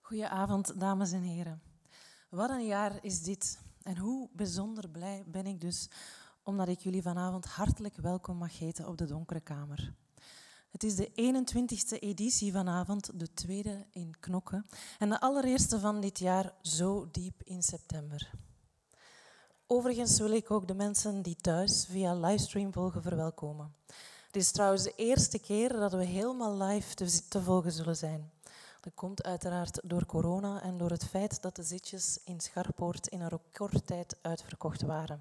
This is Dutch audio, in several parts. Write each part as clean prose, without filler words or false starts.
Goedenavond, dames en heren. Wat een jaar is dit. En hoe bijzonder blij ben ik dus omdat ik jullie vanavond hartelijk welkom mag heten op de Donkere Kamer. Het is de 21e editie vanavond, de tweede in Knokke en de allereerste van dit jaar zo diep in september. Overigens wil ik ook de mensen die thuis via livestream volgen verwelkomen. Het is trouwens de eerste keer dat we helemaal live te volgen zullen zijn. Dat komt uiteraard door corona en door het feit dat de zitjes in Scharpoord in een recordtijd uitverkocht waren.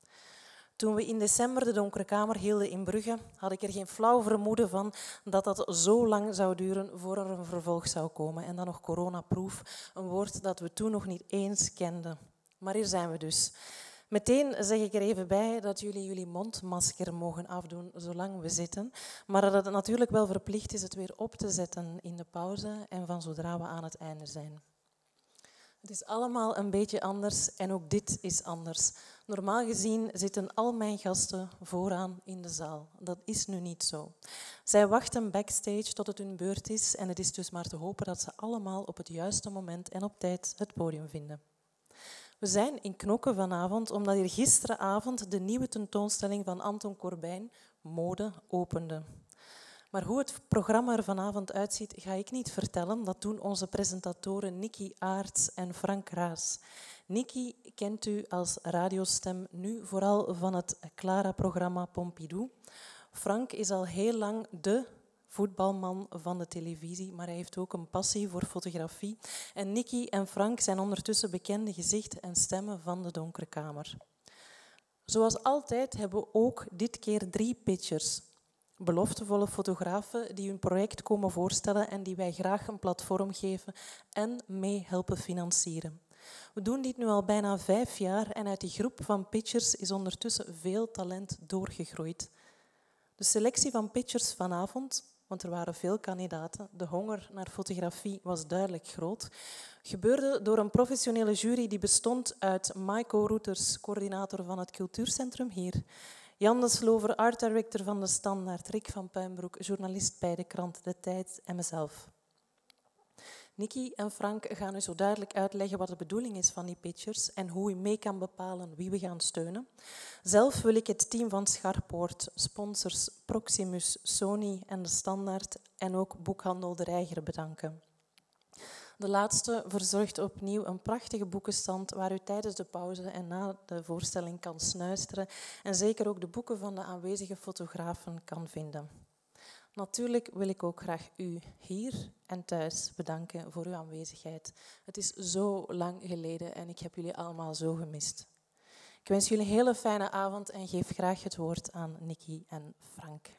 Toen we in december de Donkere Kamer hielden in Brugge, had ik er geen flauw vermoeden van dat dat zo lang zou duren voor er een vervolg zou komen. En dan nog coronaproof, een woord dat we toen nog niet eens kenden. Maar hier zijn we dus. Meteen zeg ik er even bij dat jullie mondmasker mogen afdoen zolang we zitten, maar dat het natuurlijk wel verplicht is het weer op te zetten in de pauze en van zodra we aan het einde zijn. Het is allemaal een beetje anders en ook dit is anders. Normaal gezien zitten al mijn gasten vooraan in de zaal. Dat is nu niet zo. Zij wachten backstage tot het hun beurt is en het is dus maar te hopen dat ze allemaal op het juiste moment en op tijd het podium vinden. We zijn in Knokke vanavond omdat hier gisteravond de nieuwe tentoonstelling van Anton Corbijn, Mode, opende. Maar hoe het programma er vanavond uitziet, ga ik niet vertellen. Dat doen onze presentatoren Nicky, Aerts en Raes. Nicky kent u als radiostem, nu vooral van het Clara-programma Pompidou. Frank is al heel lang de voetbalman van de televisie, maar hij heeft ook een passie voor fotografie. En Nicky en Frank zijn ondertussen bekende gezichten en stemmen van de Donkere Kamer. Zoals altijd hebben we ook dit keer 3 pitchers. Beloftevolle fotografen die hun project komen voorstellen en die wij graag een platform geven en mee helpen financieren. We doen dit nu al bijna 5 jaar en uit die groep van pitchers is ondertussen veel talent doorgegroeid. De selectie van pitchers vanavond, want er waren veel kandidaten, de honger naar fotografie was duidelijk groot, gebeurde door een professionele jury die bestond uit Maiko Roeters, coördinator van het cultuurcentrum hier, Jan de Slover, art director van de Standaard, Rick van Puinbroek, journalist bij de krant De Tijd en mezelf. Nicky en Frank gaan u zo duidelijk uitleggen wat de bedoeling is van die pitchers en hoe u mee kan bepalen wie we gaan steunen. Zelf wil ik het team van Scharpoord, sponsors Proximus, Sony en de Standaard en ook boekhandel De Reiger bedanken. De laatste verzorgt opnieuw een prachtige boekenstand waar u tijdens de pauze en na de voorstelling kan snuisteren en zeker ook de boeken van de aanwezige fotografen kan vinden. Natuurlijk wil ik ook graag u hier en thuis bedanken voor uw aanwezigheid. Het is zo lang geleden en ik heb jullie allemaal zo gemist. Ik wens jullie een hele fijne avond en geef graag het woord aan Nicky en Frank.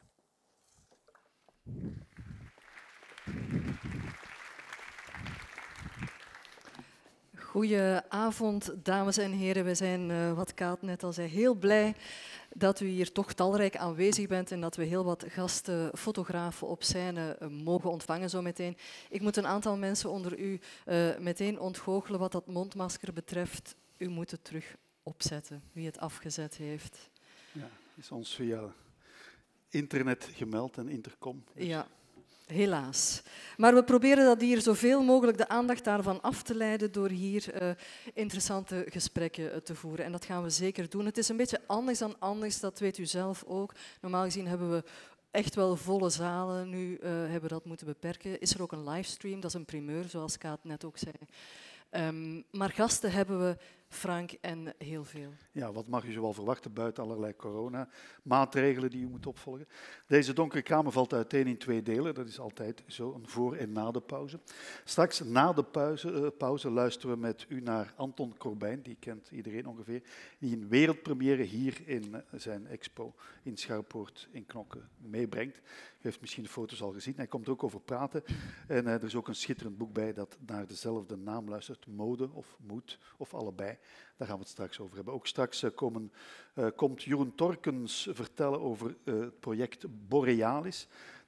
Goedenavond, dames en heren. We zijn, wat Kaat net al zei, heel blij dat u hier toch talrijk aanwezig bent en dat we heel wat gasten, fotografen op scène mogen ontvangen zo meteen. Ik moet een aantal mensen onder u meteen ontgoochelen wat dat mondmasker betreft. U moet het terug opzetten, wie het afgezet heeft. Ja, is ons via internet gemeld en intercom. Dus. Ja. Helaas. Maar we proberen dat hier zoveel mogelijk de aandacht daarvan af te leiden door hier interessante gesprekken te voeren. En dat gaan we zeker doen. Het is een beetje anders dan anders, dat weet u zelf ook. Normaal gezien hebben we echt wel volle zalen. Nu hebben we dat moeten beperken. Is er ook een livestream, dat is een primeur, zoals Kaat net ook zei. Maar gasten hebben we, Frank, en heel veel. Ja, wat mag u zoal verwachten buiten allerlei corona-maatregelen die u moet opvolgen. Deze Donkere Kamer valt uiteen in 2 delen. Dat is altijd zo, een voor- en na de pauze. Straks na de pauze luisteren we met u naar Anton Corbijn, die kent iedereen ongeveer, die een wereldpremière hier in zijn expo in Scharpoord in Knokke meebrengt. U heeft misschien de foto's al gezien. Hij komt er ook over praten. En er is ook een schitterend boek bij dat naar dezelfde naam luistert. Mode of moed of allebei. Daar gaan we het straks over hebben. Ook straks komt Jeroen Toirkens vertellen over het project Borealis.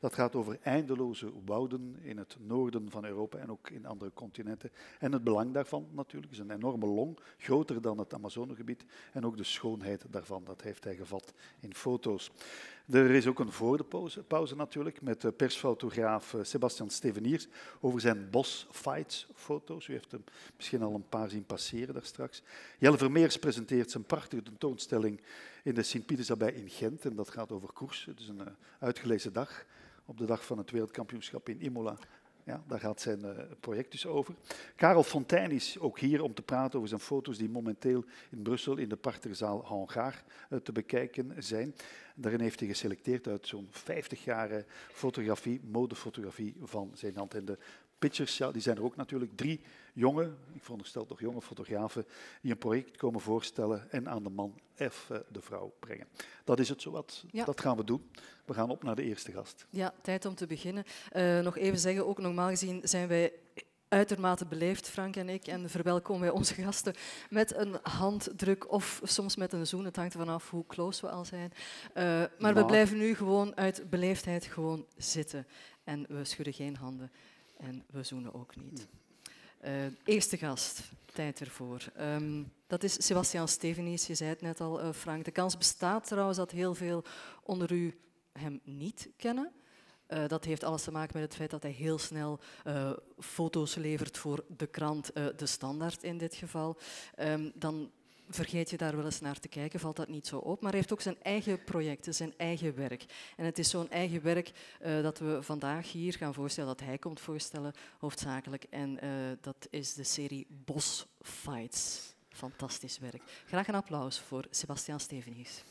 Dat gaat over eindeloze wouden in het noorden van Europa en ook in andere continenten. En het belang daarvan natuurlijk is een enorme long, groter dan het Amazonegebied. En ook de schoonheid daarvan, dat heeft hij gevat in foto's. Er is ook een voor de pauze natuurlijk, met de persfotograaf Sebastian Steveniers over zijn Bosfight-foto's. U heeft hem misschien al een paar zien passeren daar straks. Jelle Vermeers presenteert zijn prachtige tentoonstelling in de Sint-Pietersabdij in Gent. En dat gaat over koers. Het is een uitgelezen dag, op de dag van het wereldkampioenschap in Imola. Ja, daar gaat zijn project dus over. Karel Fonteyne is ook hier om te praten over zijn foto's die momenteel in Brussel in de Parterzaal Hangar te bekijken zijn. Daarin heeft hij geselecteerd uit zo'n 50 jaar fotografie, modefotografie van zijn hand. En de pictures, ja, die zijn er ook natuurlijk 3 jonge, ik veronderstel toch jonge fotografen, die een project komen voorstellen en aan de man of de vrouw brengen. Dat is het zowat. Ja. Dat gaan we doen. We gaan op naar de eerste gast. Ja, tijd om te beginnen. Nog even zeggen, ook normaal gezien zijn wij uitermate beleefd, Frank en ik, en verwelkomen wij onze gasten met een handdruk of soms met een zoen. Het hangt ervan af hoe close we al zijn. Maar we blijven nu gewoon uit beleefdheid gewoon zitten. En we schudden geen handen. En we zoenen ook niet. Eerste gast, tijd ervoor. Dat is Sebastian Steveniers, je zei het net al, Frank. De kans bestaat trouwens dat heel veel onder u hem niet kennen. Dat heeft alles te maken met het feit dat hij heel snel foto's levert voor de krant De Standaard in dit geval. Dan vergeet je daar wel eens naar te kijken, valt dat niet zo op. Maar hij heeft ook zijn eigen projecten, zijn eigen werk. En het is zo'n eigen werk dat we vandaag hier gaan voorstellen, dat hij komt voorstellen, hoofdzakelijk. En dat is de serie Bosfights. Fantastisch werk. Graag een applaus voor Sebastian Steveniers.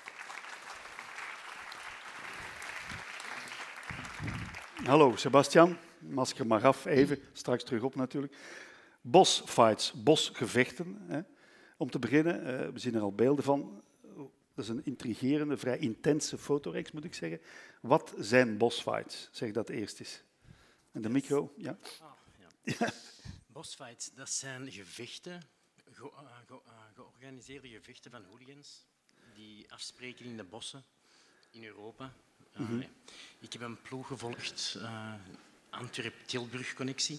Hallo Sebastian, masker maar af, even, straks terug op natuurlijk. Bosfights, bosgevechten. Hè. Om te beginnen, we zien er al beelden van. Dat is een intrigerende, vrij intense fotoreeks, moet ik zeggen. Wat zijn bosfights? Zeg dat eerst eens. En de micro, ja. Ja. Bosfights, dat zijn gevechten, georganiseerde gevechten van hooligans die afspreken in de bossen in Europa. Ja. Ik heb een ploeg gevolgd, Antwerp-Tilburg-connectie.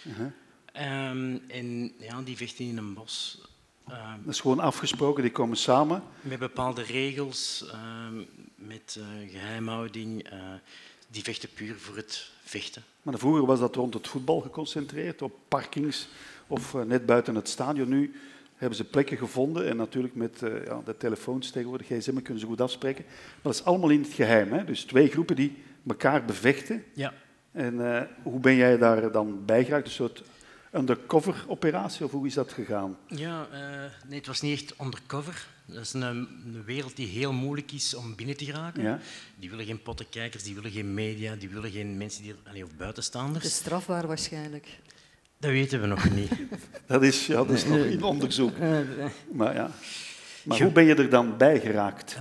En ja, die vechten in een bos. Dat is gewoon afgesproken, die komen samen. Met bepaalde regels, met geheimhouding. Die vechten puur voor het vechten. Maar vroeger was dat rond het voetbal geconcentreerd, op parkings of net buiten het stadion. Nu hebben ze plekken gevonden en natuurlijk met de telefoons tegenwoordig, gsm, kunnen ze goed afspreken. Maar dat is allemaal in het geheim. Hè? Dus 2 groepen die elkaar bevechten. Ja. En hoe ben jij daar dan bij geraakt? Een soort undercover-operatie of hoe is dat gegaan? Ja, nee, het was niet echt undercover. Dat is een wereld die heel moeilijk is om binnen te geraken. Ja. Die willen geen pottenkijkers, die willen geen media, die willen geen mensen die, of buitenstaanders. Het is strafbaar waarschijnlijk. Dat weten we nog niet. Dat is nog in onderzoek. Maar hoe ben je er dan bij geraakt?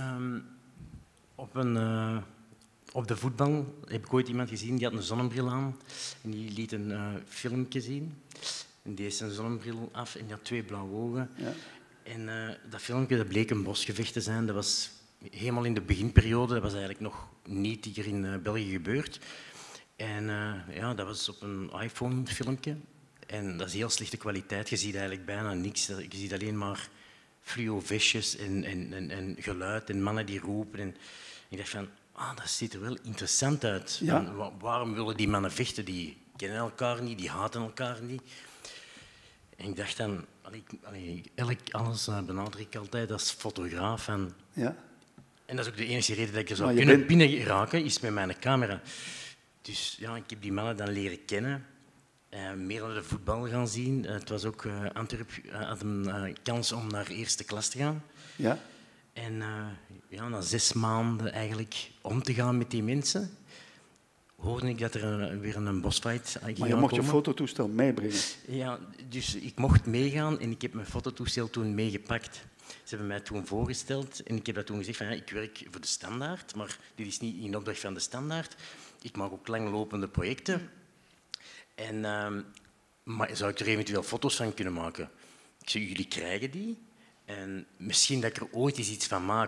Op de voetbal heb ik ooit iemand gezien die had een zonnebril aan en die liet een filmpje zien. En die heeft zijn zonnebril af en die had 2 blauwe ogen. Ja. En dat filmpje dat bleek een bosgevecht te zijn. Dat was helemaal in de beginperiode. Dat was eigenlijk nog niet hier in België gebeurd. En dat was op een iPhone-filmpje. En dat is heel slechte kwaliteit. Je ziet eigenlijk bijna niks. Je ziet alleen maar fluo vestjes en geluid en mannen die roepen. En ik dacht van, dat ziet er wel interessant uit. Ja. Waarom willen die mannen vechten? Die kennen elkaar niet, die haten elkaar niet. En ik dacht dan, alles benadruk ik altijd als fotograaf. En dat is ook de enige reden dat ik er zou kunnen binnen raken, is met mijn camera. Dus ja, ik heb die mannen dan leren kennen. Meer naar de voetbal gaan zien. Het was ook Antwerp had een kans om naar eerste klas te gaan. Ja. En na 6 maanden eigenlijk om te gaan met die mensen, hoorde ik dat er weer een bosfight ging. Maar je mocht je fototoestel meebrengen? Ja, dus ik mocht meegaan en ik heb mijn fototoestel toen meegepakt. Ze hebben mij toen voorgesteld en ik heb dat toen gezegd van ik werk voor de Standaard, maar dit is niet in opdracht van de Standaard. Ik maak ook langlopende projecten. En maar zou ik er eventueel foto's van kunnen maken? Ik zei, jullie krijgen die. En misschien dat ik er ooit eens iets van maak.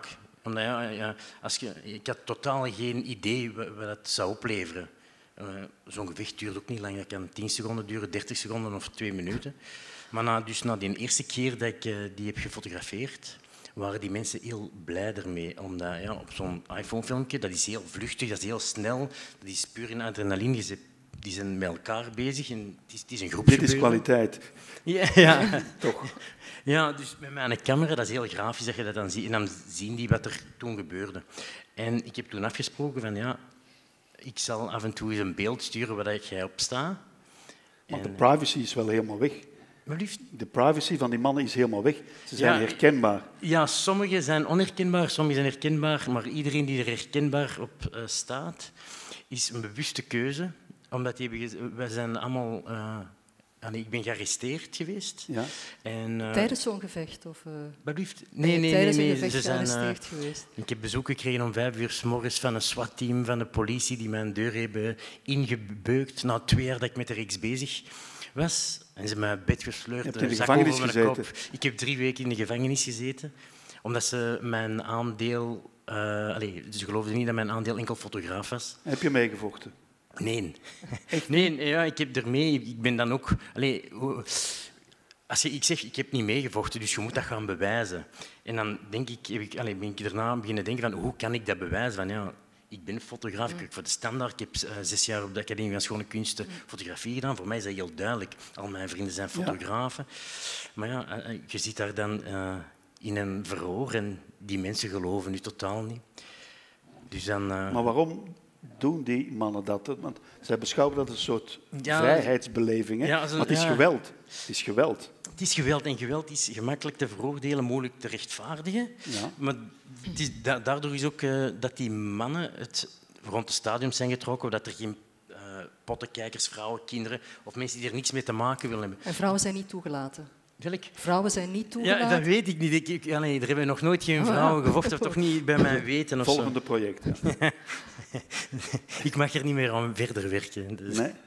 Omdat, ik had totaal geen idee wat het zou opleveren. Zo'n gevecht duurt ook niet lang. Dat kan 10 seconden duren, 30 seconden of 2 minuten. Maar na die eerste keer dat ik die heb gefotografeerd, waren die mensen heel blij ermee. Omdat op zo'n iPhone-filmpje, dat is heel vluchtig, dat is heel snel, dat is puur in adrenaline. Die zijn met elkaar bezig en het is een groepsgebeuren. Dit is kwaliteit. Ja. Toch? Ja, dus met mijn camera, dat is heel grafisch dat je dat dan ziet. En dan zien die wat er toen gebeurde. En ik heb toen afgesproken van ik zal af en toe eens een beeld sturen waar jij op staat. Want de privacy is wel helemaal weg. Maar liefst, De privacy van die mannen is helemaal weg. Ze zijn herkenbaar. ja, sommige zijn onherkenbaar, sommige zijn herkenbaar, maar iedereen die er herkenbaar op staat, is een bewuste keuze. Omdat wij zijn allemaal... ik ben gearresteerd geweest. Ja. En, tijdens zo'n gevecht? Of, Nee. Tijdens een gevecht gearresteerd geweest? Ik heb bezoek gekregen om 5 uur 's morgens van een SWAT-team van de politie die mijn deur hebben ingebeukt na 2 jaar dat ik met de reeks bezig was. En ze hebben mij bed gesleurd. Je hebt in de gevangenis gezeten? Kop. Ik heb 3 weken in de gevangenis gezeten, omdat ze mijn aandeel... ze geloofden niet dat mijn aandeel enkel fotograaf was. Heb je meegevochten? Nee. Nee, ik heb ermee... Ik ben dan ook... Ik zeg, ik heb niet meegevochten, dus je moet dat gaan bewijzen. En dan ben ik daarna beginnen denken van, hoe kan ik dat bewijzen? Van, ik ben fotograaf, ik werk voor de Standaard, ik heb 6 jaar op de Academie van Schone Kunsten fotografie gedaan. Voor mij is dat heel duidelijk. Al mijn vrienden zijn fotografen. Maar je zit daar dan in een verhoor en die mensen geloven nu totaal niet. Dus dan, Maar waarom doen die mannen dat? Want zij beschouwen dat als een soort vrijheidsbeleving. Hè? Maar het is geweld. Het is geweld. Het is geweld en geweld is gemakkelijk te veroordelen, moeilijk te rechtvaardigen. Ja. Maar daardoor is ook dat die mannen rond de stadions zijn getrokken, dat er geen pottenkijkers, vrouwen, kinderen of mensen die er niks mee te maken willen hebben. En vrouwen zijn niet toegelaten? Welk? Vrouwen zijn niet toegelaten? Ja, dat weet ik niet. Er hebben nog nooit geen vrouwen gevochten, toch niet bij mij weten. Of volgende project. Ja. Ik mag er niet meer aan verder werken. Dus. Nee.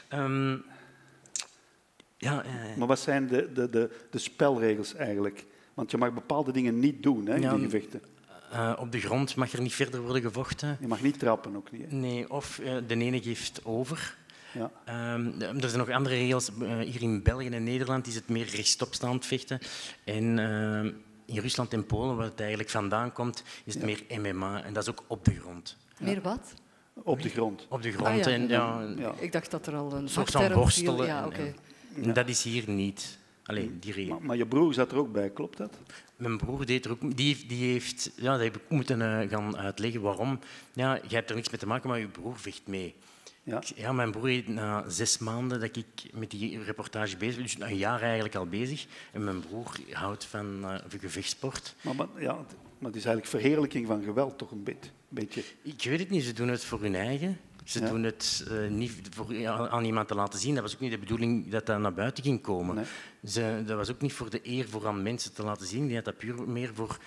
Maar wat zijn de spelregels eigenlijk? Want je mag bepaalde dingen niet doen in die gevechten. Op de grond mag er niet verder worden gevochten. Je mag niet trappen ook niet. Hè? Nee, of de ene geeft over. Ja. Er zijn nog andere regels. Hier in België en Nederland is het meer rechtopstaand vechten. En in Rusland en Polen, waar het eigenlijk vandaan komt, is het meer MMA. En dat is ook op de grond. Meer wat? Op de grond. Op de grond. Ik dacht dat er al een soort van worstelen. Ja, okay. Dat is hier niet. Allee, die regel. Maar je broer zat er ook bij, klopt dat? Mijn broer deed er ook... Die heeft... Ja, dat heb ik moeten gaan uitleggen waarom. Ja, jij hebt er niks mee te maken, maar je broer vecht mee. Ja, mijn broer heeft na 6 maanden dat ik met die reportage bezig ben, dus een jaar eigenlijk al bezig. En mijn broer houdt van gevechtsport. Maar het is eigenlijk verheerlijking van geweld, toch een beetje? Ik weet het niet, ze doen het voor hun eigen. Ze doen het niet voor aan iemand te laten zien. Dat was ook niet de bedoeling dat dat naar buiten ging komen. Nee. Dat was ook niet voor de eer voor aan mensen te laten zien. Die had dat puur meer voor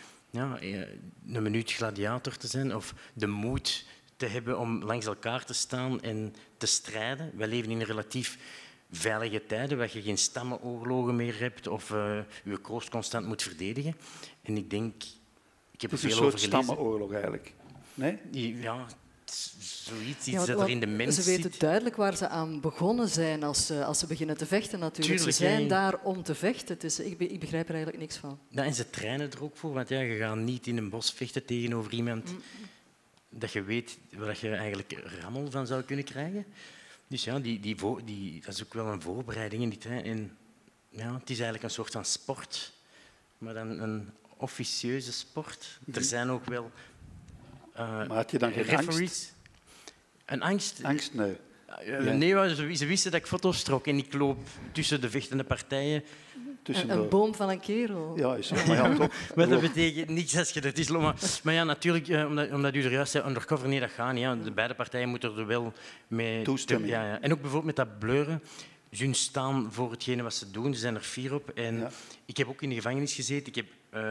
een minuut gladiator te zijn of de moed te hebben om langs elkaar te staan en te strijden. Wij leven in relatief veilige tijden, waar je geen stammenoorlogen meer hebt of je kroost constant moet verdedigen. En ik denk... Ik heb er veel over gelezen. Het is een soort stammenoorlog eigenlijk. Nee? Ja, zoiets iets dat er in de mens zit. Ze weten duidelijk waar ze aan begonnen zijn als ze beginnen te vechten natuurlijk. Tuurlijk, ze zijn daar om te vechten. Ik begrijp er eigenlijk niks van. Ja, en ze trainen er ook voor, want je gaat niet in een bos vechten tegenover iemand dat je weet waar je eigenlijk rammel van zou kunnen krijgen. Dus ja, dat is ook wel een voorbereiding in die tijd. En ja, het is eigenlijk een soort van sport, maar dan een officieuze sport. Er zijn ook wel maar had je dan geen angst? Een angst? Angst, nee. Nee, ze wisten dat ik foto's trok en ik loop tussen de vechtende partijen. Een boom van een kerel. Ja, is maar ja, toch. Maar dat betekent niets als je dat is. Maar ja, natuurlijk, omdat u er juist zei, undercover, nee, dat gaat niet. Ja. De beide partijen moeten er wel mee... Toestemming. Ja. En ook bijvoorbeeld met dat bleuren. Ze staan voor hetgene wat ze doen. Ze zijn er fier op. En ik heb ook in de gevangenis gezeten. Ik heb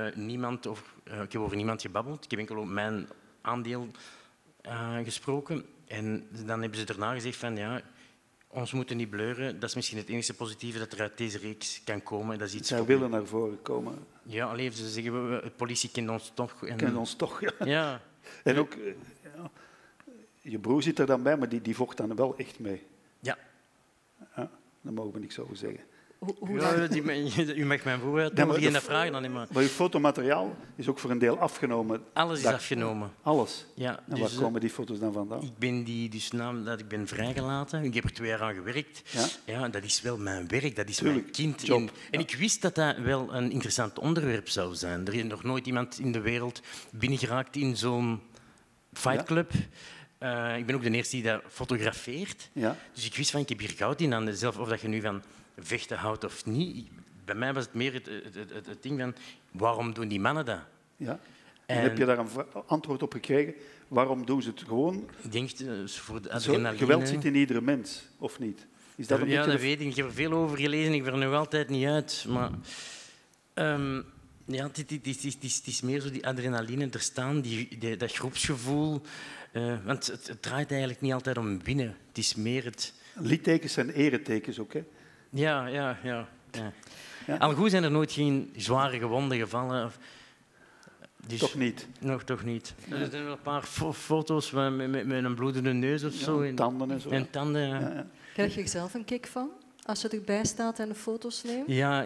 over niemand gebabbeld. Ik heb enkel over mijn aandeel gesproken. En dan hebben ze daarna gezegd van... Ja, ons moeten niet bleuren. Dat is misschien het enige positieve dat er uit deze reeks kan komen. Dat is iets Zij willen naar voren komen. Ja, alleen ze zeggen, de politie kent ons toch. Kent ons toch, ja. Ja. En ook, ja, je broer zit er dan bij, maar die vocht dan wel echt mee. Ja. Ja, dat mogen we niks over zeggen. U mag mijn broer uit, maar geen vragen dan niet meer. Maar je fotomateriaal is ook voor een deel afgenomen. Alles is afgenomen. Alles? Ja. En waar komen die foto's dan vandaan? Ik ben ik ben vrijgelaten. Ik heb er 2 jaar aan gewerkt. Ja? Ja, dat is wel mijn werk, dat is Tuurlijk, mijn kind. job. En ik wist dat dat wel een interessant onderwerp zou zijn. Er is nog nooit iemand in de wereld binnengeraakt in zo'n fightclub. Ja. Ik ben ook de eerste die dat fotografeert. Ja. Dus ik wist van, ik heb hier goud in handen. Zelf of dat je nu van vechten houdt of niet. Bij mij was het meer het ding van, waarom doen die mannen dat? Ja. En heb je daar een antwoord op gekregen? Waarom doen ze het gewoon? Ik denk voor de adrenaline. Geweld zit in iedere mens, of niet? Is dat een ja, beetje dat weet ik. Ik heb er veel over gelezen. Ik ben er nog altijd niet uit. Maar ja, het is meer zo die adrenaline er staan, dat groepsgevoel. Want het draait eigenlijk niet altijd om winnen. Het is meer het... Littekens zijn eretekens ook, hè? Ja. Al goed zijn er nooit geen zware gewonden gevallen. Dus, toch niet? Nog toch niet. Er zijn wel een paar foto's met een bloedende neus of zo. En tanden en zo. En tanden, Ja. Krijg je er zelf een kick van, als je erbij staat en de foto's neemt? Ja,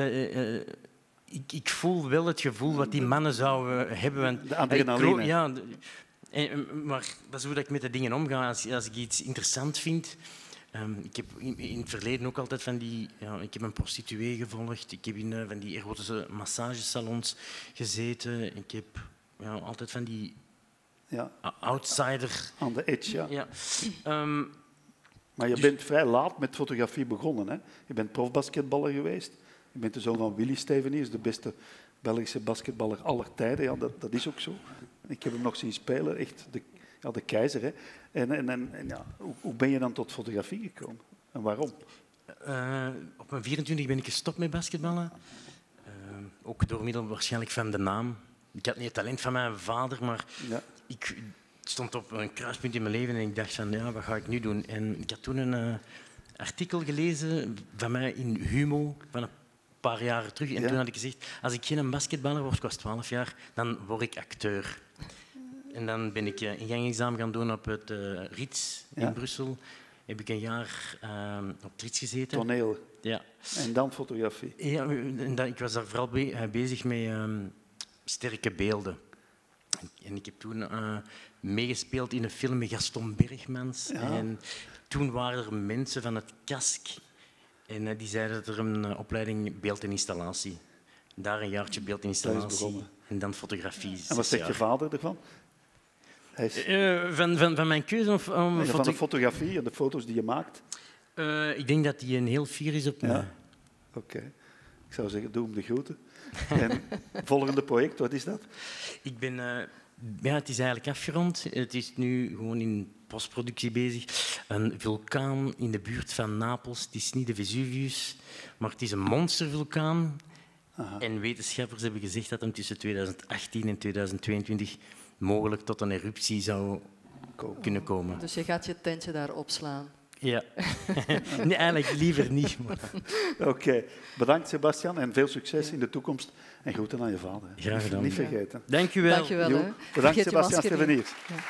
ik voel wel het gevoel wat die mannen zouden hebben. Want, de adrenaline. Ja, maar dat is hoe ik met de dingen omga. Als ik iets interessant vind... ik heb in het verleden ook altijd van die... Ja, ik heb een prostituee gevolgd. Ik heb in van die erotische massagesalons gezeten. Ik heb altijd van die outsider... Aan de edge, ja. Maar je Dus... bent vrij laat met fotografie begonnen, hè? Je bent profbasketballer geweest. Je bent de zoon van Willy Steveniers, de beste Belgische basketballer aller tijden. Ja, dat is ook zo. Ik heb hem nog zien spelen, echt de keizer. Hè? En hoe ben je dan tot fotografie gekomen? En waarom? Op mijn 24 ben ik gestopt met basketballen. Ook door middel waarschijnlijk van de naam. Ik had niet het talent van mijn vader, maar ik stond op een kruispunt in mijn leven en ik dacht van, ja, wat ga ik nu doen? En ik had toen een artikel gelezen van mij in Humo, van een paar jaren terug. En toen had ik gezegd, als ik geen basketballer word, ik was 12 jaar, dan word ik acteur. En dan ben ik ingangsexamen gaan doen op het RITS in Brussel. Heb ik een jaar op het RITS gezeten. Toneel. Ja. En dan fotografie. Ja, en ik was daar vooral bezig met sterke beelden. En ik heb toen meegespeeld in een film met Gaston Bergmans. Ja. En toen waren er mensen van het KASK. En die zeiden dat er een opleiding beeld en installatie. Daar een jaartje beeld en installatie. En dan fotografie. En wat zegt je vader ervan? Van mijn keuze? Van de fotografie en de foto's die je maakt? Ik denk dat hij een heel fier is op mij. Oké. Ik zou zeggen, doe hem de groeten. En volgende project, wat is dat? Het is eigenlijk afgerond. Het is nu gewoon in postproductie bezig. Een vulkaan in de buurt van Napels. Het is niet de Vesuvius, maar het is een monstervulkaan. Aha. En wetenschappers hebben gezegd dat hem tussen 2018 en 2022 mogelijk tot een eruptie zou kunnen komen. Dus je gaat je tentje daar opslaan? Ja. Nee, eigenlijk liever niet. Oké. Bedankt, Sebastian, en veel succes in de toekomst. En groeten aan je vader. Graag gedaan. Niet vergeten. Dank u wel. Dank je wel. Bedankt, Sebastian Steveniers.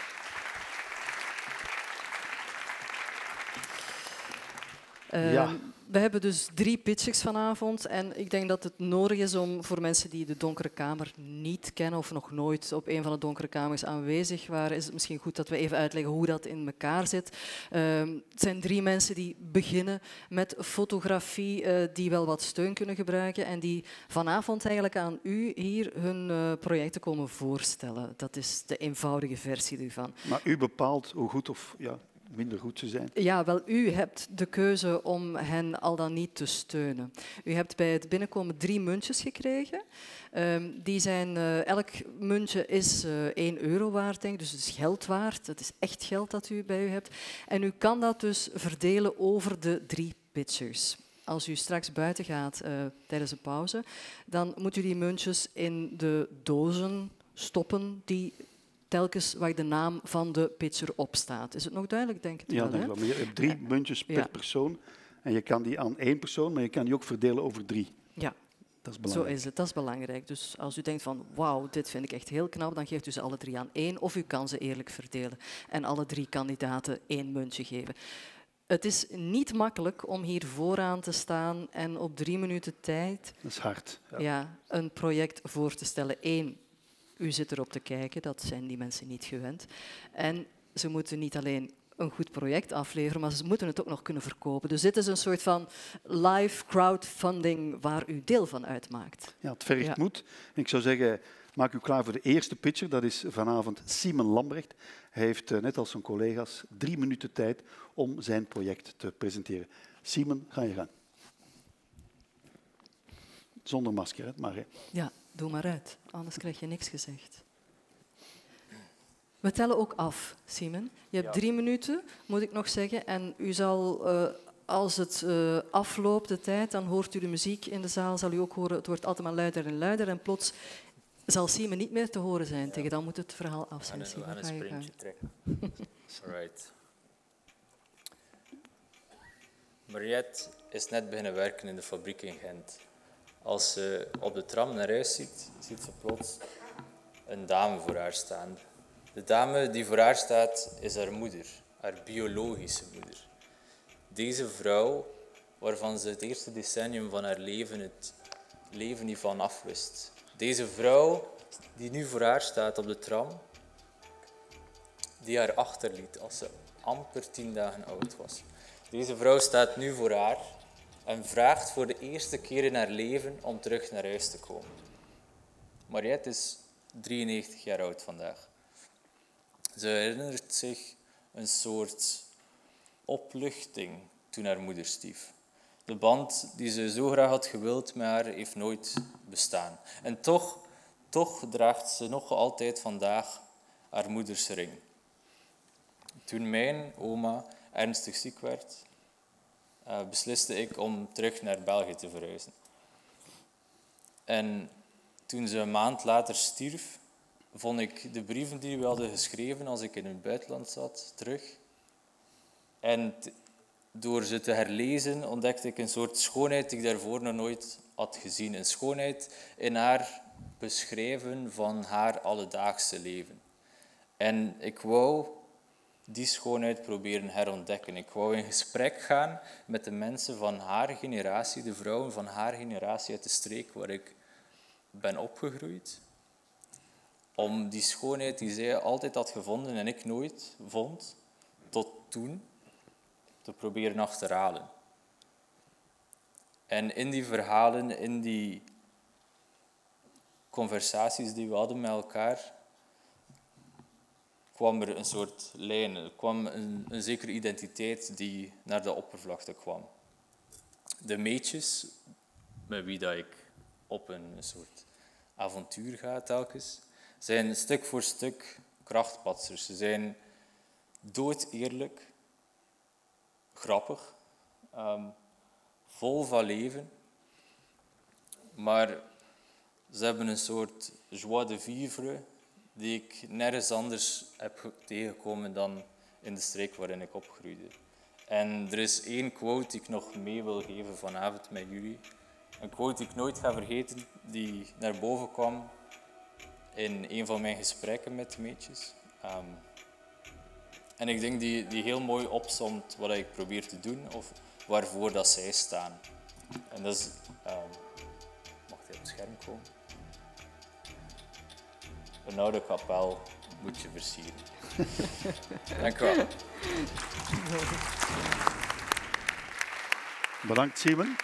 We hebben dus 3 pitches vanavond en ik denk dat het nodig is om voor mensen die de Donkere Kamer niet kennen of nog nooit op een van de Donkere Kamers aanwezig waren, is het misschien goed dat we even uitleggen hoe dat in elkaar zit. Het zijn 3 mensen die beginnen met fotografie, die wel wat steun kunnen gebruiken en die vanavond eigenlijk aan u hier hun projecten komen voorstellen. Dat is de eenvoudige versie ervan. Maar u bepaalt hoe goed of minder goed ze zijn? Ja, wel, u hebt de keuze om hen al dan niet te steunen. U hebt bij het binnenkomen 3 muntjes gekregen. Die zijn, elk muntje is €1 waard, denk ik, dus het is geld waard. Het is echt geld dat u bij u hebt. En u kan dat dus verdelen over de 3 pitchers. Als u straks buiten gaat tijdens een pauze, dan moet u die muntjes in de dozen stoppen die telkens waar de naam van de pitcher op staat. Is het nog duidelijk, denk ik? Ja, denk ik wel. Maar je hebt 3 muntjes per persoon. En je kan die aan 1 persoon, maar je kan die ook verdelen over 3. Ja. Dat is belangrijk. Zo is het, dat is belangrijk. Dus als u denkt van, wauw, dit vind ik echt heel knap, dan geeft u ze alle 3 aan 1, of u kan ze eerlijk verdelen en alle 3 kandidaten 1 muntje geven. Het is niet makkelijk om hier vooraan te staan en op 3 minuten tijd dat is hard. Ja, een project voor te stellen. 1, u zit erop te kijken, dat zijn die mensen niet gewend. En ze moeten niet alleen een goed project afleveren, maar ze moeten het ook nog kunnen verkopen. Dus dit is een soort van live crowdfunding waar u deel van uitmaakt. Ja, het vergt moed. En ik zou zeggen, maak u klaar voor de eerste pitcher. Dat is vanavond Simon Lambrecht. Hij heeft, net als zijn collega's, 3 minuten tijd om zijn project te presenteren. Simon, ga je gang. Zonder masker, hè? Maar, hè. Ja, doe maar uit, anders krijg je niks gezegd. We tellen ook af, Simon. Je hebt 3 minuten, moet ik nog zeggen. En u zal, als het afloopt, de tijd, dan hoort u de muziek in de zaal. Zal u ook horen, het wordt altijd maar luider en luider. En plots zal Simon niet meer te horen zijn. Tegen dan moet het verhaal af zijn. We gaan een sprintje trekken. Alright. Mariette is net beginnen werken in de fabriek in Gent. Als ze op de tram naar huis ziet, ziet ze plots een dame voor haar staan. De dame die voor haar staat is haar moeder, haar biologische moeder. Deze vrouw, waarvan ze het eerste decennium van haar leven het leven niet van afwist. Deze vrouw die nu voor haar staat op de tram, die haar achterliet als ze amper 10 dagen oud was. Deze vrouw staat nu voor haar en vraagt voor de eerste keer in haar leven om terug naar huis te komen. Mariette is 93 jaar oud vandaag. Ze herinnert zich een soort opluchting toen haar moeder stierf. De band die ze zo graag had gewild met haar heeft nooit bestaan. En toch draagt ze nog altijd vandaag haar moeders ring. Toen mijn oma ernstig ziek werd, besliste ik om terug naar België te verhuizen. En toen ze een maand later stierf, vond ik de brieven die we hadden geschreven als ik in het buitenland zat, terug. En door ze te herlezen ontdekte ik een soort schoonheid die ik daarvoor nog nooit had gezien. Een schoonheid in haar beschrijven van haar alledaagse leven. En ik wou die schoonheid proberen herontdekken. Ik wou in gesprek gaan met de mensen van haar generatie, de vrouwen van haar generatie uit de streek waar ik ben opgegroeid. Om die schoonheid die zij altijd had gevonden en ik nooit vond, tot toen, te proberen achterhalen. En in die verhalen, in die conversaties die we hadden met elkaar, kwam er een soort lijn, er kwam een zekere identiteit die naar de oppervlakte kwam. De meisjes, met wie dat ik op een soort avontuur ga telkens, zijn stuk voor stuk krachtpatsers. Ze zijn doodeerlijk, grappig, vol van leven, maar ze hebben een soort joie de vivre die ik nergens anders heb tegengekomen dan in de streek waarin ik opgroeide. En er is 1 quote die ik nog mee wil geven vanavond met jullie. Een quote die ik nooit ga vergeten, die naar boven kwam in een van mijn gesprekken met de meisjes. En ik denk die heel mooi opsomt wat ik probeer te doen of waarvoor dat zij staan. En dat is... mag hij op het scherm komen? Een oude kapel moet je versieren. Dank u wel. Bedankt, Simon.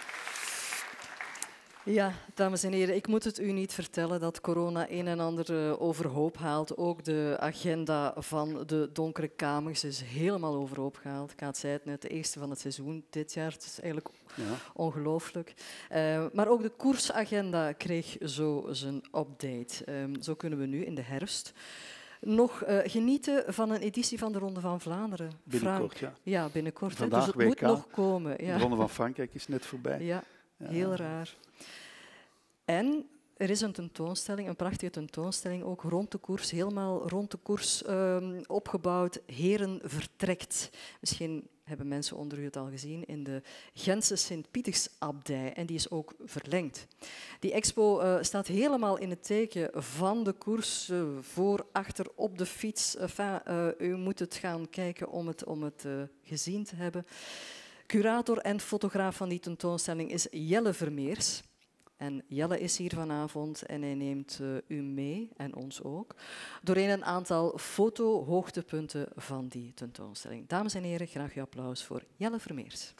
Ja, dames en heren, ik moet het u niet vertellen dat corona een en ander overhoop haalt. Ook de agenda van de Donkere Kamers is helemaal overhoop gehaald. Kaat zei het net, de eerste van het seizoen dit jaar. Het is eigenlijk ongelooflijk. Maar ook de koersagenda kreeg zo zijn update. Zo kunnen we nu in de herfst nog genieten van een editie van de Ronde van Vlaanderen. Binnenkort, Frank. Ja, binnenkort. Vandaag dus het WK. moet nog komen. Ja. De Ronde van Frankrijk is net voorbij. Ja, heel raar. En Er is een tentoonstelling, een prachtige tentoonstelling, ook rond de koers, helemaal rond de koers opgebouwd. Heren vertrekt. Misschien hebben mensen onder u het al gezien, in de Gentse Sint-Pietersabdij. En die is ook verlengd. Die expo staat helemaal in het teken van de koers, voor, achter, op de fiets. Enfin, u moet het gaan kijken om het gezien te hebben. Curator en fotograaf van die tentoonstelling is Jelle Vermeers. En Jelle is hier vanavond en hij neemt u mee, en ons ook, doorheen een aantal foto-hoogtepunten van die tentoonstelling. Dames en heren, graag uw applaus voor Jelle Vermeers.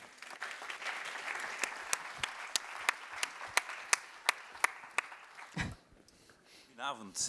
Goedenavond.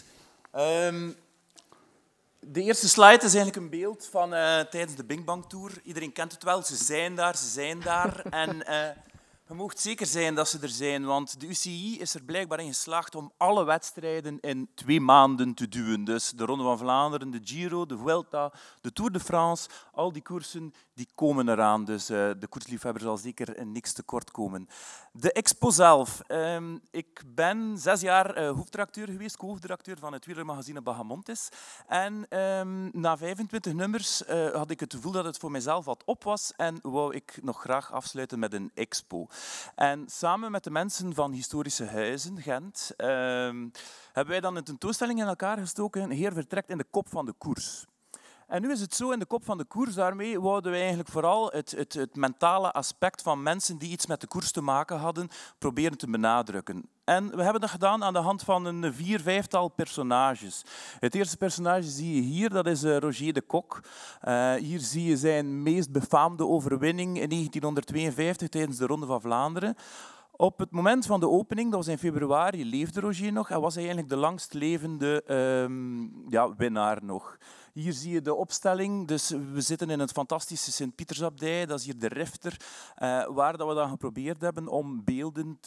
De eerste slide is eigenlijk een beeld van tijdens de Bing Bang Tour. Iedereen kent het wel, ze zijn daar. En je mag zeker zijn dat ze er zijn, want de UCI is er blijkbaar in geslaagd om alle wedstrijden in 2 maanden te duwen. Dus de Ronde van Vlaanderen, de Giro, de Vuelta, de Tour de France, al die koersen die komen eraan. Dus de koersliefhebber zal zeker niks tekort komen. De expo zelf. Ik ben 6 jaar hoofdredacteur geweest, co-hoofdredacteur van het wielermagazine Bahamontes. En na 25 nummers had ik het gevoel dat het voor mijzelf wat op was en wou ik nog graag afsluiten met een expo. En samen met de mensen van Historische Huizen, Gent, hebben wij dan een tentoonstelling in elkaar gestoken. Heer vertrekt in de kop van de koers. En nu is het zo, in de kop van de koers, daarmee wouden wij eigenlijk vooral het mentale aspect van mensen die iets met de koers te maken hadden, proberen te benadrukken. En we hebben dat gedaan aan de hand van een 4-5-tal personages. Het eerste personage zie je hier, dat is Roger de Kok. Hier zie je zijn meest befaamde overwinning in 1952 tijdens de Ronde van Vlaanderen. Op het moment van de opening, dat was in februari, leefde Roger nog en was hij eigenlijk de langstlevende winnaar nog. Hier zie je de opstelling. Dus we zitten in het fantastische Sint-Pietersabdij. Dat is hier de Rifter, waar dat we dan geprobeerd hebben om beelden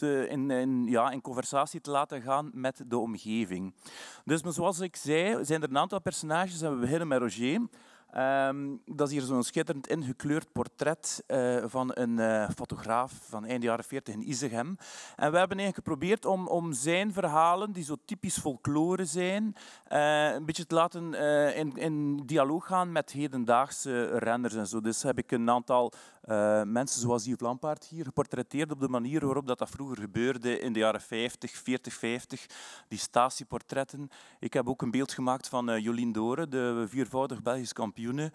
in conversatie te laten gaan met de omgeving. Dus zoals ik zei, zijn er een aantal personages en we beginnen met Roger. Dat is hier zo'n schitterend ingekleurd portret van een fotograaf van eind jaren 40 in Isegem. En we hebben eigenlijk geprobeerd om zijn verhalen, die zo typisch folklore zijn, een beetje te laten in dialoog gaan met hedendaagse renners en zo. Dus heb ik een aantal mensen zoals Yves Lampaert hier geportretteerd op de manier waarop dat vroeger gebeurde in de jaren 50, 40, 50. Die statieportretten. Ik heb ook een beeld gemaakt van Jolien Dore, de 4voudig Belgisch kampioene.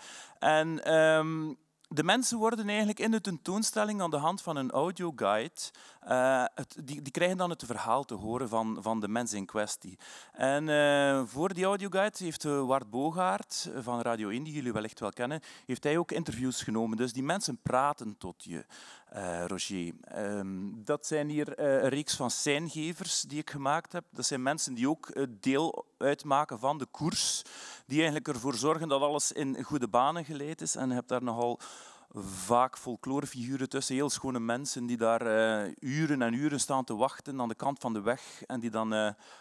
En de mensen worden eigenlijk in de tentoonstelling aan de hand van een audioguide, die krijgen dan het verhaal te horen van de mens in kwestie. En voor die audioguide heeft Wart Bogaert van Radio 1, die jullie wellicht wel kennen, heeft hij ook interviews genomen. Dus die mensen praten tot je, Roger. Dat zijn hier een reeks van seingevers die ik gemaakt heb. Dat zijn mensen die ook deel uitmaken van de koers, die eigenlijk ervoor zorgen dat alles in goede banen geleid is. En je hebt daar nogal vaak folklorefiguren tussen, heel schone mensen die daar uren en uren staan te wachten aan de kant van de weg en die dan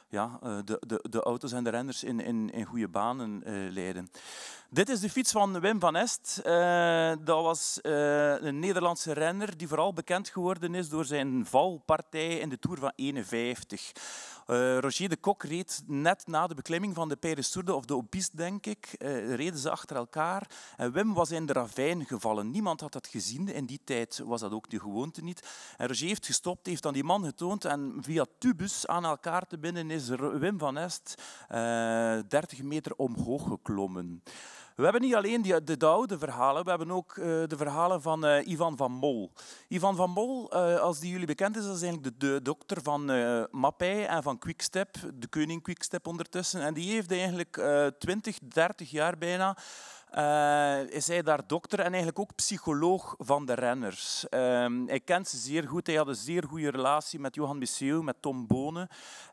de auto's en de renners in goede banen leiden. Dit is de fiets van Wim van Est. Dat was een Nederlandse renner die vooral bekend geworden is door zijn valpartij in de Tour van 51. Roger de Kok reed net na de beklimming van de Peyresourde of de Aubiste, denk ik, reden ze achter elkaar. En Wim was in de ravijn gevallen. Niemand had dat gezien. In die tijd was dat ook de gewoonte niet. En Roger heeft gestopt, heeft aan die man getoond en via tubus aan elkaar te binden is Wim van Est 30 meter omhoog geklommen. We hebben niet alleen de oude verhalen, we hebben ook de verhalen van Ivan van Mol. Ivan van Mol, als die jullie bekend is, dat is eigenlijk de dokter van Mappij en van Quickstep, de koning Quickstep ondertussen. En die heeft eigenlijk 20, 30 jaar bijna, is hij daar dokter en eigenlijk ook psycholoog van de renners. Hij kent ze zeer goed, hij had een zeer goede relatie met Johan Museeuw, met Tom Bonen.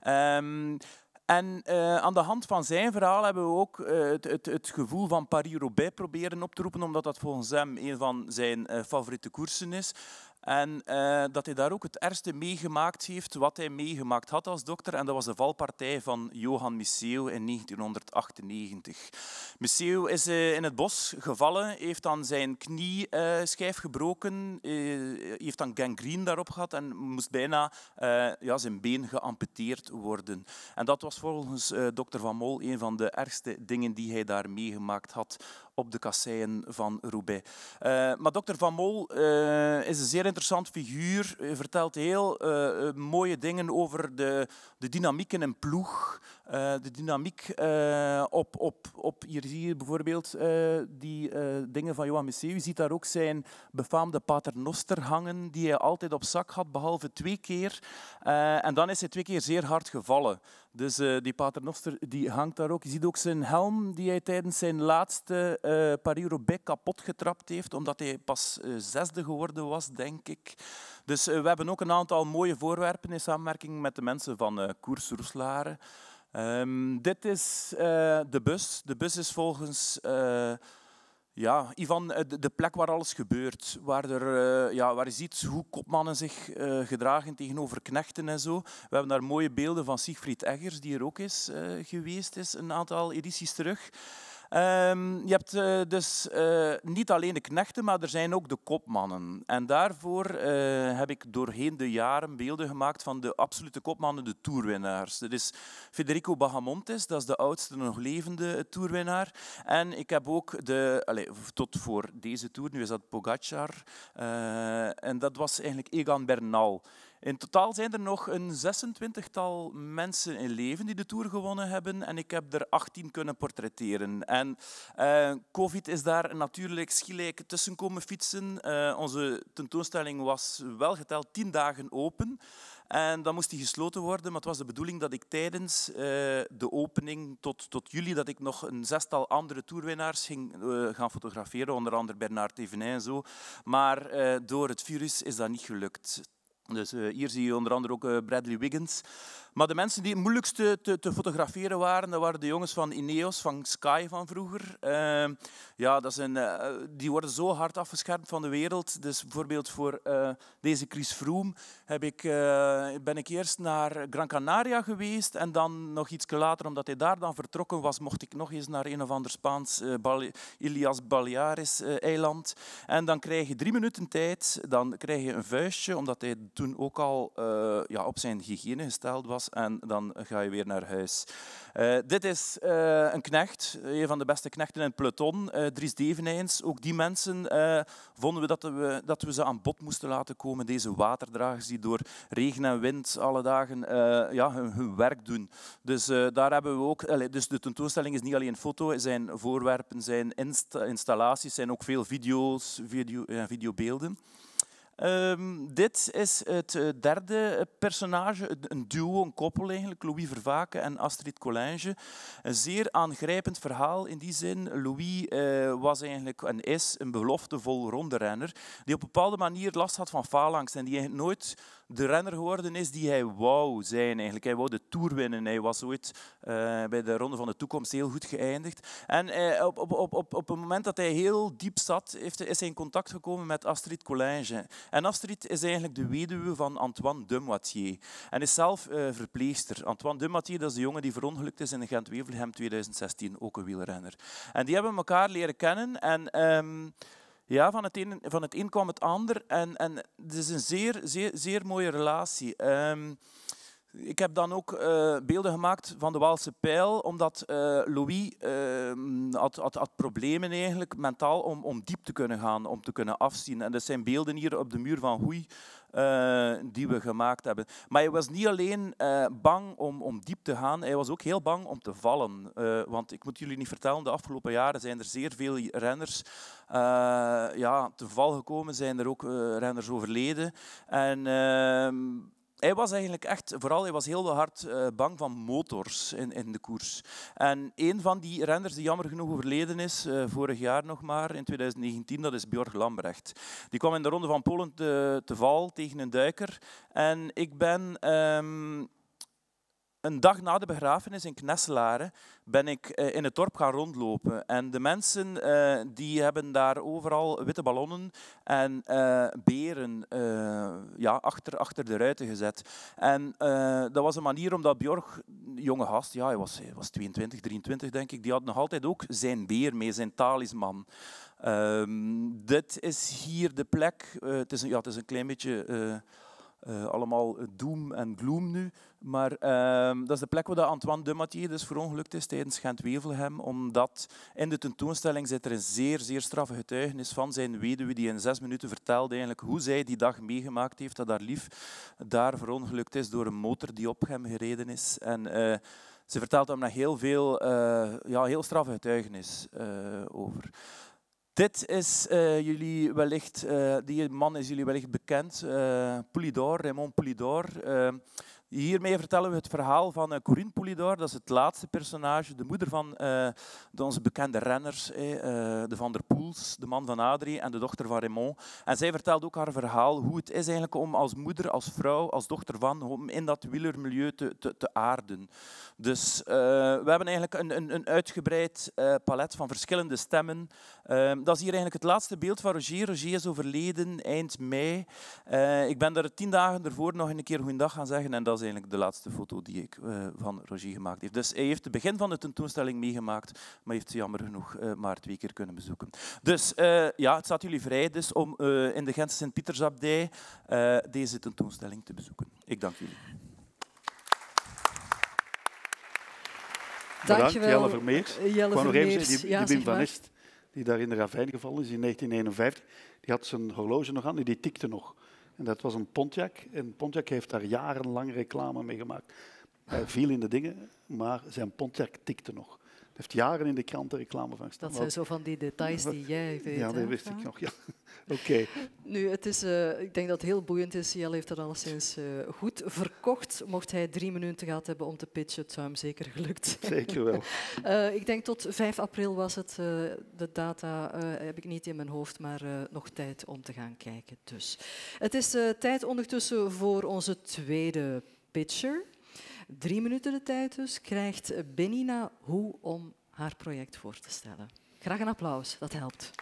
En aan de hand van zijn verhaal hebben we ook het gevoel van Paris-Roubaix proberen op te roepen, omdat dat volgens hem een van zijn favoriete koersen is. En dat hij daar ook het ergste meegemaakt heeft wat hij meegemaakt had als dokter. En dat was de valpartij van Johan Museeuw in 1998. Museeuw is in het bos gevallen, heeft dan zijn knieschijf gebroken, heeft dan gangreen daarop gehad en moest bijna zijn been geamputeerd worden. En dat was volgens dokter Van Mol een van de ergste dingen die hij daar meegemaakt had op de kasseien van Roubaix. Maar dokter Van Mol is een zeer interessant figuur. Hij vertelt heel mooie dingen over de dynamiek in een ploeg. De dynamiek hier zie je bijvoorbeeld die dingen van Johan Museeuw. Je ziet daar ook zijn befaamde paternoster hangen, die hij altijd op zak had, behalve 2 keer. En dan is hij 2 keer zeer hard gevallen. Dus die paternoster die hangt daar ook. Je ziet ook zijn helm die hij tijdens zijn laatste Paris-Roubaix kapot getrapt heeft, omdat hij pas 6e geworden was, denk ik. Dus we hebben ook een aantal mooie voorwerpen in samenwerking met de mensen van Koers Roeselare. Dit is de bus. De bus is volgens Ivan de plek waar alles gebeurt. Waar je ziet hoe kopmannen zich gedragen tegenover knechten en zo. We hebben daar mooie beelden van Siegfried Eggers, die er ook is geweest is, een aantal edities terug. Je hebt dus niet alleen de knechten, maar er zijn ook de kopmannen. En daarvoor heb ik doorheen de jaren beelden gemaakt van de absolute kopmannen, de toerwinnaars. Dat is Federico Bahamontes, dat is de oudste nog levende toerwinnaar. En ik heb ook tot voor deze toer, nu is dat Pogacar, en dat was eigenlijk Egan Bernal. In totaal zijn er nog een 26-tal mensen in leven die de Tour gewonnen hebben en ik heb er 18 kunnen portretteren. En COVID is daar natuurlijk schielijk tussen komen fietsen. Onze tentoonstelling was wel geteld 10 dagen open. En dan moest die gesloten worden, maar het was de bedoeling dat ik tijdens de opening tot juli dat ik nog een 6-tal andere toerwinnaars ging gaan fotograferen, onder andere Bernard Thévenin en zo. Maar door het virus is dat niet gelukt. Dus hier zie je onder andere ook Bradley Wiggins. Maar de mensen die het moeilijkste te fotograferen waren, dat waren de jongens van Ineos, van Sky van vroeger. Die worden zo hard afgeschermd van de wereld. Dus bijvoorbeeld voor deze Chris Froome ben ik eerst naar Gran Canaria geweest en dan nog iets later, omdat hij daar dan vertrokken was, mocht ik nog eens naar een of ander Spaans Ilias Baleares eiland. En dan krijg je 3 minuten tijd, dan krijg je een vuistje, omdat hij toen ook al op zijn hygiëne gesteld was. En dan ga je weer naar huis. Dit is een knecht, een van de beste knechten in het peloton, Dries Devenijns. Ook die mensen vonden we dat we ze aan bod moesten laten komen. Deze waterdragers die door regen en wind alle dagen hun werk doen. Dus daar hebben we ook. Dus de tentoonstelling is niet alleen foto, zijn voorwerpen, zijn installaties, zijn ook veel videobeelden. Dit is het derde personage, een duo, een koppel eigenlijk, Louis Vervaeke en Astrid Collinge. Een zeer aangrijpend verhaal in die zin. Louis was eigenlijk en is een beloftevol ronderenner die op een bepaalde manier last had van faalangst en die eigenlijk nooit de renner geworden is die hij wou zijn. Eigenlijk. Hij wou de Tour winnen. Hij was ooit bij de Ronde van de Toekomst heel goed geëindigd. En op het moment dat hij heel diep zat, is hij in contact gekomen met Astrid Collinge. En Astrid is eigenlijk de weduwe van Antoine Demoitier en is zelf verpleegster. Antoine Demoitier, dat is de jongen die verongelukt is in de Gent-Wevelgem 2016, ook een wielrenner. En die hebben elkaar leren kennen en van het een kwam het ander en het is een zeer mooie relatie. Ik heb dan ook beelden gemaakt van de Waalse Pijl, omdat Louis had problemen eigenlijk mentaal om diep te kunnen gaan, om te kunnen afzien. En dat zijn beelden hier op de muur van Hoei die we gemaakt hebben. Maar hij was niet alleen bang om diep te gaan, hij was ook heel bang om te vallen. Want ik moet jullie niet vertellen, de afgelopen jaren zijn er zeer veel renners te val gekomen, zijn er ook renners overleden. En hij was eigenlijk echt, hij was heel hard bang van motors in de koers. En een van die renners die jammer genoeg overleden is, vorig jaar nog maar, in 2019, dat is Björg Lambrecht. Die kwam in de Ronde van Polen te val tegen een duiker. En ik ben een dag na de begrafenis in Knesselare ben ik in het dorp gaan rondlopen. En de mensen die hebben daar overal witte ballonnen en beren achter de ruiten gezet. En dat was een manier omdat Björk, jonge gast, ja, hij was 22, 23 denk ik, die had nog altijd ook zijn beer mee, zijn talisman. Dit is hier de plek. Het is een klein beetje allemaal doom en gloom nu. Maar dat is de plek waar Antoine de Mathieu dus verongelukt is tijdens Gent-Wevelgem. Omdat in de tentoonstelling zit er een zeer, zeer straffe getuigenis van zijn weduwe die in 6 minuten vertelde eigenlijk hoe zij die dag meegemaakt heeft dat haar lief daar verongelukt is door een motor die op hem gereden is. En ze vertelt hem nog heel veel heel straffe getuigenis over. Dit is jullie wellicht, die man is jullie wellicht bekend, Raymond Poulidor. Hiermee vertellen we het verhaal van Corinne Poulidor. Dat is het laatste personage, de moeder van onze bekende renners, de Van der Poels, de man van Adrie en de dochter van Raymond. En zij vertelt ook haar verhaal hoe het is eigenlijk om als moeder, als vrouw, als dochter van, om in dat wielermilieu te aarden. Dus we hebben eigenlijk een uitgebreid palet van verschillende stemmen. Dat is hier eigenlijk het laatste beeld van Roger. Roger is overleden eind mei. Ik ben er 10 dagen ervoor nog een keer goeiedag gaan zeggen en dat is eigenlijk de laatste foto die ik van Roger gemaakt heb. Dus hij heeft het begin van de tentoonstelling meegemaakt, maar heeft ze jammer genoeg maar 2 keer kunnen bezoeken. Dus het staat jullie vrij dus om in de Gentse Sint-Pietersabdij deze tentoonstelling te bezoeken. Ik dank jullie. Bedankt, Jelle Vermeers. Jelle nog Vermeers. even zeggen, die Wim van Est, die daar in de ravijn gevallen is in 1951, die had zijn horloge nog aan en die tikte nog. En dat was een Pontiac. En Pontiac heeft daar jarenlang reclame mee gemaakt. Hij viel in de dingen, maar zijn Pontiac tikte nog. Hij heeft jaren in de kranten reclame van gestaan. Dat zijn zo van die details die jij weet. Ja, dat wist ik nog. Ja. Oké. Nu, het is, ik denk dat het heel boeiend is. Jelle heeft dat alleszins goed verkocht. Mocht hij 3 minuten gehad hebben om te pitchen, het zou hem zeker gelukt zijn. Zeker wel. Ik denk tot 5 april was het. De data heb ik niet in mijn hoofd, maar nog tijd om te gaan kijken. Dus. Het is tijd ondertussen voor onze tweede pitcher. 3 minuten de tijd dus krijgt Benina Hoe om haar project voor te stellen. Graag een applaus, dat helpt.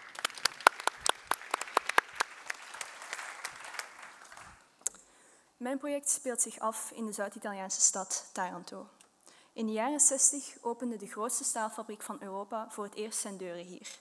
Mijn project speelt zich af in de Zuid-Italiaanse stad Taranto. In de jaren 60 opende de grootste staalfabriek van Europa voor het eerst zijn deuren hier.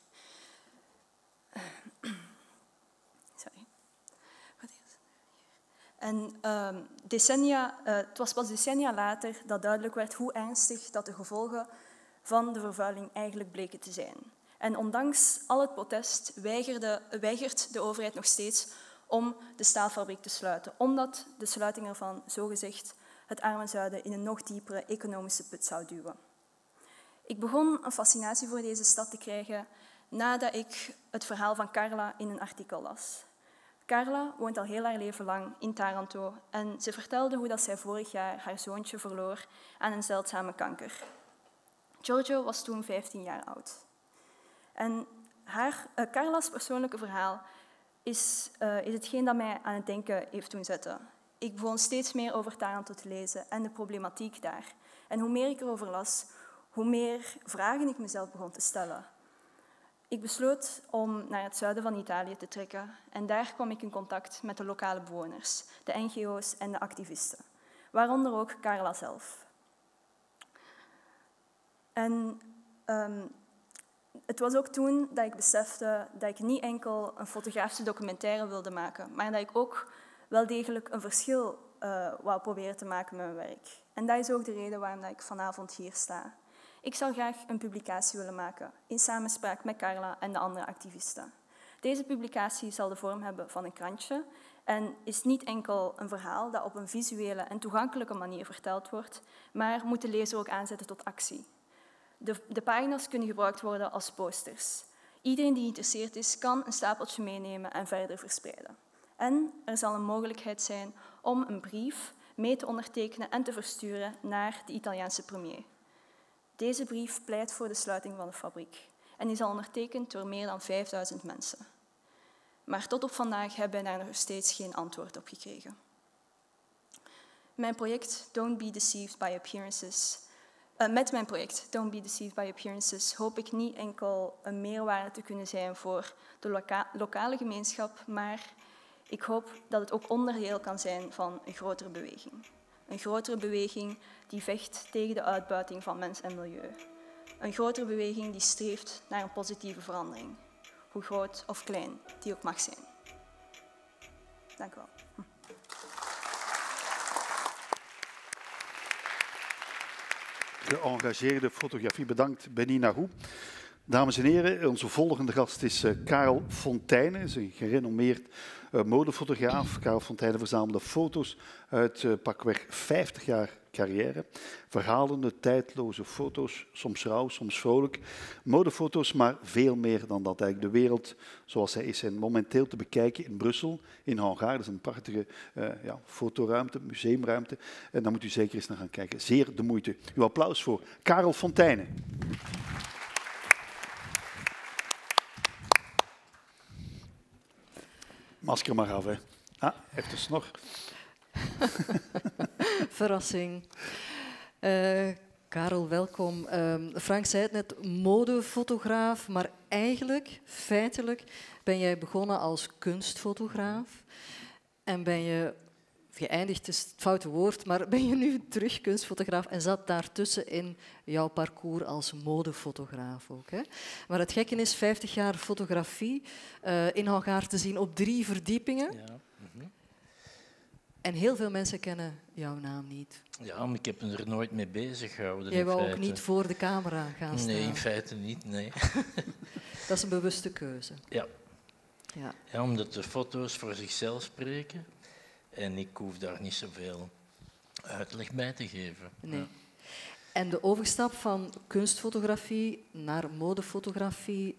En het was pas decennia later dat duidelijk werd hoe ernstig dat de gevolgen van de vervuiling eigenlijk bleken te zijn. En ondanks al het protest weigert de overheid nog steeds om de staalfabriek te sluiten, omdat de sluiting ervan zogezegd het arme zuiden in een nog diepere economische put zou duwen. Ik begon een fascinatie voor deze stad te krijgen nadat ik het verhaal van Carla in een artikel las. Carla woont al heel haar leven lang in Taranto en ze vertelde hoe dat zij vorig jaar haar zoontje verloor aan een zeldzame kanker. Giorgio was toen 15 jaar oud. En Carla's persoonlijke verhaal is hetgeen dat mij aan het denken heeft doen zetten. Ik begon steeds meer over Taranto te lezen en de problematiek daar. En hoe meer ik erover las, hoe meer vragen ik mezelf begon te stellen. Ik besloot om naar het zuiden van Italië te trekken en daar kwam ik in contact met de lokale bewoners, de NGO's en de activisten, waaronder ook Carla zelf. En het was ook toen dat ik besefte dat ik niet enkel een fotografische documentaire wilde maken, maar dat ik ook wel degelijk een verschil wou proberen te maken met mijn werk. En dat is ook de reden waarom ik vanavond hier sta. Ik zou graag een publicatie willen maken, in samenspraak met Carla en de andere activisten. Deze publicatie zal de vorm hebben van een krantje en is niet enkel een verhaal dat op een visuele en toegankelijke manier verteld wordt, maar moet de lezer ook aanzetten tot actie. De pagina's kunnen gebruikt worden als posters. Iedereen die geïnteresseerd is, kan een stapeltje meenemen en verder verspreiden. En er zal een mogelijkheid zijn om een brief mee te ondertekenen en te versturen naar de Italiaanse premier. Deze brief pleit voor de sluiting van de fabriek en is al ondertekend door meer dan 5000 mensen. Maar tot op vandaag hebben wij daar nog steeds geen antwoord op gekregen. mijn project Don't Be Deceived by Appearances... met mijn project Don't Be Deceived by Appearances hoop ik niet enkel een meerwaarde te kunnen zijn voor de lokale gemeenschap, maar ik hoop dat het ook onderdeel kan zijn van een grotere beweging. Een grotere beweging die vecht tegen de uitbuiting van mens en milieu. Een grotere beweging die streeft naar een positieve verandering, hoe groot of klein die ook mag zijn. Dank u wel. Geëngageerde fotografie. Bedankt, Benina Hoe. Dames en heren, onze volgende gast is Karel Fonteyne. Hij is een gerenommeerd modefotograaf. Karel Fonteyne verzamelde foto's uit pakweg 50 jaar carrière. Verhalende, tijdloze foto's, soms rauw, soms vrolijk. Modefoto's, maar veel meer dan dat. Eigenlijk de wereld zoals hij is. En momenteel te bekijken in Brussel, in Hangar. Dat is een prachtige fotoruimte, museumruimte. En daar moet u zeker eens naar gaan kijken. Zeer de moeite. Uw applaus voor Karel Fonteyne. Masker maar af, hè. Ah, heeft een snor. Verrassing. Karel, welkom. Frank zei het net, modefotograaf, maar eigenlijk, feitelijk, ben jij begonnen als kunstfotograaf en ben je, geëindigd is het foute woord, maar ben je nu terug kunstfotograaf en zat daartussen in jouw parcours als modefotograaf ook. Hè? Maar het gekke is, 50 jaar fotografie, in Hangar te zien op 3 verdiepingen. Ja. En heel veel mensen kennen jouw naam niet. Ja, maar ik heb me er nooit mee bezig gehouden. Jij wou ook niet voor de camera gaan staan? Nee, in feite niet, nee. Dat is een bewuste keuze. Ja. Ja. Ja, omdat de foto's voor zichzelf spreken en ik hoef daar niet zoveel uitleg bij te geven. Nee. Ja. En de overstap van kunstfotografie naar modefotografie,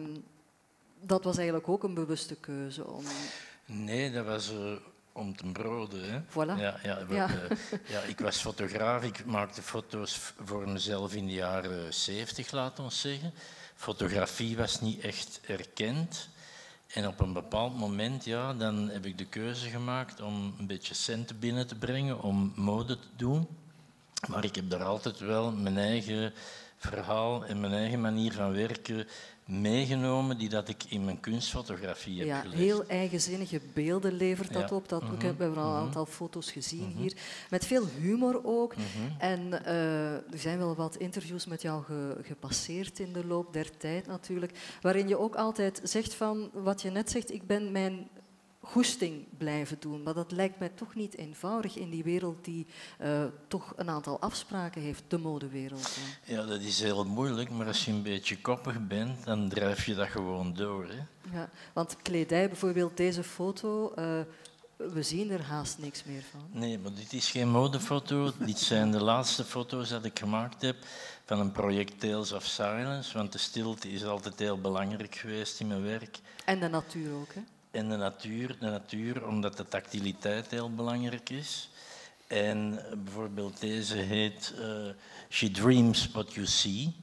dat was eigenlijk ook een bewuste keuze? Nee, dat was om te broden. Hè. Voilà. Ja, ik was fotograaf, ik maakte foto's voor mezelf in de jaren 70, laten we zeggen. Fotografie was niet echt erkend. En op een bepaald moment, ja, dan heb ik de keuze gemaakt om een beetje centen binnen te brengen, om mode te doen. Maar ik heb daar altijd wel mijn eigen verhaal en mijn eigen manier van werken meegenomen die dat ik in mijn kunstfotografie heb gelegd. Heel eigenzinnige beelden levert dat op. Dat we hebben al een aantal foto's gezien hier. Met veel humor ook. En er zijn wel wat interviews met jou gepasseerd in de loop der tijd natuurlijk, waarin je ook altijd zegt van, wat je net zegt, ik ben mijn goesting blijven doen. Maar dat lijkt mij toch niet eenvoudig in die wereld die toch een aantal afspraken heeft, de modewereld. Ja, dat is heel moeilijk, maar als je een beetje koppig bent, dan drijf je dat gewoon door. Hè. Ja, want kledij, bijvoorbeeld deze foto, we zien er haast niks meer van. Nee, maar dit is geen modefoto. Dit zijn de laatste foto's dat ik gemaakt heb van een project Tales of Silence, want de stilte is altijd heel belangrijk geweest in mijn werk. En de natuur ook, hè? En de natuur, omdat de tactiliteit heel belangrijk is. En bijvoorbeeld deze heet She Dreams What You See.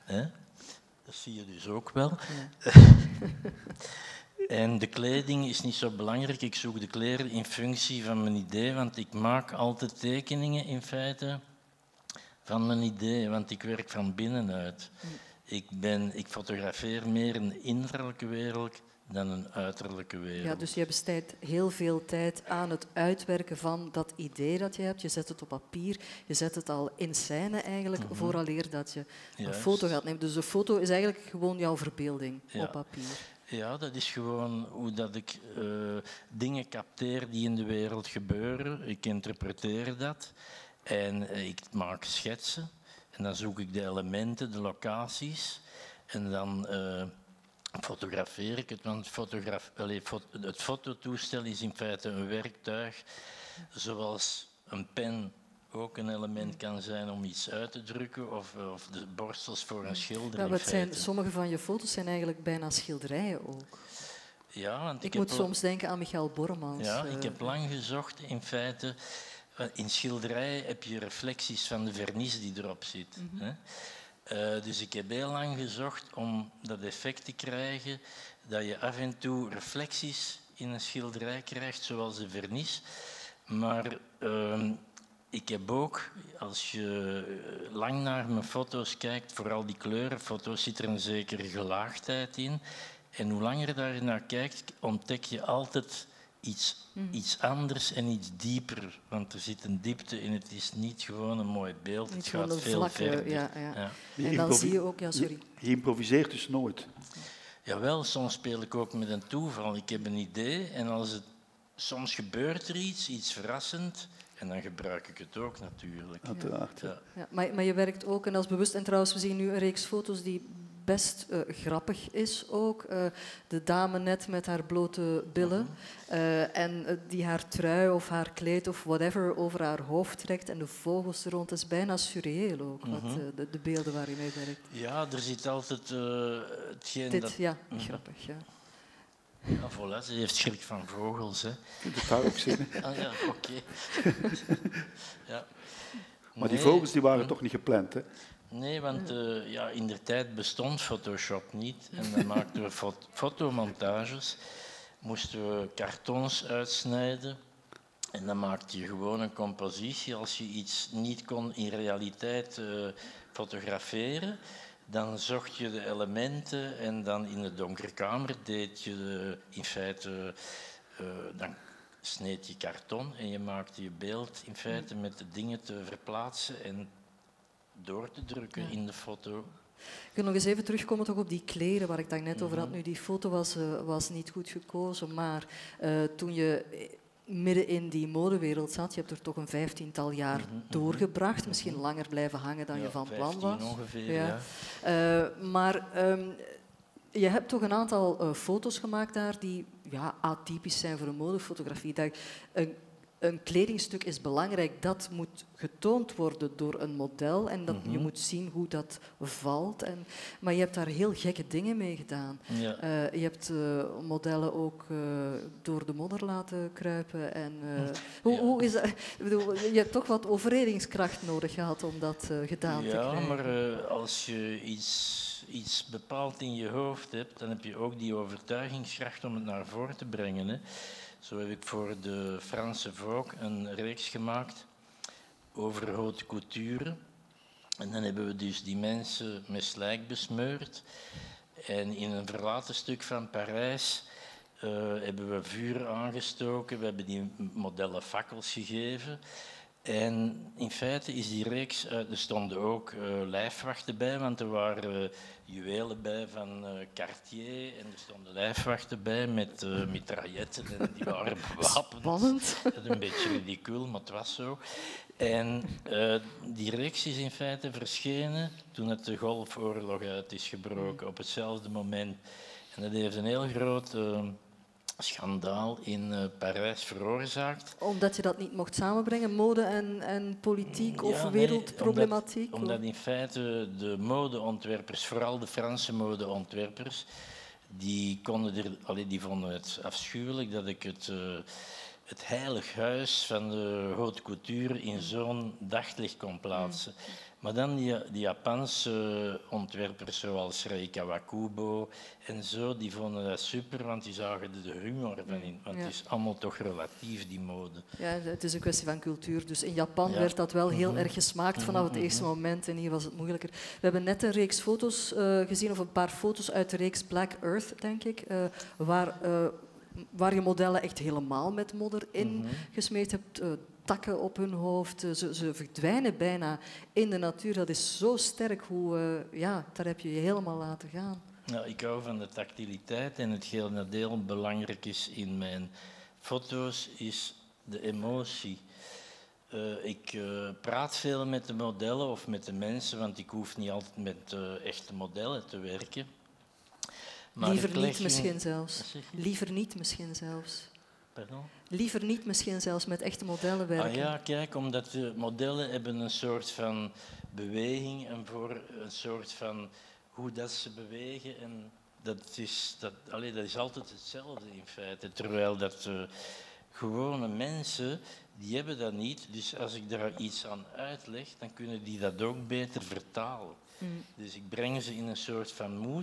Dat zie je dus ook wel. Ja. En de kleding is niet zo belangrijk. Ik zoek de kleren in functie van mijn idee, want ik maak altijd tekeningen in feite van mijn idee, want ik werk van binnenuit. Ik fotografeer meer een innerlijke wereld dan een uiterlijke wereld. Ja, dus je besteedt heel veel tijd aan het uitwerken van dat idee dat je hebt. Je zet het op papier, je zet het al in scène eigenlijk, vooraleer dat je een foto gaat nemen. Dus de foto is eigenlijk gewoon jouw verbeelding op papier. Ja, dat is gewoon hoe dat ik dingen capteer die in de wereld gebeuren. Ik interpreteer dat en ik maak schetsen. En dan zoek ik de elementen, de locaties en dan fotografeer ik het, want het fototoestel is in feite een werktuig, zoals een pen ook een element kan zijn om iets uit te drukken, of de borstels voor een schilder. Ja, sommige van je foto's zijn eigenlijk bijna schilderijen ook. Ja, want ik moet soms denken aan Michael Bormans. Ja, ik heb lang gezocht, in feite. In schilderijen heb je reflecties van de vernis die erop zit. Dus ik heb heel lang gezocht om dat effect te krijgen dat je af en toe reflecties in een schilderij krijgt, zoals de vernis. Maar ik heb ook, als je lang naar mijn foto's kijkt, vooral die kleurenfoto's, zit er een zekere gelaagdheid in. En hoe langer daar je naar kijkt, ontdek je altijd iets anders en iets dieper. Want er zit een diepte in. Het is niet gewoon een mooi beeld. Het gaat veel verder. Ja. En dan zie je ook... Ja, sorry. Je improviseert dus nooit. Jawel, soms speel ik ook met een toeval. Ik heb een idee en soms gebeurt er iets verrassend. En dan gebruik ik het ook natuurlijk. Uiteraard. Ja, maar je werkt ook, en dat is bewust... En trouwens, we zien nu een reeks foto's die best grappig is ook. De dame net met haar blote billen. En die haar trui of haar kleed of whatever over haar hoofd trekt. En de vogels er rond. Het is bijna surreëel ook, de beelden waar je mee werkt. Ja, er zit altijd hetgeen Dit, dat... ja, grappig, ja. Ja, voilà, ze heeft schrik van vogels. Hè. Je kunt het daar ook zien. Ah ja, oké. Ja. Maar die vogels die waren toch niet gepland, hè? Nee, want indertijd bestond Photoshop niet. En dan maakten we fotomontages. Moesten we kartons uitsnijden. En dan maakte je gewoon een compositie. Als je iets niet kon in realiteit fotograferen, dan zocht je de elementen en dan in de donkere kamer deed je in feite... dan sneed je karton en je maakte je beeld in feite met de dingen te verplaatsen en door te drukken in de foto. Ik wil nog eens even terugkomen toch op die kleren waar ik het net over had. Nu, die foto was niet goed gekozen, maar toen je midden in die modewereld zat, je hebt er toch een 15-tal jaar doorgebracht, misschien langer blijven hangen dan je van plan was. 15 ongeveer, Maar je hebt toch een aantal foto's gemaakt daar die atypisch zijn voor een modefotografie. Een kledingstuk is belangrijk, dat moet getoond worden door een model en dat je moet zien hoe dat valt. Maar je hebt daar heel gekke dingen mee gedaan. Ja. Je hebt modellen ook door de modder laten kruipen. En, hoe is dat? Ik bedoel, je hebt toch wat overredingskracht nodig gehad om dat gedaan te krijgen. Ja, maar als je iets bepaald in je hoofd hebt, dan heb je ook die overtuigingskracht om het naar voren te brengen. Hè. Zo heb ik voor de Franse Vogue een reeks gemaakt over haute couture. En dan hebben we dus die mensen met slijk besmeurd. En in een verlaten stuk van Parijs hebben we vuur aangestoken. We hebben die modellen fakkels gegeven. En in feite is die reeks... er stonden ook lijfwachten bij, want er waren juwelen bij van Cartier. En er stonden lijfwachten bij met mitrailletten en die waren bewapend. Spannend. Dat is een beetje ridicuul, maar het was zo. En die reeks is in feite verschenen toen het de Golfoorlog uit is gebroken, op hetzelfde moment. En dat heeft een heel groot... schandaal in Parijs veroorzaakt. Omdat je dat niet mocht samenbrengen, mode en politiek of wereldproblematiek? Omdat in feite de modeontwerpers, vooral de Franse modeontwerpers, die vonden het afschuwelijk dat ik het heilig huis van de haute couture in zo'n daglicht kon plaatsen. Maar dan die Japanse ontwerpers zoals Rei Kawakubo en zo, die vonden dat super, want die zagen er de humor van in. Want het is allemaal toch relatief, die mode. Ja, het is een kwestie van cultuur. Dus in Japan werd dat wel heel erg gesmaakt vanaf het eerste moment en hier was het moeilijker. We hebben net een reeks foto's gezien, of een paar foto's uit de reeks Black Earth, denk ik, waar je modellen echt helemaal met modder in gesmeed hebt. Takken op hun hoofd, ze verdwijnen bijna in de natuur. Dat is zo sterk, daar heb je je helemaal laten gaan. Ja, ik hou van de tactiliteit en hetgeen dat heel belangrijk is in mijn foto's is de emotie. Ik praat veel met de modellen of met de mensen, want ik hoef niet altijd met echte modellen te werken. Maar liever niet misschien zelfs. Liever niet misschien zelfs. Pardon? Liever niet misschien zelfs met echte modellen werken. Ah ja, kijk, omdat de modellen hebben een soort van beweging en voor een soort van hoe dat ze bewegen. En dat is altijd hetzelfde in feite. Terwijl dat gewone mensen, die hebben dat niet. Dus als ik daar iets aan uitleg, dan kunnen die dat ook beter vertalen. Dus ik breng ze in een soort van moed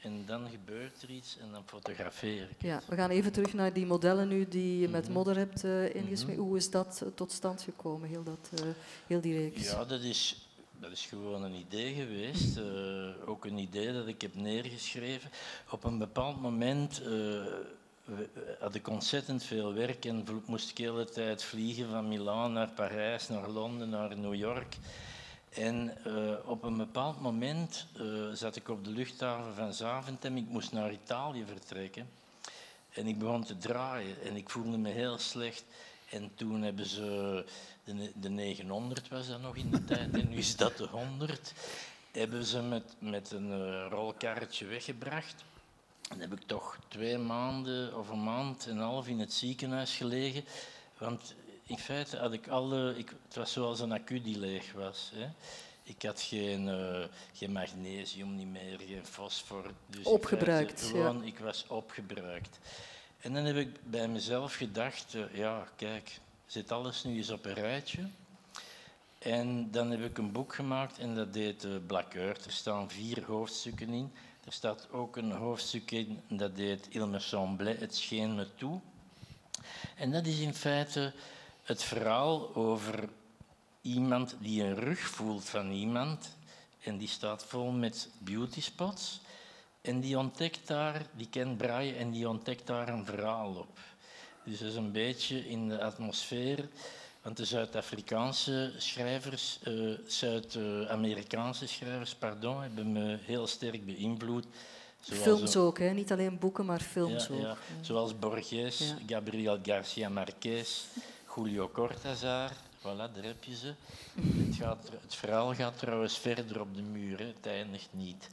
en dan gebeurt er iets en dan fotografeer ik. Ja, we gaan even terug naar die modellen nu die je met modder hebt ingesmeed. Hoe is dat tot stand gekomen, heel die reeks? Ja, dat is gewoon een idee geweest. Ook een idee dat ik heb neergeschreven. Op een bepaald moment had ik ontzettend veel werk en moest ik de hele tijd vliegen van Milaan naar Parijs, naar Londen, naar New York. En op een bepaald moment zat ik op de luchthaven van Zaventem. Ik moest naar Italië vertrekken. En ik begon te draaien en ik voelde me heel slecht. En toen hebben ze, de 900 was dat nog in de tijd, en nu is dat de 100, hebben ze met een rolkarretje weggebracht. Dan heb ik toch 2 maanden of een maand en een half in het ziekenhuis gelegen. Want in feite had ik het was zoals een accu die leeg was. Hè. Ik had geen magnesium niet meer, geen fosfor. Dus opgebruikt. Ik was opgebruikt. En dan heb ik bij mezelf gedacht, ja kijk, zet alles nu eens op een rijtje. En dan heb ik een boek gemaakt en dat heet Blackeur. Er staan 4 hoofdstukken in. Er staat ook een hoofdstuk in dat heet Il me semblait, het scheen me toe. En dat is in feite het verhaal over iemand die een rug voelt van iemand en die staat vol met beauty spots. En die ontdekt daar, die kent Braille en die ontdekt daar een verhaal op. Dus dat is een beetje in de atmosfeer, want de Zuid-Afrikaanse schrijvers, Zuid-Amerikaanse schrijvers, pardon, hebben me heel sterk beïnvloed. Films ook, hè? Niet alleen boeken, maar films ook. Ja. Zoals Borges, Gabriel García Márquez, Julio Cortázar. Voilà, daar heb je ze. Het verhaal gaat trouwens verder op de muur, hè. Het eindigt niet.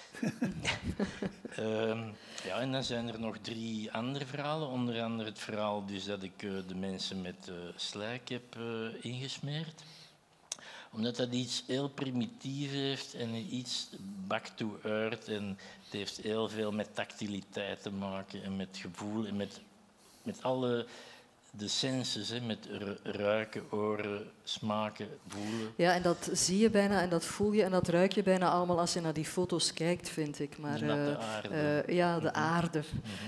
En dan zijn er nog 3 andere verhalen. Onder andere het verhaal dus dat ik de mensen met slijk heb ingesmeerd. Omdat dat iets heel primitief heeft en iets back to earth. En het heeft heel veel met tactiliteit te maken en met gevoel en met alle de senses, hè, met ruiken, oren, smaken, voelen. Ja, en dat zie je bijna en dat voel je en dat ruik je bijna allemaal als je naar die foto's kijkt, vind ik. Maar, de aarde. De aarde.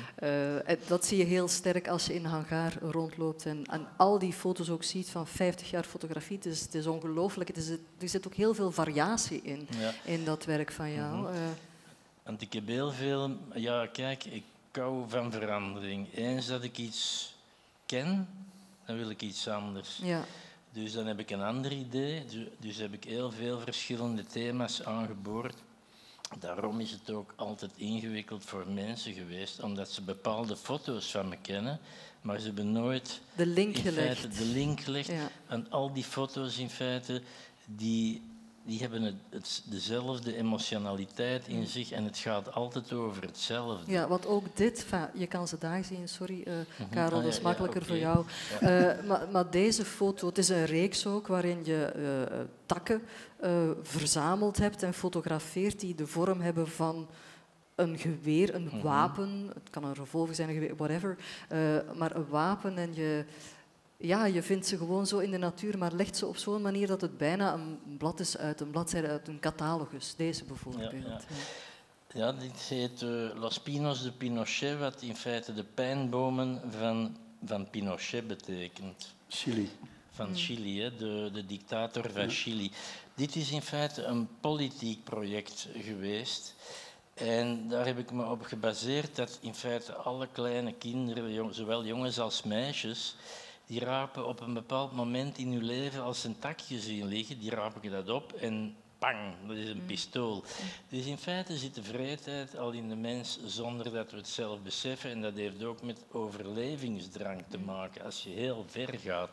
Dat zie je heel sterk als je in hangar rondloopt en al die foto's ook ziet van 50 jaar fotografie. Het is ongelooflijk. Er zit ook heel veel variatie in dat werk van jou. Want ik heb heel veel... Ja, kijk, ik hou van verandering. Eens dat ik iets ken, dan wil ik iets anders. Ja. Dus dan heb ik een ander idee. Dus heb ik heel veel verschillende thema's aangeboord. Daarom is het ook altijd ingewikkeld voor mensen geweest, omdat ze bepaalde foto's van me kennen, maar ze hebben nooit de link gelegd. Ja. En al die foto's in feite, die hebben dezelfde emotionaliteit in zich en het gaat altijd over hetzelfde. Ja, want ook dit, je kan ze daar zien, sorry Karel, dat is makkelijker voor jou. Maar deze foto, het is een reeks ook waarin je takken verzameld hebt en fotografeert die de vorm hebben van een geweer, een wapen. Het kan een revolver zijn, een geweer, whatever. Maar een wapen en je vindt ze gewoon zo in de natuur, maar legt ze op zo'n manier dat het bijna een bladzijde uit een catalogus. Deze bijvoorbeeld. Ja, dit heet Los Pinos de Pinochet, wat in feite de pijnbomen van Pinochet betekent. Chili. Van Chili, hè, de dictator van Chili. Dit is in feite een politiek project geweest. En daar heb ik me op gebaseerd dat in feite alle kleine kinderen, zowel jongens als meisjes, die rapen op een bepaald moment in hun leven, als ze een takje zien liggen, die rapen dat op en pang, dat is een pistool. Dus in feite zit de vreedheid al in de mens zonder dat we het zelf beseffen. En dat heeft ook met overlevingsdrang te maken als je heel ver gaat.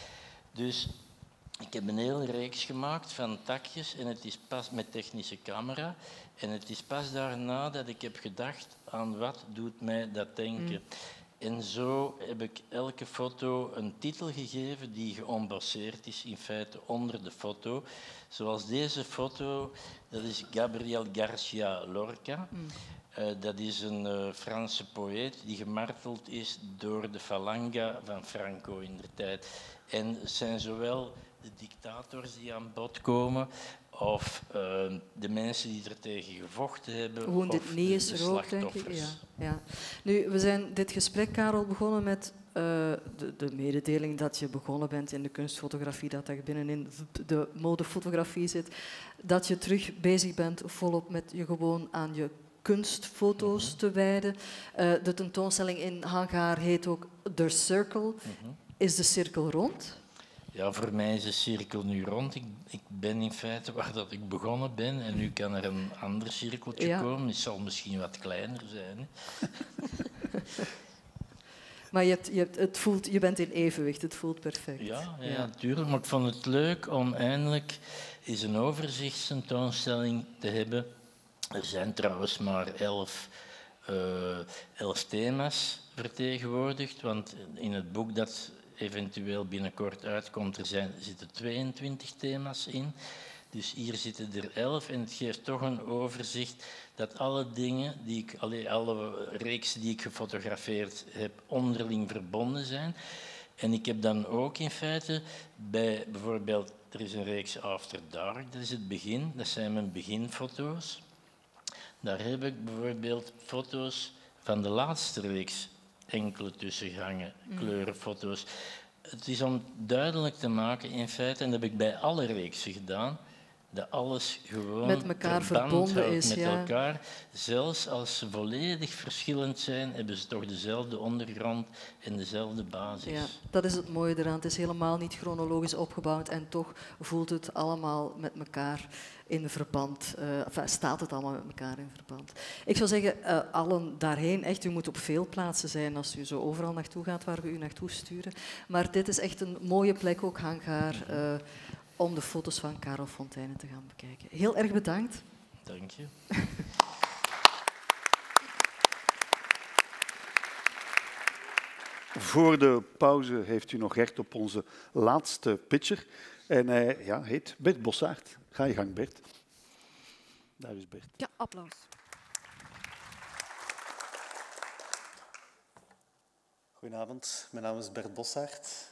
Dus ik heb een hele reeks gemaakt van takjes en het is pas met technische camera. En het is pas daarna dat ik heb gedacht aan wat doet mij dat denken. En zo heb ik elke foto een titel gegeven die geëmbosseerd is in feite onder de foto. Zoals deze foto, dat is Gabriel García Lorca. Dat is een Franse poëet die gemarteld is door de falanga van Franco in der tijd. En het zijn zowel de dictators die aan bod komen of de mensen die er tegen gevochten hebben, Gewoon of dit niet is de er ook, denk ik. slachtoffers. Ja. Nu, we zijn dit gesprek, Karel, begonnen met de mededeling dat je begonnen bent in de kunstfotografie, dat je binnenin de modefotografie zit, dat je terug bezig bent volop met je gewoon aan je kunstfoto's te wijden. De tentoonstelling in Hangaar heet ook The Circle. Is de cirkel rond? Ja, voor mij is de cirkel nu rond. Ik ben in feite waar dat ik begonnen ben en nu kan er een ander cirkeltje komen. Het zal misschien wat kleiner zijn. Maar je bent in evenwicht, het voelt perfect. Ja, natuurlijk. Maar ik vond het leuk om eindelijk eens een overzichtstentoonstelling te hebben. Er zijn trouwens maar 11 thema's vertegenwoordigd, want in het boek dat eventueel binnenkort uitkomt, zitten 22 thema's in. Dus hier zitten er 11 en het geeft toch een overzicht dat alle dingen, alle reeksen die ik gefotografeerd heb, onderling verbonden zijn. En ik heb dan ook in feite bij bijvoorbeeld, er is een reeks After Dark, dat is het begin, dat zijn mijn beginfoto's. Daar heb ik bijvoorbeeld foto's van de laatste reeks, enkele tussengangen, kleurenfoto's. Het is om duidelijk te maken, in feite, en dat heb ik bij alle reeksen gedaan, dat alles gewoon met elkaar verbonden is. Met elkaar. Zelfs als ze volledig verschillend zijn, hebben ze toch dezelfde ondergrond en dezelfde basis. Ja, dat is het mooie eraan. Het is helemaal niet chronologisch opgebouwd en toch voelt het allemaal met elkaar in verband. Staat het allemaal met elkaar in verband. Ik zou zeggen, allen daarheen, echt, u moet op veel plaatsen zijn als u zo overal naartoe gaat waar we u naartoe sturen. Maar dit is echt een mooie plek, ook Hangaar, om de foto's van Karel Fonteyne te gaan bekijken. Heel erg bedankt. Dank je. Voor de pauze heeft u nog recht op onze laatste pitcher. En hij heet Bert Bossaert. Ga je gang, Bert. Daar is Bert. Ja, applaus. Goedenavond, mijn naam is Bert Bossaert.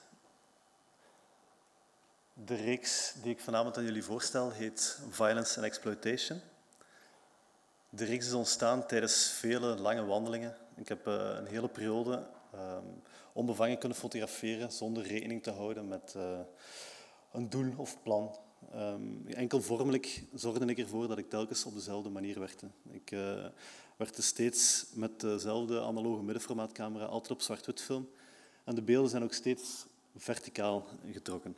De reeks die ik vanavond aan jullie voorstel heet Violence and Exploitation. De reeks is ontstaan tijdens vele lange wandelingen. Ik heb een hele periode onbevangen kunnen fotograferen zonder rekening te houden met een doel of plan. Enkel vormelijk zorgde ik ervoor dat ik telkens op dezelfde manier werkte. Ik werkte steeds met dezelfde analoge middenformaatcamera, altijd op zwart-wit film. En de beelden zijn ook steeds verticaal getrokken.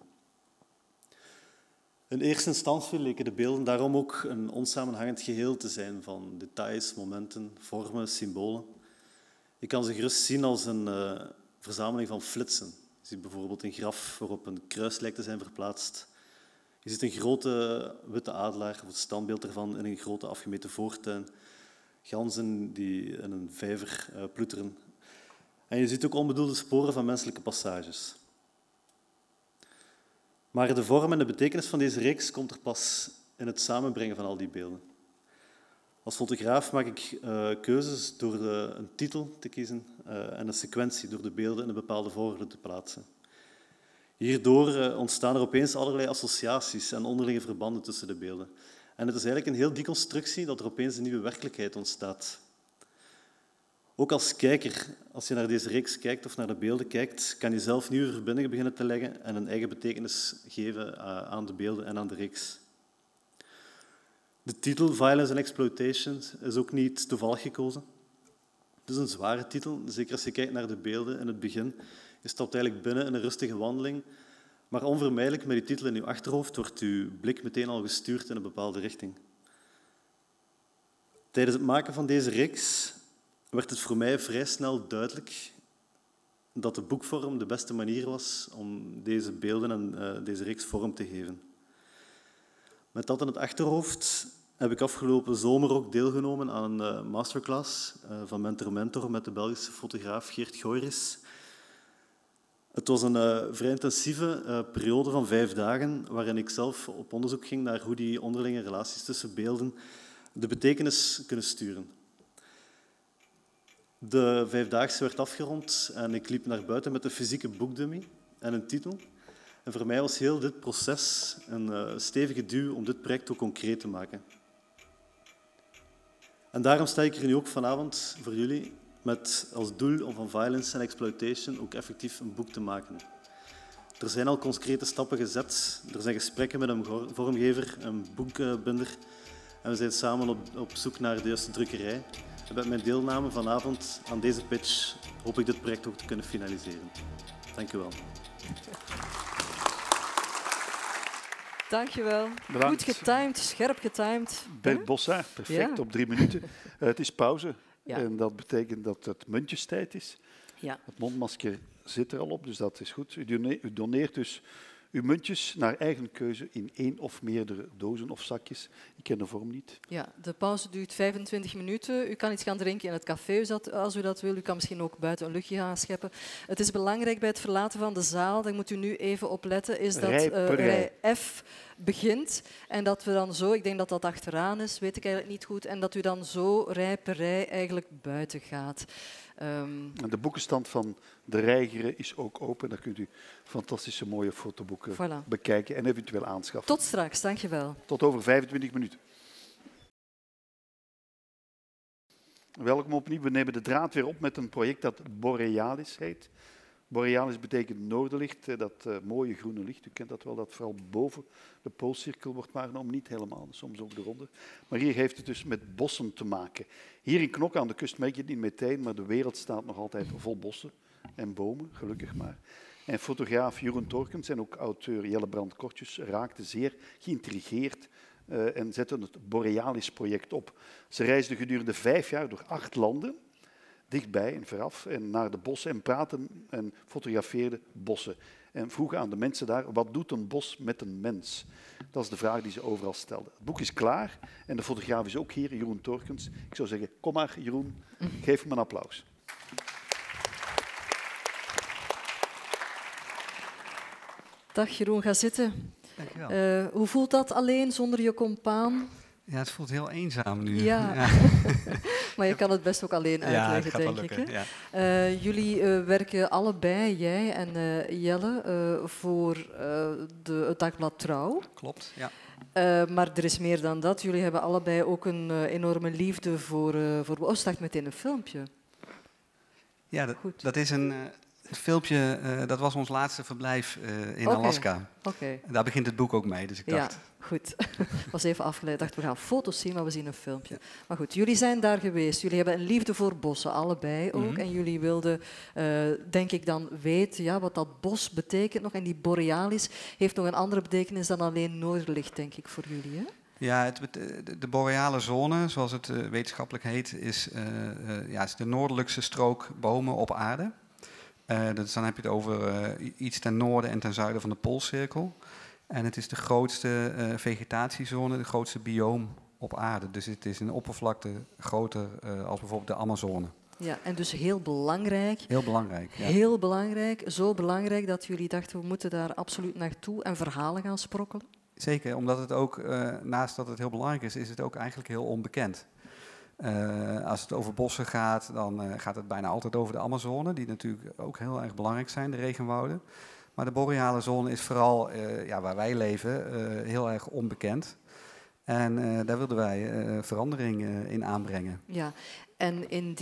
In eerste instantie leken de beelden daarom ook een onsamenhangend geheel te zijn van details, momenten, vormen, symbolen. Je kan ze gerust zien als een verzameling van flitsen. Je ziet bijvoorbeeld een graf waarop een kruis lijkt te zijn verplaatst. Je ziet een grote witte adelaar, of het standbeeld ervan, in een grote afgemeten voortuin. Ganzen die in een vijver ploeteren. En je ziet ook onbedoelde sporen van menselijke passages. Maar de vorm en de betekenis van deze reeks komt er pas in het samenbrengen van al die beelden. Als fotograaf maak ik keuzes door een titel te kiezen en een sequentie door de beelden in een bepaalde volgorde te plaatsen. Hierdoor ontstaan er opeens allerlei associaties en onderlinge verbanden tussen de beelden. En het is eigenlijk een heel deconstructie dat er opeens een nieuwe werkelijkheid ontstaat. Ook als kijker, als je naar deze reeks kijkt of naar de beelden kijkt, kan je zelf nieuwe verbindingen beginnen te leggen en een eigen betekenis geven aan de beelden en aan de reeks. De titel Violence and Exploitation is ook niet toevallig gekozen. Het is een zware titel, zeker als je kijkt naar de beelden in het begin. Je stapt eigenlijk binnen in een rustige wandeling, maar onvermijdelijk met die titel in je achterhoofd wordt je blik meteen al gestuurd in een bepaalde richting. Tijdens het maken van deze reeks werd het voor mij vrij snel duidelijk dat de boekvorm de beste manier was om deze beelden en deze reeks vorm te geven. Met dat in het achterhoofd heb ik afgelopen zomer ook deelgenomen aan een masterclass van mentor-mentor met de Belgische fotograaf Geert Gooiris. Het was een vrij intensieve periode van 5 dagen waarin ik zelf op onderzoek ging naar hoe die onderlinge relaties tussen beelden de betekenis kunnen sturen. De 5-daagse werd afgerond en ik liep naar buiten met een fysieke boekdummy en een titel. En voor mij was heel dit proces een stevige duw om dit project ook concreet te maken. En daarom sta ik er nu ook vanavond voor jullie met als doel om van violence en exploitation ook effectief een boek te maken. Er zijn al concrete stappen gezet, er zijn gesprekken met een vormgever, een boekbinder en we zijn samen op zoek naar de juiste drukkerij. En met mijn deelname vanavond aan deze pitch hoop ik dit project ook te kunnen finaliseren. Dank u wel. Dank je wel. Bedankt. Goed getimed, scherp getimed. Bert Bossaert, perfect, Ja. op 3 minuten. Het is pauze Ja. en dat betekent dat het muntjestijd is. Ja. Het mondmasker zit er al op, dus dat is goed. U doneert dus uw muntjes naar eigen keuze in 1 of meerdere dozen of zakjes. Ik ken de vorm niet. Ja, de pauze duurt 25 minuten. U kan iets gaan drinken in het café als u dat wil. U kan misschien ook buiten een luchtje gaan scheppen. Het is belangrijk bij het verlaten van de zaal, daar moet u nu even op letten, is dat rij F begint en dat we dan zo, ik denk dat dat achteraan is, weet ik eigenlijk niet goed, en dat u dan zo rij per rij eigenlijk buiten gaat. De boekenstand van de Reigeren is ook open. Daar kunt u fantastische mooie fotoboeken bekijken en eventueel aanschaffen. Tot straks, dankjewel. Tot over 25 minuten. Welkom opnieuw. We nemen de draad weer op met een project dat Borealis heet. Borealis betekent noorderlicht, dat mooie groene licht. U kent dat wel, dat vooral boven de poolcirkel wordt waargenomen. Niet helemaal, soms ook de ronde. Maar hier heeft het dus met bossen te maken. Hier in Knokke aan de kust merk je het niet meteen, maar de wereld staat nog altijd vol bossen en bomen, gelukkig maar. En fotograaf Jeroen Toirkens en ook auteur Jelle Brandt Cortius raakten zeer geïntrigeerd en zetten het Borealis-project op. Ze reisden gedurende 5 jaar door 8 landen, dichtbij en veraf, en naar de bossen en praten en fotografeerden bossen. En vroegen aan de mensen daar, wat doet een bos met een mens? Dat is de vraag die ze overal stelden. Het boek is klaar en de fotograaf is ook hier, Jeroen Toirkens. Ik zou zeggen, kom maar Jeroen, geef hem een applaus. Dag Jeroen, ga zitten. Dankjewel. Hoe voelt dat alleen zonder je compaan? Ja, het voelt heel eenzaam nu. Ja, ja. Maar je kan het best ook alleen uitleggen, denk ik. Hè? Ja. Jullie werken allebei, jij en Jelle, voor het dagblad Trouw. Klopt, ja. Maar er is meer dan dat. Jullie hebben allebei ook een enorme liefde voor... Oh, start meteen een filmpje. Ja, dat is een filmpje, dat was ons laatste verblijf in Alaska. Daar begint het boek ook mee, dus ik dacht... Ja, goed. Was even afgeleid. Ik dacht, we gaan foto's zien, maar we zien een filmpje. Maar goed, jullie zijn daar geweest. Jullie hebben een liefde voor bossen, allebei ook. En jullie wilden, denk ik, dan weten ja, wat dat bos betekent nog. En die Borealis heeft nog een andere betekenis dan alleen noorderlicht, denk ik, voor jullie, hè? Ja, de boreale zone, zoals het wetenschappelijk heet, is de noordelijkste strook bomen op aarde. Dus dan heb je het over iets ten noorden en ten zuiden van de poolcirkel. En het is de grootste vegetatiezone, de grootste bioom op aarde. Dus het is een oppervlakte groter als bijvoorbeeld de Amazone. Ja, en dus heel belangrijk. Heel belangrijk, ja. Heel belangrijk. Zo belangrijk dat jullie dachten, we moeten daar absoluut naartoe en verhalen gaan sprokkelen. Zeker, omdat het ook, naast dat het heel belangrijk is het ook eigenlijk heel onbekend. Als het over bossen gaat, dan gaat het bijna altijd over de Amazone, die natuurlijk ook heel erg belangrijk zijn, de regenwouden. Maar de boreale zone is vooral, waar wij leven, heel erg onbekend. En daar wilden wij verandering in aanbrengen. Ja, en in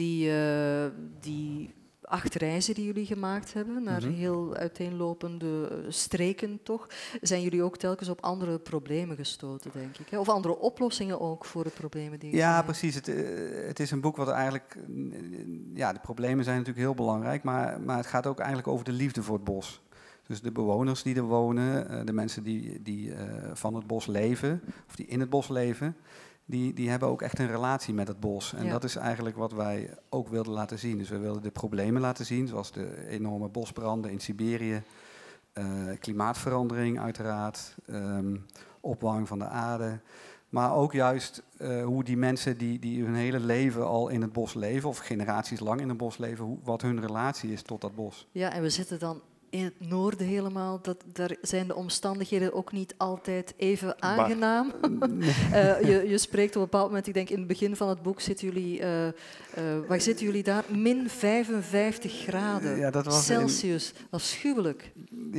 die 8 reizen die jullie gemaakt hebben, naar heel uiteenlopende streken toch, zijn jullie ook telkens op andere problemen gestoten, denk ik. Hè? Of andere oplossingen ook voor de problemen die jullie hebben. Precies. Het is een boek wat eigenlijk... Ja, de problemen zijn natuurlijk heel belangrijk, maar het gaat ook eigenlijk over de liefde voor het bos. Dus de bewoners die er wonen, de mensen die van het bos leven, of die in het bos leven, die hebben ook echt een relatie met het bos. En dat is eigenlijk wat wij ook wilden laten zien. Dus we wilden de problemen laten zien, zoals de enorme bosbranden in Siberië, klimaatverandering uiteraard, opwarming van de aarde. Maar ook juist hoe die mensen die hun hele leven al in het bos leven, of generaties lang in het bos leven, wat hun relatie is tot dat bos. Ja, en we zitten dan in het noorden helemaal, daar zijn de omstandigheden ook niet altijd even aangenaam. Je spreekt op een bepaald moment, ik denk in het begin van het boek zitten jullie, waar zitten jullie daar? Min 55 graden Ja, dat was Celsius, afschuwelijk. Ja,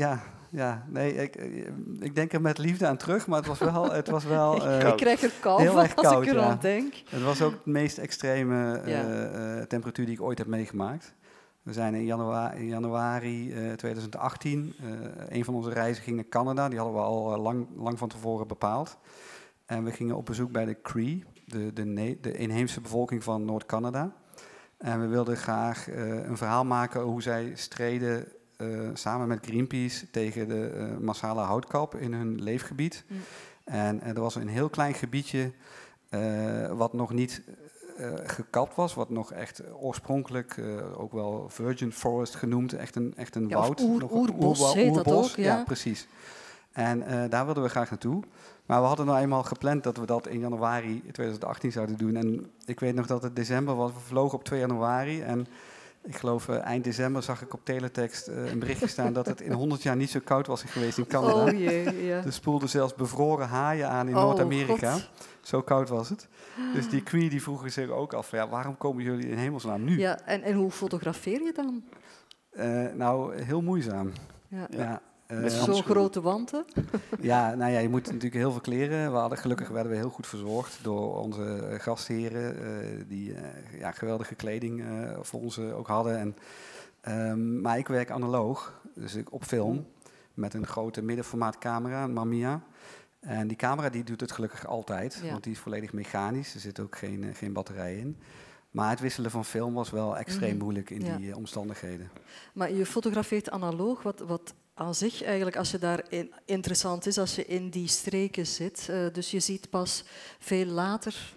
Ja, nee, ik denk er met liefde aan terug, maar het was wel ik krijg er kou heel van erg als koud, ik eraan denk. Het was ook de meest extreme temperatuur die ik ooit heb meegemaakt. We zijn in januari 2018, een van onze reizen ging naar Canada. Die hadden we al lang van tevoren bepaald. En we gingen op bezoek bij de Cree, de inheemse bevolking van Noord-Canada. En we wilden graag een verhaal maken hoe zij streden samen met Greenpeace tegen de massale houtkap in hun leefgebied. En er was een heel klein gebiedje wat nog niet gekapt was, wat nog echt oorspronkelijk, ook wel virgin forest genoemd, echt een woud. Oerbos heet dat ook, ja. Ja, precies. En daar wilden we graag naartoe. Maar we hadden nou eenmaal gepland dat we dat in januari 2018 zouden doen. En ik weet nog dat het december was. We vlogen op 2 januari. En ik geloof eind december zag ik op teletext een berichtje staan dat het in 100 jaar niet zo koud was geweest in Canada. Oh jee, ja. Er spoelden zelfs bevroren haaien aan in Noord-Amerika. Zo koud was het. Dus die Cree die vroegen zich ook af, ja, waarom komen jullie in hemelsnaam nu? Ja, en hoe fotografeer je dan? Nou, heel moeizaam. Ja. Met zo'n grote wanten? Ja, nou ja, je moet natuurlijk heel veel kleren. Gelukkig werden we heel goed verzorgd door onze gastheren, die geweldige kleding voor ons ook hadden. Maar ik werk analoog, dus op film, met een grote middenformaatcamera, een Mamiya. En die camera die doet het gelukkig altijd, want die is volledig mechanisch. Er zit ook geen batterij in. Maar het wisselen van film was wel extreem moeilijk in die omstandigheden. Maar je fotografeert analoog, wat aan zich eigenlijk, als je daar interessant is, als je in die streken zit. Dus je ziet pas veel later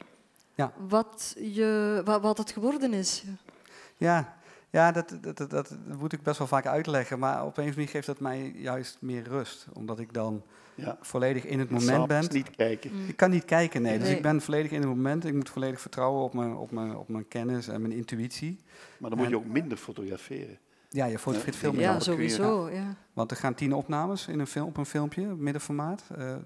wat het geworden is. Ja, dat moet ik best wel vaak uitleggen. Maar op een of andere manier geeft dat mij juist meer rust. Omdat ik dan volledig in het moment ben. Niet kijken. Ik kan niet kijken, nee. Dus ik ben volledig in het moment. Ik moet volledig vertrouwen op mijn kennis en mijn intuïtie. Maar dan moet je ook minder fotograferen. Ja, je fotografeert veel meer. Ja, sowieso. Ja. Want er gaan 10 opnames op een filmpje, middenformaat.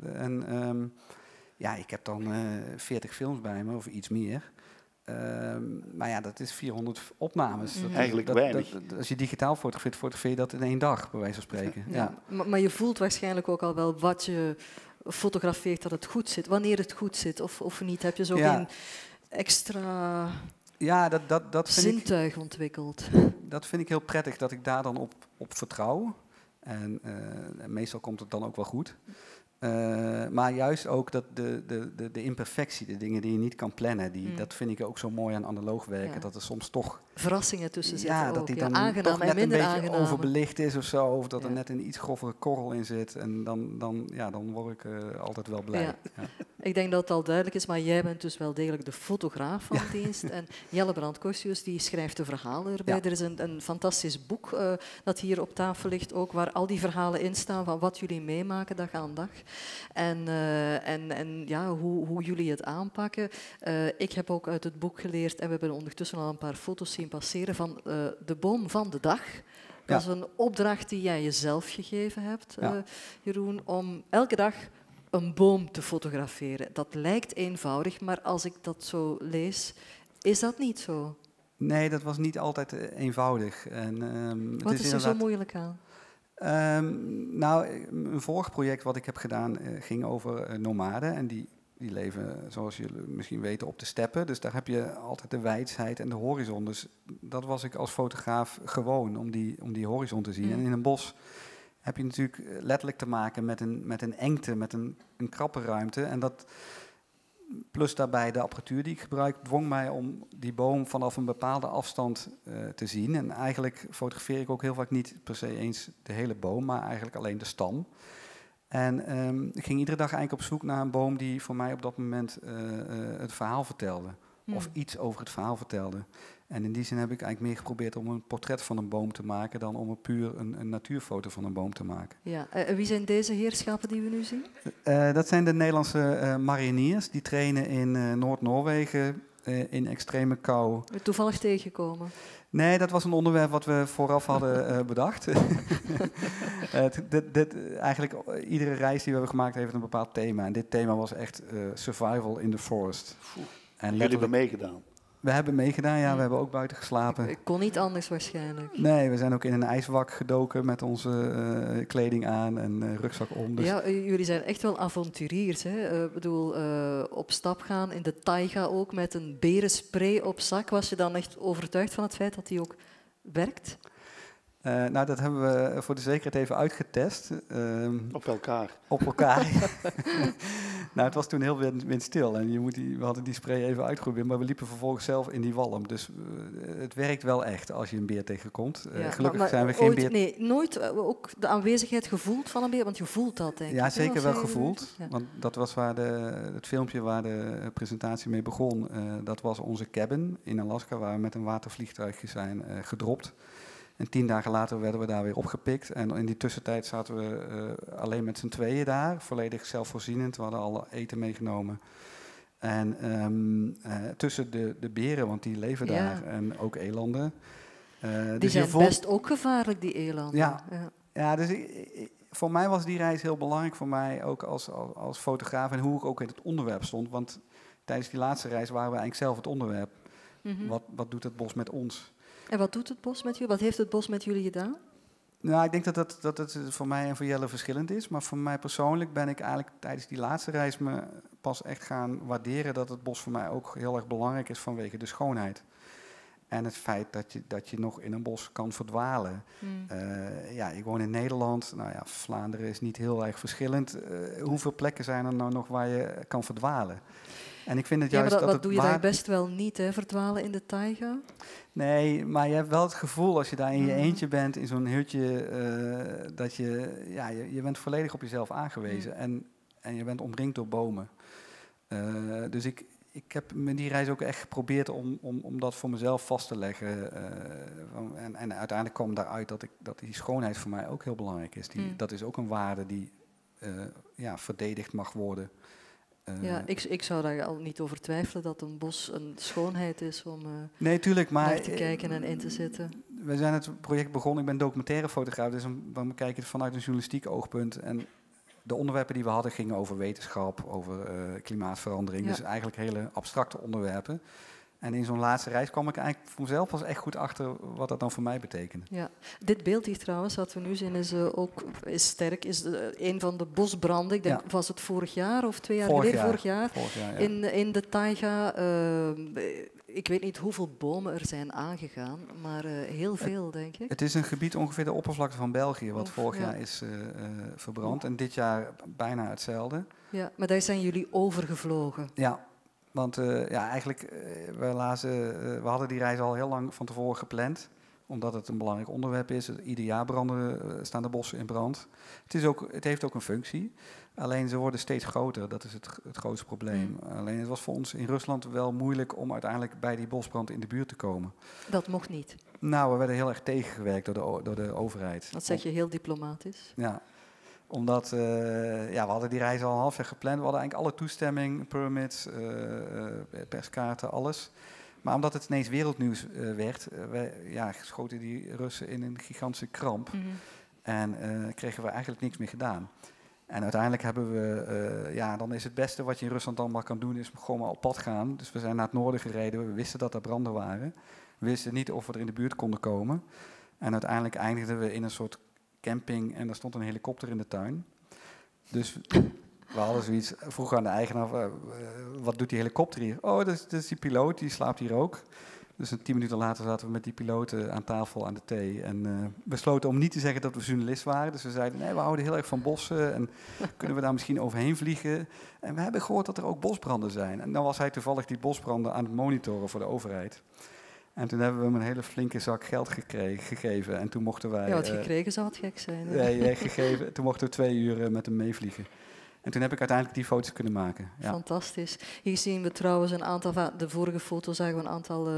Ik heb dan 40 films bij me, of iets meer. Maar ja, dat is 400 opnames. Eigenlijk weinig. Als je digitaal fotografeer je dat in 1 dag, bij wijze van spreken. Ja. Maar je voelt waarschijnlijk ook al wel wat je fotografeert, dat het goed zit. Wanneer het goed zit of niet. Heb je zo geen extra dat zintuig ontwikkeld? Dat vind ik heel prettig, dat ik daar dan op vertrouw. En meestal komt het dan ook wel goed. Maar juist ook dat de imperfectie, de dingen die je niet kan plannen, dat vind ik ook zo mooi aan analoog werken. Ja. Dat er soms toch verrassingen tussen zitten. Ja, dat die dan aangenaam toch net en minder een beetje overbelicht is of zo. Of dat er Ja. net een iets grovere korrel in zit. En dan word ik altijd wel blij. Ja. Ja. Ik denk dat het al duidelijk is, maar jij bent dus wel degelijk de fotograaf van dienst. En Jelle Brandt Cortius die schrijft de verhalen erbij. Ja. Er is een fantastisch boek dat hier op tafel ligt, ook waar al die verhalen in staan van wat jullie meemaken dag aan dag. En hoe jullie het aanpakken. Ik heb ook uit het boek geleerd, en we hebben ondertussen al een paar foto's zien passeren, van de boom van de dag. Dat is een opdracht die jij jezelf gegeven hebt, Jeroen, om elke dag een boom te fotograferen. Dat lijkt eenvoudig, maar als ik dat zo lees, is dat niet zo. Nee, dat was niet altijd eenvoudig. Wat is er zo moeilijk aan? Een vorig project wat ik heb gedaan ging over nomaden. En die leven, zoals jullie misschien weten, op de steppen. Dus daar heb je altijd de wijsheid en de horizon. Dus dat was ik als fotograaf gewoon, om die horizon te zien. En in een bos heb je natuurlijk letterlijk te maken met een engte, met een krappe ruimte. En dat, plus daarbij de apparatuur die ik gebruik, dwong mij om die boom vanaf een bepaalde afstand te zien. En eigenlijk fotografeer ik ook heel vaak niet per se eens de hele boom, maar eigenlijk alleen de stam. En ik ging iedere dag eigenlijk op zoek naar een boom die voor mij op dat moment het verhaal vertelde. Of iets over het verhaal vertelde. En in die zin heb ik eigenlijk meer geprobeerd om een portret van een boom te maken dan om puur een natuurfoto van een boom te maken. Ja. Wie zijn deze heerschappen die we nu zien? Dat zijn de Nederlandse mariniers. Die trainen in Noord-Noorwegen in extreme kou. Toevallig tegengekomen? Nee, dat was een onderwerp wat we vooraf hadden bedacht. Eigenlijk iedere reis die we hebben gemaakt heeft een bepaald thema. En dit thema was echt survival in the forest. En jullie hebben meegedaan? We hebben meegedaan, ja. We hebben ook buiten geslapen. Ik kon niet anders waarschijnlijk. Nee, we zijn ook in een ijswak gedoken met onze kleding aan en rugzak om. Dus Ja, jullie zijn echt wel avonturiers. Hè? Ik bedoel, op stap gaan in de taiga ook met een berenspray op zak. Was je dan echt overtuigd van het feit dat die ook werkt? Nou, dat hebben we voor de zekerheid even uitgetest. Op elkaar. Op elkaar. Nou, het was toen heel windstil en we hadden die spray even uitgeprobeerd, maar we liepen vervolgens zelf in die walm. Dus het werkt wel echt als je een beer tegenkomt. Gelukkig zijn we geen beer... Nee, nooit ook de aanwezigheid gevoeld van een beer, want je voelt dat, denk ik. Ja, zeker wel gevoeld. Ja. Want dat was waar het filmpje waar de presentatie mee begon. Dat was onze cabin in Alaska, waar we met een watervliegtuigje zijn gedropt. En 10 dagen later werden we daar weer opgepikt. En in die tussentijd zaten we alleen met z'n tweeën daar, volledig zelfvoorzienend. We hadden al eten meegenomen. En tussen de beren, want die leven daar, en ook elanden. Die dus zijn best ook gevaarlijk, die elanden. Ja, dus voor mij was die reis heel belangrijk, voor mij ook als fotograaf en hoe ik ook in het onderwerp stond. Want tijdens die laatste reis waren we eigenlijk zelf het onderwerp. Mm-hmm. Wat doet het bos met ons? En wat doet het bos met jullie? Wat heeft het bos met jullie gedaan? Nou, ik denk dat het voor mij en voor Jelle verschillend is. Maar voor mij persoonlijk ben ik eigenlijk tijdens die laatste reis me pas echt gaan waarderen dat het bos voor mij ook heel erg belangrijk is vanwege de schoonheid. En het feit dat je nog in een bos kan verdwalen. Ik woon in Nederland. Nou ja, Vlaanderen is niet heel erg verschillend. Hoeveel plekken zijn er nou nog waar je kan verdwalen? En ik vind het juist maar dat wat doe je daar best wel niet, hè? Verdwalen in de taiga? Nee, maar je hebt wel het gevoel als je daar in je eentje bent, in zo'n hutje, dat je bent volledig op jezelf aangewezen. En je bent omringd door bomen. Dus ik heb met die reis ook echt geprobeerd om dat voor mezelf vast te leggen. En uiteindelijk kwam daaruit dat die schoonheid voor mij ook heel belangrijk is. Dat is ook een waarde die verdedigd mag worden. Ik zou daar al niet over twijfelen dat een bos een schoonheid is om naar te kijken en in te zitten. We zijn het project begonnen, ik ben documentairefotograaf, dus we kijken vanuit een journalistiek oogpunt. En de onderwerpen die we hadden gingen over wetenschap, over klimaatverandering. Dus eigenlijk hele abstracte onderwerpen. En in zo'n laatste reis kwam ik eigenlijk voor mezelf pas echt goed achter wat dat dan voor mij betekende. Ja. Dit beeld hier trouwens, wat we nu zien, is sterk. Is een van de bosbranden. Ik denk, was het vorig jaar of 2 jaar geleden? Vorig jaar in de taiga. Ik weet niet hoeveel bomen er zijn aangegaan, maar heel veel, denk ik. Het is een gebied ongeveer de oppervlakte van België, wat vorig jaar is verbrand. En dit jaar bijna hetzelfde. Ja, maar daar zijn jullie overgevlogen. Ja. Want we hadden die reis al heel lang van tevoren gepland. Omdat het een belangrijk onderwerp is. Ieder jaar staan de bossen in brand. Het heeft ook een functie. Alleen ze worden steeds groter. Dat is het grootste probleem. Alleen het was voor ons in Rusland wel moeilijk om uiteindelijk bij die bosbrand in de buurt te komen. Dat mocht niet? Nou, we werden heel erg tegengewerkt door de overheid. Dat zeg je heel diplomatisch. Ja. Omdat we hadden die reis al een half jaar gepland. We hadden eigenlijk alle toestemming, permits, perskaarten, alles. Maar omdat het ineens wereldnieuws werd, schoten die Russen in een gigantische kramp. En kregen we eigenlijk niks meer gedaan. En uiteindelijk hebben we, dan is het beste wat je in Rusland dan maar kan doen, is gewoon maar op pad gaan. Dus we zijn naar het noorden gereden. We wisten dat er branden waren. We wisten niet of we er in de buurt konden komen. En uiteindelijk eindigden we in een soort camping en er stond een helikopter in de tuin. Dus we hadden zoiets, vroegen aan de eigenaar, wat doet die helikopter hier? Oh, dat is die piloot, die slaapt hier ook. Dus 10 minuten later zaten we met die piloot aan tafel aan de thee. En besloten om niet te zeggen dat we journalist waren. Dus we zeiden, nee, we houden heel erg van bossen. En kunnen we daar misschien overheen vliegen? En we hebben gehoord dat er ook bosbranden zijn. En dan was hij toevallig die bosbranden aan het monitoren voor de overheid. En toen hebben we hem een hele flinke zak geld gegeven. En toen mochten wij... Ja, wat gekregen zou het gek zijn. Nee, gegeven. Toen mochten we 2 uur met hem meevliegen. En toen heb ik uiteindelijk die foto's kunnen maken. Ja. Fantastisch. Hier zien we trouwens een aantal... De vorige foto zagen we een aantal,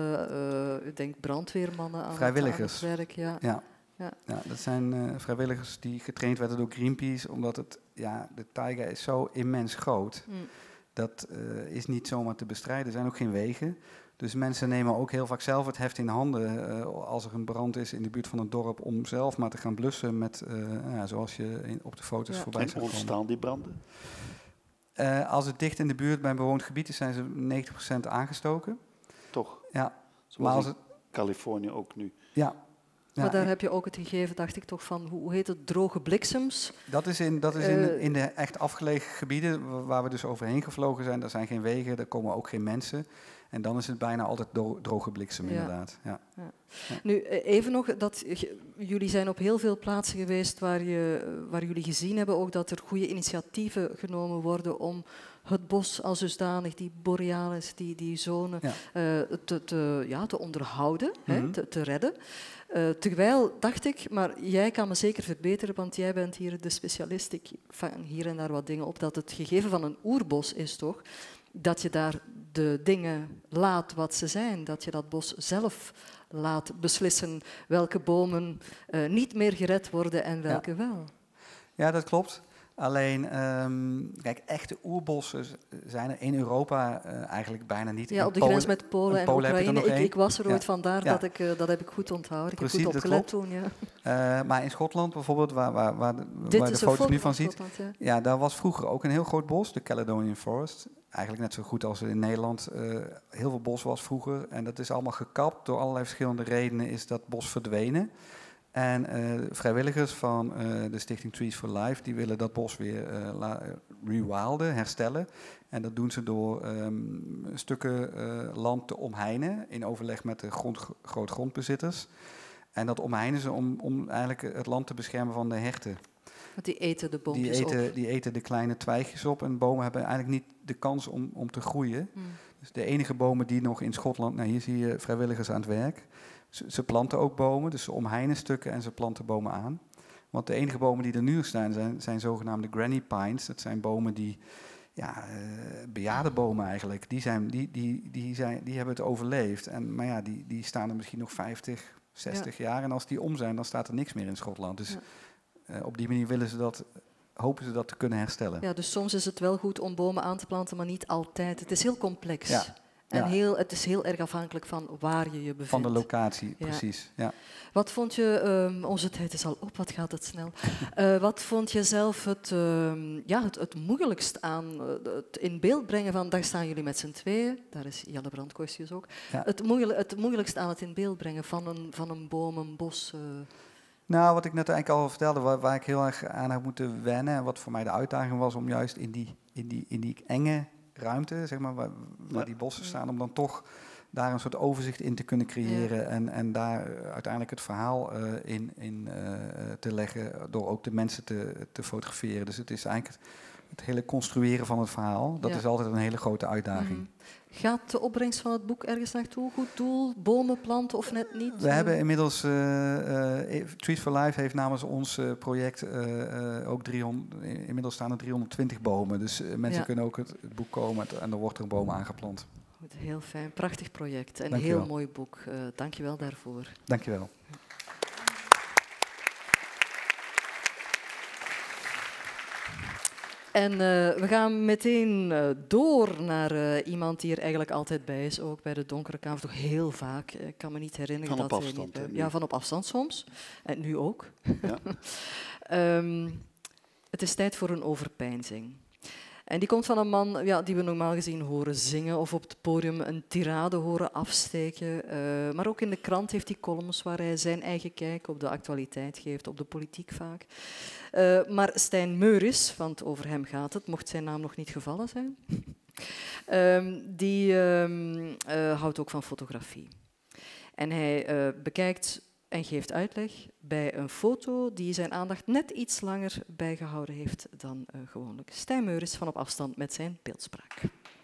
ik denk, brandweermannen aan het werk. Ja, dat zijn vrijwilligers die getraind werden door Greenpeace. Omdat de taiga is zo immens groot. Dat is niet zomaar te bestrijden. Er zijn ook geen wegen. Dus mensen nemen ook heel vaak zelf het heft in handen als er een brand is in de buurt van een dorp om zelf maar te gaan blussen met, zoals je op de foto's voorbij ziet komen. En ontstaan die branden? Als het dicht in de buurt bij een bewoond gebied is, zijn ze 90% aangestoken. toch? Ja. Zoals Maar in Californië ook nu. Ja. Maar daar heb je ook het gegeven, dacht ik toch, van, hoe heet het, droge bliksems? Dat is in de echt afgelegen gebieden waar we dus overheen gevlogen zijn. Er zijn geen wegen, er komen ook geen mensen. En dan is het bijna altijd droge bliksem, inderdaad. Ja. Ja. Nu, even nog, jullie zijn op heel veel plaatsen geweest waar jullie gezien hebben ook dat er goede initiatieven genomen worden om het bos als dusdanig, die Borealis, die zone, te onderhouden, te redden. Terwijl dacht ik, maar jij kan me zeker verbeteren, want jij bent hier de specialist. Ik vang hier en daar wat dingen op, dat het gegeven van een oerbos is toch dat je daar de dingen laat wat ze zijn. Dat je dat bos zelf laat beslissen welke bomen niet meer gered worden en welke wel. Ja, dat klopt. Alleen, kijk, echte oerbossen zijn er in Europa eigenlijk bijna niet. Ja, op de grens met Polen en Oekraïne. Ik was er ooit, vandaar dat heb ik goed onthouden. Precies, ik heb goed opgelet toen. Ja. Maar in Schotland bijvoorbeeld, waar de foto's nu van ziet, daar was vroeger ook een heel groot bos, de Caledonian Forest. Eigenlijk net zo goed als in Nederland heel veel bos was vroeger. En dat is allemaal gekapt. Door allerlei verschillende redenen is dat bos verdwenen. En vrijwilligers van de stichting Trees for Life, die willen dat bos weer rewilden, herstellen. En dat doen ze door stukken land te omheinen in overleg met de grootgrondbezitters. En dat omheinen ze om eigenlijk het land te beschermen van de herten. Want die eten de boompjes op. Die eten de kleine twijgjes op en bomen hebben eigenlijk niet de kans om te groeien. Dus de enige bomen die nog in Schotland, nou hier zie je vrijwilligers aan het werk. Ze planten ook bomen, dus ze omheinen stukken en ze planten bomen aan. Want de enige bomen die er nu staan zijn zogenaamde granny pines. Dat zijn bomen die, bejaarde bomen eigenlijk, die hebben het overleefd. Maar ja, die staan er misschien nog 50, 60 jaar. En als die om zijn, dan staat er niks meer in Schotland. Dus op die manier hopen ze dat te kunnen herstellen. Ja, dus soms is het wel goed om bomen aan te planten, maar niet altijd. Het is heel complex. Ja. En het is heel erg afhankelijk van waar je je bevindt. Van de locatie, precies. Ja. Wat vond je, onze tijd is al op, wat gaat het snel. Wat vond je zelf het moeilijkst aan het in beeld brengen van, daar staan jullie met z'n tweeën, daar is Jelle Brandt Cortius ook. Ja. Het moeilijkst aan het in beeld brengen van een boom, een bos. Nou, wat ik net eigenlijk al vertelde, waar ik heel erg aan heb moeten wennen, en wat voor mij de uitdaging was om juist in die enge ruimte, zeg maar, waar die bossen staan, om dan toch daar een soort overzicht in te kunnen creëren en daar uiteindelijk het verhaal in te leggen door ook de mensen te fotograferen. Dus het is eigenlijk het hele construeren van het verhaal. Dat is altijd een hele grote uitdaging. Gaat de opbrengst van het boek ergens naartoe? Goed doel? Bomen planten of net niet? We hebben inmiddels, Trees for Life heeft namens ons project ook inmiddels staan er 320 bomen. Dus mensen kunnen ook het boek komen en er wordt er bomen aangeplant. Goed, heel fijn, prachtig project en een heel mooi boek. Dank je wel daarvoor. Dank je wel. En we gaan meteen door naar iemand die er eigenlijk altijd bij is, ook bij de Donkere Kamer, toch heel vaak. Ik kan me niet herinneren van dat op afstand, hij niet... van op afstand soms. En nu ook. Ja. Het is tijd voor een overpeinzing. En die komt van een man die we normaal gezien horen zingen of op het podium een tirade horen afsteken. Maar ook in de krant heeft hij columns waar hij zijn eigen kijk op de actualiteit geeft, op de politiek vaak. Maar Stijn Meuris, want over hem gaat het, mocht zijn naam nog niet gevallen zijn, die houdt ook van fotografie. En hij bekijkt en geeft uitleg bij een foto die zijn aandacht net iets langer bijgehouden heeft dan gewoonlijk. Stijn Meuris van op afstand met zijn beeldspraak.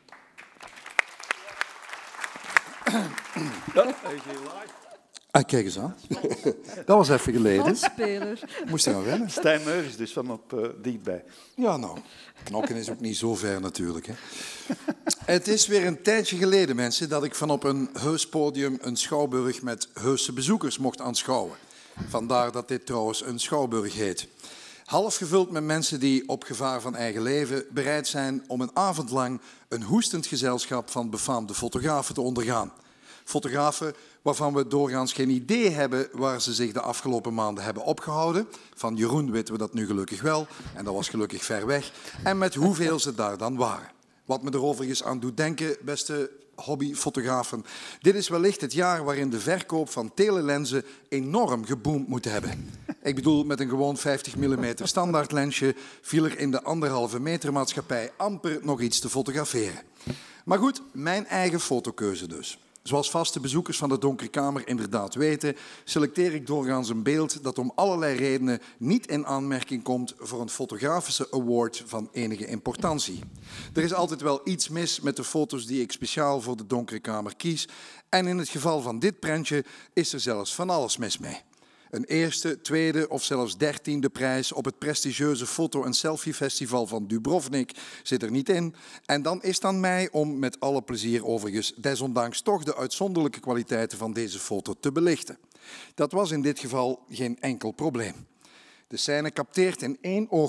Kijk eens aan. Dat was even geleden. Speler. Moest er aan wennen. Stijn Meuris dus van op dichtbij. Ja, nou, Knokken is ook niet zo ver natuurlijk. Hè. Het is weer een tijdje geleden, mensen, dat ik van op een heus podium een schouwburg met heuse bezoekers mocht aanschouwen. Vandaar dat dit trouwens een schouwburg heet. Half gevuld met mensen die op gevaar van eigen leven bereid zijn om een avond lang een hoestend gezelschap van befaamde fotografen te ondergaan. Fotografen waarvan we doorgaans geen idee hebben waar ze zich de afgelopen maanden hebben opgehouden. Van Jeroen weten we dat nu gelukkig wel, en dat was gelukkig ver weg. En met hoeveel ze daar dan waren. Wat me er overigens aan doet denken, beste hobbyfotografen. Dit is wellicht het jaar waarin de verkoop van telelenzen enorm geboomd moet hebben. Ik bedoel, met een gewoon 50 mm standaardlensje viel er in de 1,5 meter maatschappij amper nog iets te fotograferen. Maar goed, mijn eigen fotokeuze dus. Zoals vaste bezoekers van de Donkere Kamer inderdaad weten, selecteer ik doorgaans een beeld dat om allerlei redenen niet in aanmerking komt voor een fotografische award van enige importantie. Er is altijd wel iets mis met de foto's die ik speciaal voor de Donkere Kamer kies. En in het geval van dit prentje is er zelfs van alles mis mee. Een eerste, tweede of zelfs 13e prijs op het prestigieuze foto- en selfiefestival van Dubrovnik zit er niet in. En dan is het aan mij om met alle plezier overigens desondanks toch de uitzonderlijke kwaliteiten van deze foto te belichten. Dat was in dit geval geen enkel probleem. De scène capteert in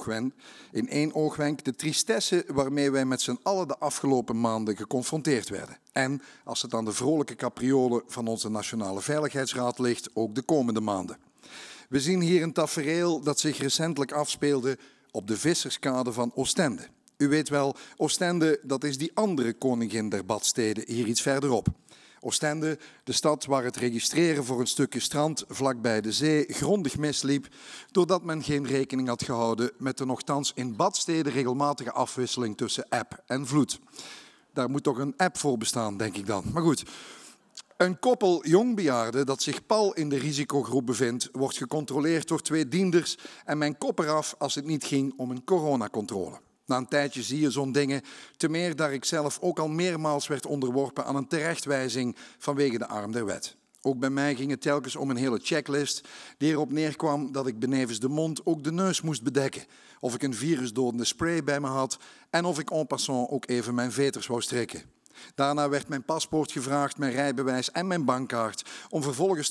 één oogwenk de tristesse waarmee wij met z'n allen de afgelopen maanden geconfronteerd werden. En, als het aan de vrolijke capriolen van onze Nationale Veiligheidsraad ligt, ook de komende maanden. We zien hier een tafereel dat zich recentelijk afspeelde op de visserskade van Oostende. U weet wel, Oostende, dat is die andere koningin der badsteden hier iets verderop. Oostende, de stad waar het registreren voor een stukje strand vlakbij de zee grondig misliep, doordat men geen rekening had gehouden met de nochtans in badsteden regelmatige afwisseling tussen eb en vloed. Daar moet toch een app voor bestaan, denk ik dan. Maar goed. Een koppel jongbejaarden dat zich pal in de risicogroep bevindt, wordt gecontroleerd door 2 dienders en men kop eraf als het niet ging om een coronacontrole. Na een tijdje zie je zo'n dingen, te meer daar ik zelf ook al meermaals werd onderworpen aan een terechtwijzing vanwege de arm der wet. Ook bij mij ging het telkens om een hele checklist die erop neerkwam dat ik benevens de mond ook de neus moest bedekken. Of ik een virusdodende spray bij me had en of ik en passant ook even mijn veters wou strikken. Daarna werd mijn paspoort gevraagd, mijn rijbewijs en mijn bankkaart om vervolgens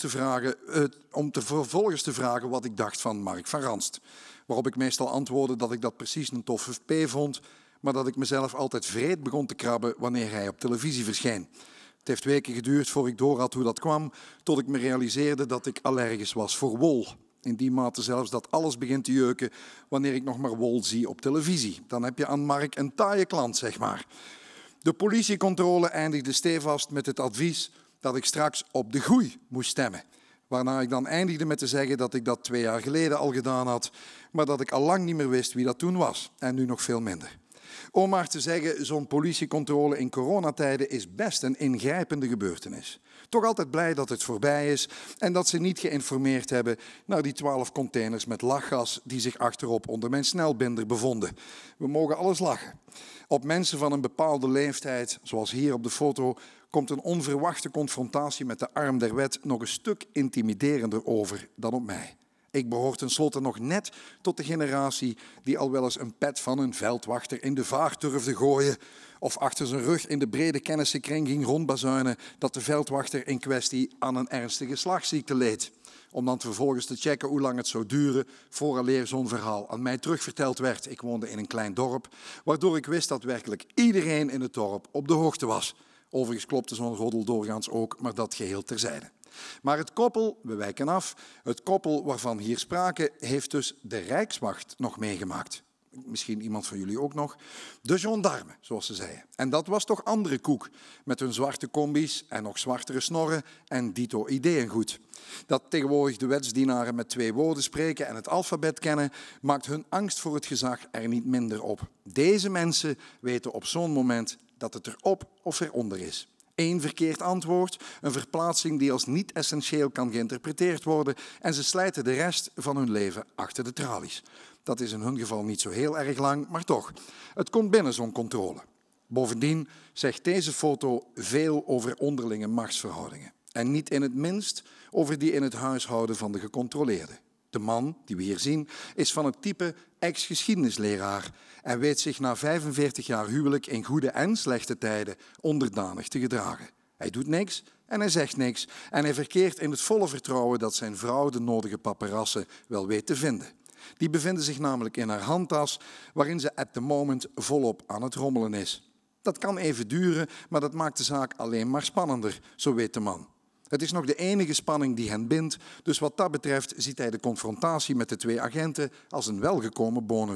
te vragen wat ik dacht van Mark van Ranst. Waarop ik meestal antwoordde dat ik dat precies een toffe P vond, maar dat ik mezelf altijd vreed begon te krabben wanneer hij op televisie verscheen. Het heeft weken geduurd voor ik doorhad hoe dat kwam, tot ik me realiseerde dat ik allergisch was voor wol. In die mate zelfs dat alles begint te jeuken wanneer ik nog maar wol zie op televisie. Dan heb je aan Mark een taaie klant, zeg maar. De politiecontrole eindigde stevast met het advies dat ik straks op de goei moest stemmen. Waarna ik dan eindigde met te zeggen dat ik dat 2 jaar geleden al gedaan had, maar dat ik al lang niet meer wist wie dat toen was. En nu nog veel minder. Om maar te zeggen, zo'n politiecontrole in coronatijden is best een ingrijpende gebeurtenis. Toch altijd blij dat het voorbij is en dat ze niet geïnformeerd hebben naar die 12 containers met lachgas die zich achterop onder mijn snelbinder bevonden. We mogen alles lachen. Op mensen van een bepaalde leeftijd, zoals hier op de foto, komt een onverwachte confrontatie met de arm der wet nog een stuk intimiderender over dan op mij. Ik behoor tenslotte nog net tot de generatie die al wel eens een pet van een veldwachter in de vaart durfde gooien of achter zijn rug in de brede kennissenkring ging rondbazuinen dat de veldwachter in kwestie aan een ernstige slagziekte leed. Om dan vervolgens te checken hoe lang het zou duren vooraleer zo'n verhaal aan mij terugverteld werd. Ik woonde in een klein dorp, waardoor ik wist dat werkelijk iedereen in het dorp op de hoogte was. Overigens klopte zo'n roddel doorgaans ook, maar dat geheel terzijde. Maar het koppel, we wijken af, het koppel waarvan hier sprake heeft dus de Rijkswacht nog meegemaakt. Misschien iemand van jullie ook nog. De gendarme, zoals ze zeiden. En dat was toch andere koek, met hun zwarte combi's en nog zwartere snorren en dito ideeëngoed. Dat tegenwoordig de wetsdienaren met 2 woorden spreken en het alfabet kennen, maakt hun angst voor het gezag er niet minder op. Deze mensen weten op zo'n moment dat het erop of eronder is. 1 verkeerd antwoord, een verplaatsing die als niet essentieel kan geïnterpreteerd worden en ze slijten de rest van hun leven achter de tralies. Dat is in hun geval niet zo heel erg lang, maar toch. Het komt binnen zo'n controle. Bovendien zegt deze foto veel over onderlinge machtsverhoudingen. En niet in het minst over die in het huishouden van de gecontroleerde. De man, die we hier zien, is van het type ex-geschiedenisleraar en weet zich na 45 jaar huwelijk in goede en slechte tijden onderdanig te gedragen. Hij doet niks en hij zegt niks en hij verkeert in het volle vertrouwen dat zijn vrouw de nodige paparassen wel weet te vinden. Die bevinden zich namelijk in haar handtas, waarin ze at the moment volop aan het rommelen is. Dat kan even duren, maar dat maakt de zaak alleen maar spannender, zo weet de man. Het is nog de enige spanning die hen bindt, dus wat dat betreft ziet hij de confrontatie met de 2 agenten als een welgekomen bonus.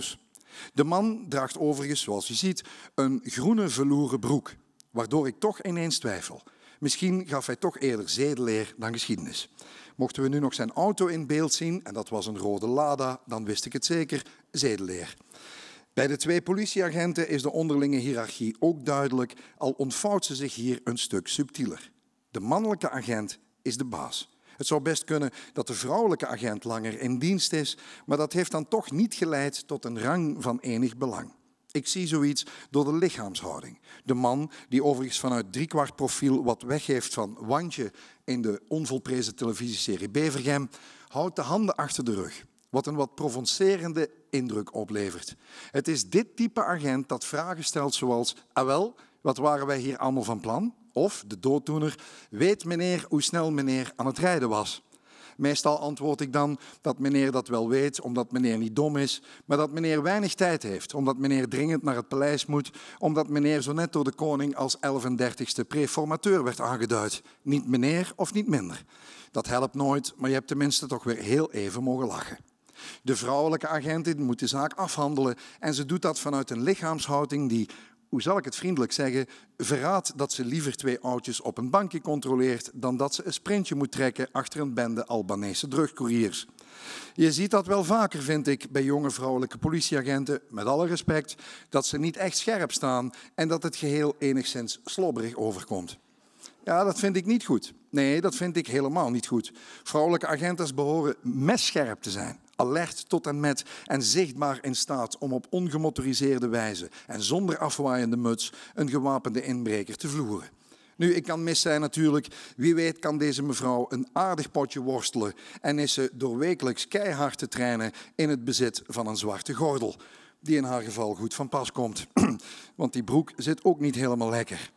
De man draagt overigens, zoals je ziet, een groene veloeren broek, waardoor ik toch ineens twijfel. Misschien gaf hij toch eerder zedeleer dan geschiedenis. Mochten we nu nog zijn auto in beeld zien, en dat was een rode Lada, dan wist ik het zeker, zedeleer. Bij de 2 politieagenten is de onderlinge hiërarchie ook duidelijk, al ontvouwt ze zich hier een stuk subtieler. De mannelijke agent is de baas. Het zou best kunnen dat de vrouwelijke agent langer in dienst is, maar dat heeft dan toch niet geleid tot een rang van enig belang. Ik zie zoiets door de lichaamshouding. De man, die overigens vanuit 3/4 profiel wat weggeeft van Wandje in de onvolprezen televisieserie Bevergem, houdt de handen achter de rug, wat een wat provocerende indruk oplevert. Het is dit type agent dat vragen stelt zoals, ah wel, wat waren wij hier allemaal van plan? Of, de dooddoener, weet meneer hoe snel meneer aan het rijden was? Meestal antwoord ik dan dat meneer dat wel weet, omdat meneer niet dom is, maar dat meneer weinig tijd heeft, omdat meneer dringend naar het paleis moet, omdat meneer zo net door de koning als 1130ste preformateur werd aangeduid. Niet meneer of niet minder. Dat helpt nooit, maar je hebt tenminste toch weer heel even mogen lachen. De vrouwelijke agentin moet de zaak afhandelen en ze doet dat vanuit een lichaamshouding die, hoe zal ik het vriendelijk zeggen, verraadt dat ze liever 2 oudjes op een bankje controleert dan dat ze een sprintje moet trekken achter een bende Albanese drugcouriers. Je ziet dat wel vaker, vind ik, bij jonge vrouwelijke politieagenten, met alle respect, dat ze niet echt scherp staan en dat het geheel enigszins slobberig overkomt. Ja, dat vind ik niet goed. Nee, dat vind ik helemaal niet goed. Vrouwelijke agenten behoren messcherp te zijn. Alert tot en met en zichtbaar in staat om op ongemotoriseerde wijze en zonder afwaaiende muts een gewapende inbreker te vloeren. Nu, ik kan mis zijn natuurlijk. Wie weet kan deze mevrouw een aardig potje worstelen en is ze door wekelijks keihard te trainen in het bezit van een zwarte gordel, die in haar geval goed van pas komt. Want die broek zit ook niet helemaal lekker.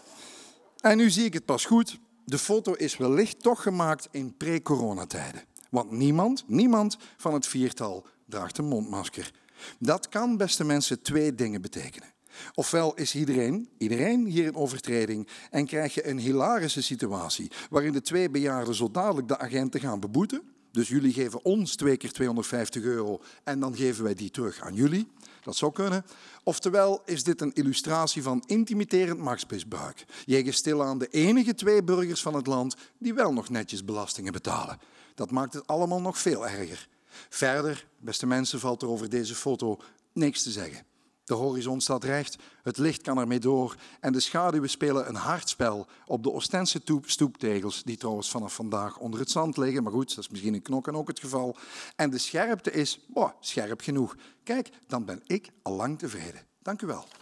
En nu zie ik het pas goed. De foto is wellicht toch gemaakt in pre-coronatijden. Want niemand van het 4-tal draagt een mondmasker. Dat kan, beste mensen, 2 dingen betekenen. Ofwel is iedereen hier in overtreding en krijg je een hilarische situatie waarin de 2 bejaarden zo dadelijk de agenten gaan beboeten. Dus jullie geven ons 2 keer €250 en dan geven wij die terug aan jullie. Dat zou kunnen. Oftewel is dit een illustratie van intimiderend machtsmisbruik. Jegens stilaan de enige 2 burgers van het land die wel nog netjes belastingen betalen. Dat maakt het allemaal nog veel erger. Verder, beste mensen, valt er over deze foto niks te zeggen. De horizon staat recht, het licht kan ermee door en de schaduwen spelen een hard spel op de Oostense stoeptegels, die trouwens vanaf vandaag onder het zand liggen. Maar goed, dat is misschien in Knokken ook het geval. En de scherpte is scherp genoeg. Kijk, dan ben ik al lang tevreden. Dank u wel.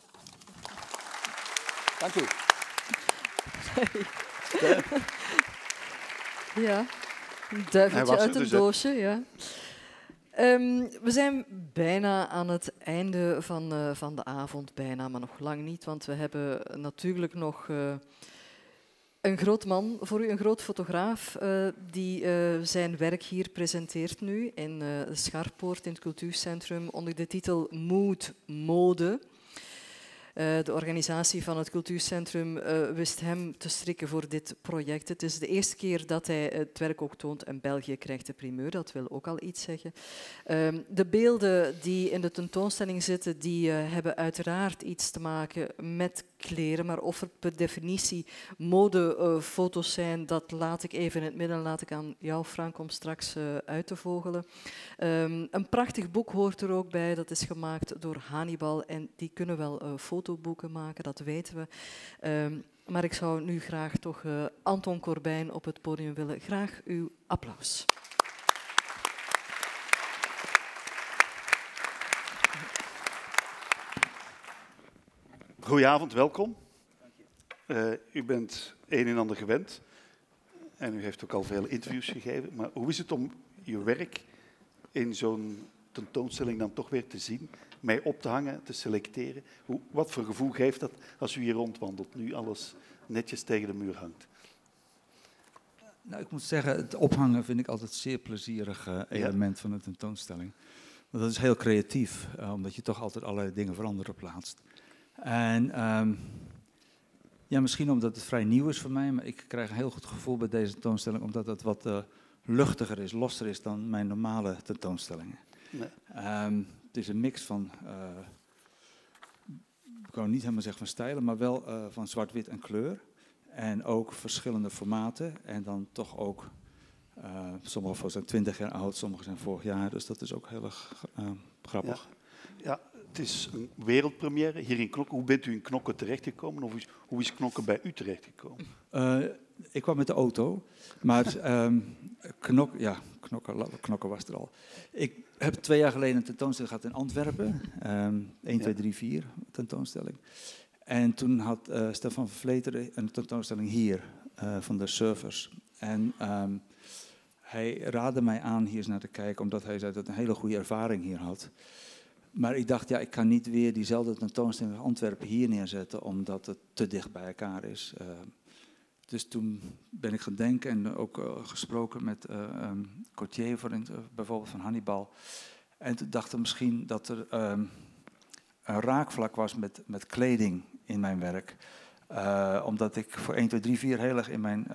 Dank u. Ja, een duiveltje uit een doosje, ja. We zijn bijna aan het einde van de avond, bijna, maar nog lang niet, want we hebben natuurlijk nog een groot man voor u, een groot fotograaf, die zijn werk hier presenteert nu in de Scharpoord in het cultuurcentrum onder de titel Mood Mode. De organisatie van het cultuurcentrum wist hem te strikken voor dit project. Het is de eerste keer dat hij het werk ook toont en België krijgt de primeur, dat wil ook al iets zeggen. De beelden die in de tentoonstelling zitten, die hebben uiteraard iets te maken met kleren, maar of er per definitie modefoto's zijn, dat laat ik even in het midden, laat ik aan jou, Frank, om straks uit te vogelen. Een prachtig boek hoort er ook bij, dat is gemaakt door Hannibal en die kunnen wel fotoboeken maken, dat weten we. Maar ik zou nu graag toch Anton Corbijn op het podium willen. Graag uw applaus. Goedenavond, welkom. U bent een en ander gewend en u heeft ook al veel interviews gegeven. Maar hoe is het om uw werk in zo'n tentoonstelling dan toch weer te zien, mij op te hangen, te selecteren? Wat voor gevoel geeft dat als u hier rondwandelt, nu alles netjes tegen de muur hangt? Nou, ik moet zeggen, het ophangen vind ik altijd een zeer plezierig element van een tentoonstelling. Want dat is heel creatief, omdat je toch altijd allerlei dingen veranderen plaatst. En ja, misschien omdat het vrij nieuw is voor mij, maar ik krijg een heel goed gevoel bij deze tentoonstelling, omdat het wat luchtiger is, losser is dan mijn normale tentoonstellingen. Nee. het is een mix van, ik kan niet helemaal zeggen van stijlen, maar wel van zwart-wit en kleur. En ook verschillende formaten. En dan toch ook, sommige foto's zijn 20 jaar oud, sommige zijn vorig jaar. Dus dat is ook heel erg grappig. Ja, het is een wereldpremière hier in Knokke. Hoe bent u in Knokke terechtgekomen? Of hoe is Knokke bij u terechtgekomen? Ik kwam met de auto, maar Knokke was er al. Ik heb 2 jaar geleden een tentoonstelling gehad in Antwerpen. 1, 2, 3, 4 tentoonstelling. En toen had Stefan van Vleteren een tentoonstelling hier van de surfers. En hij raadde mij aan hier eens naar te kijken, omdat hij zei dat hij een hele goede ervaring hier had. Maar ik dacht, ja, ik kan niet weer diezelfde tentoonstelling in Antwerpen hier neerzetten, omdat het te dicht bij elkaar is. Dus toen ben ik gaan denken en ook gesproken met Cortius, bijvoorbeeld van Hannibal. En toen dacht ik misschien dat er een raakvlak was met kleding in mijn werk. Omdat ik voor 1, 2, 3, 4 heel erg in mijn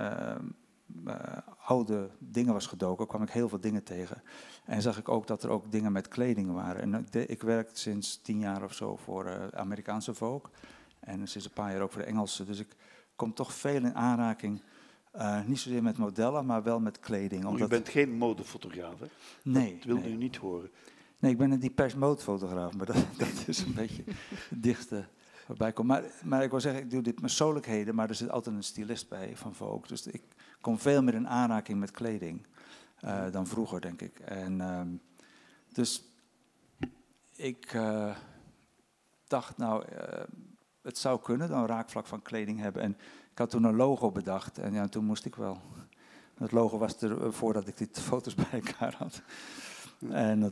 oude dingen was gedoken, kwam ik heel veel dingen tegen. En zag ik ook dat er ook dingen met kleding waren. En ik werk sinds 10 jaar of zo voor Amerikaanse Vogue. En sinds een paar jaar ook voor de Engelse. Dus ik kom toch veel in aanraking. Niet zozeer met modellen, maar wel met kleding. Omdat... U bent geen modefotograaf, hè? Nee. Dat wilde u niet horen. Nee, ik ben een depeche mode fotograaf, maar dat is een beetje het dichtste waarbij komt. Maar ik wil zeggen, ik doe dit met persoonlijkheden, maar er zit altijd een stylist bij van Vogue. Dus ik kom veel meer in aanraking met kleding dan vroeger, denk ik. En dus ik dacht, nou, het zou kunnen, dan een raakvlak van kleding hebben. En ik had toen een logo bedacht en ja, toen moest ik wel. Het logo was er voordat ik die foto's bij elkaar had. En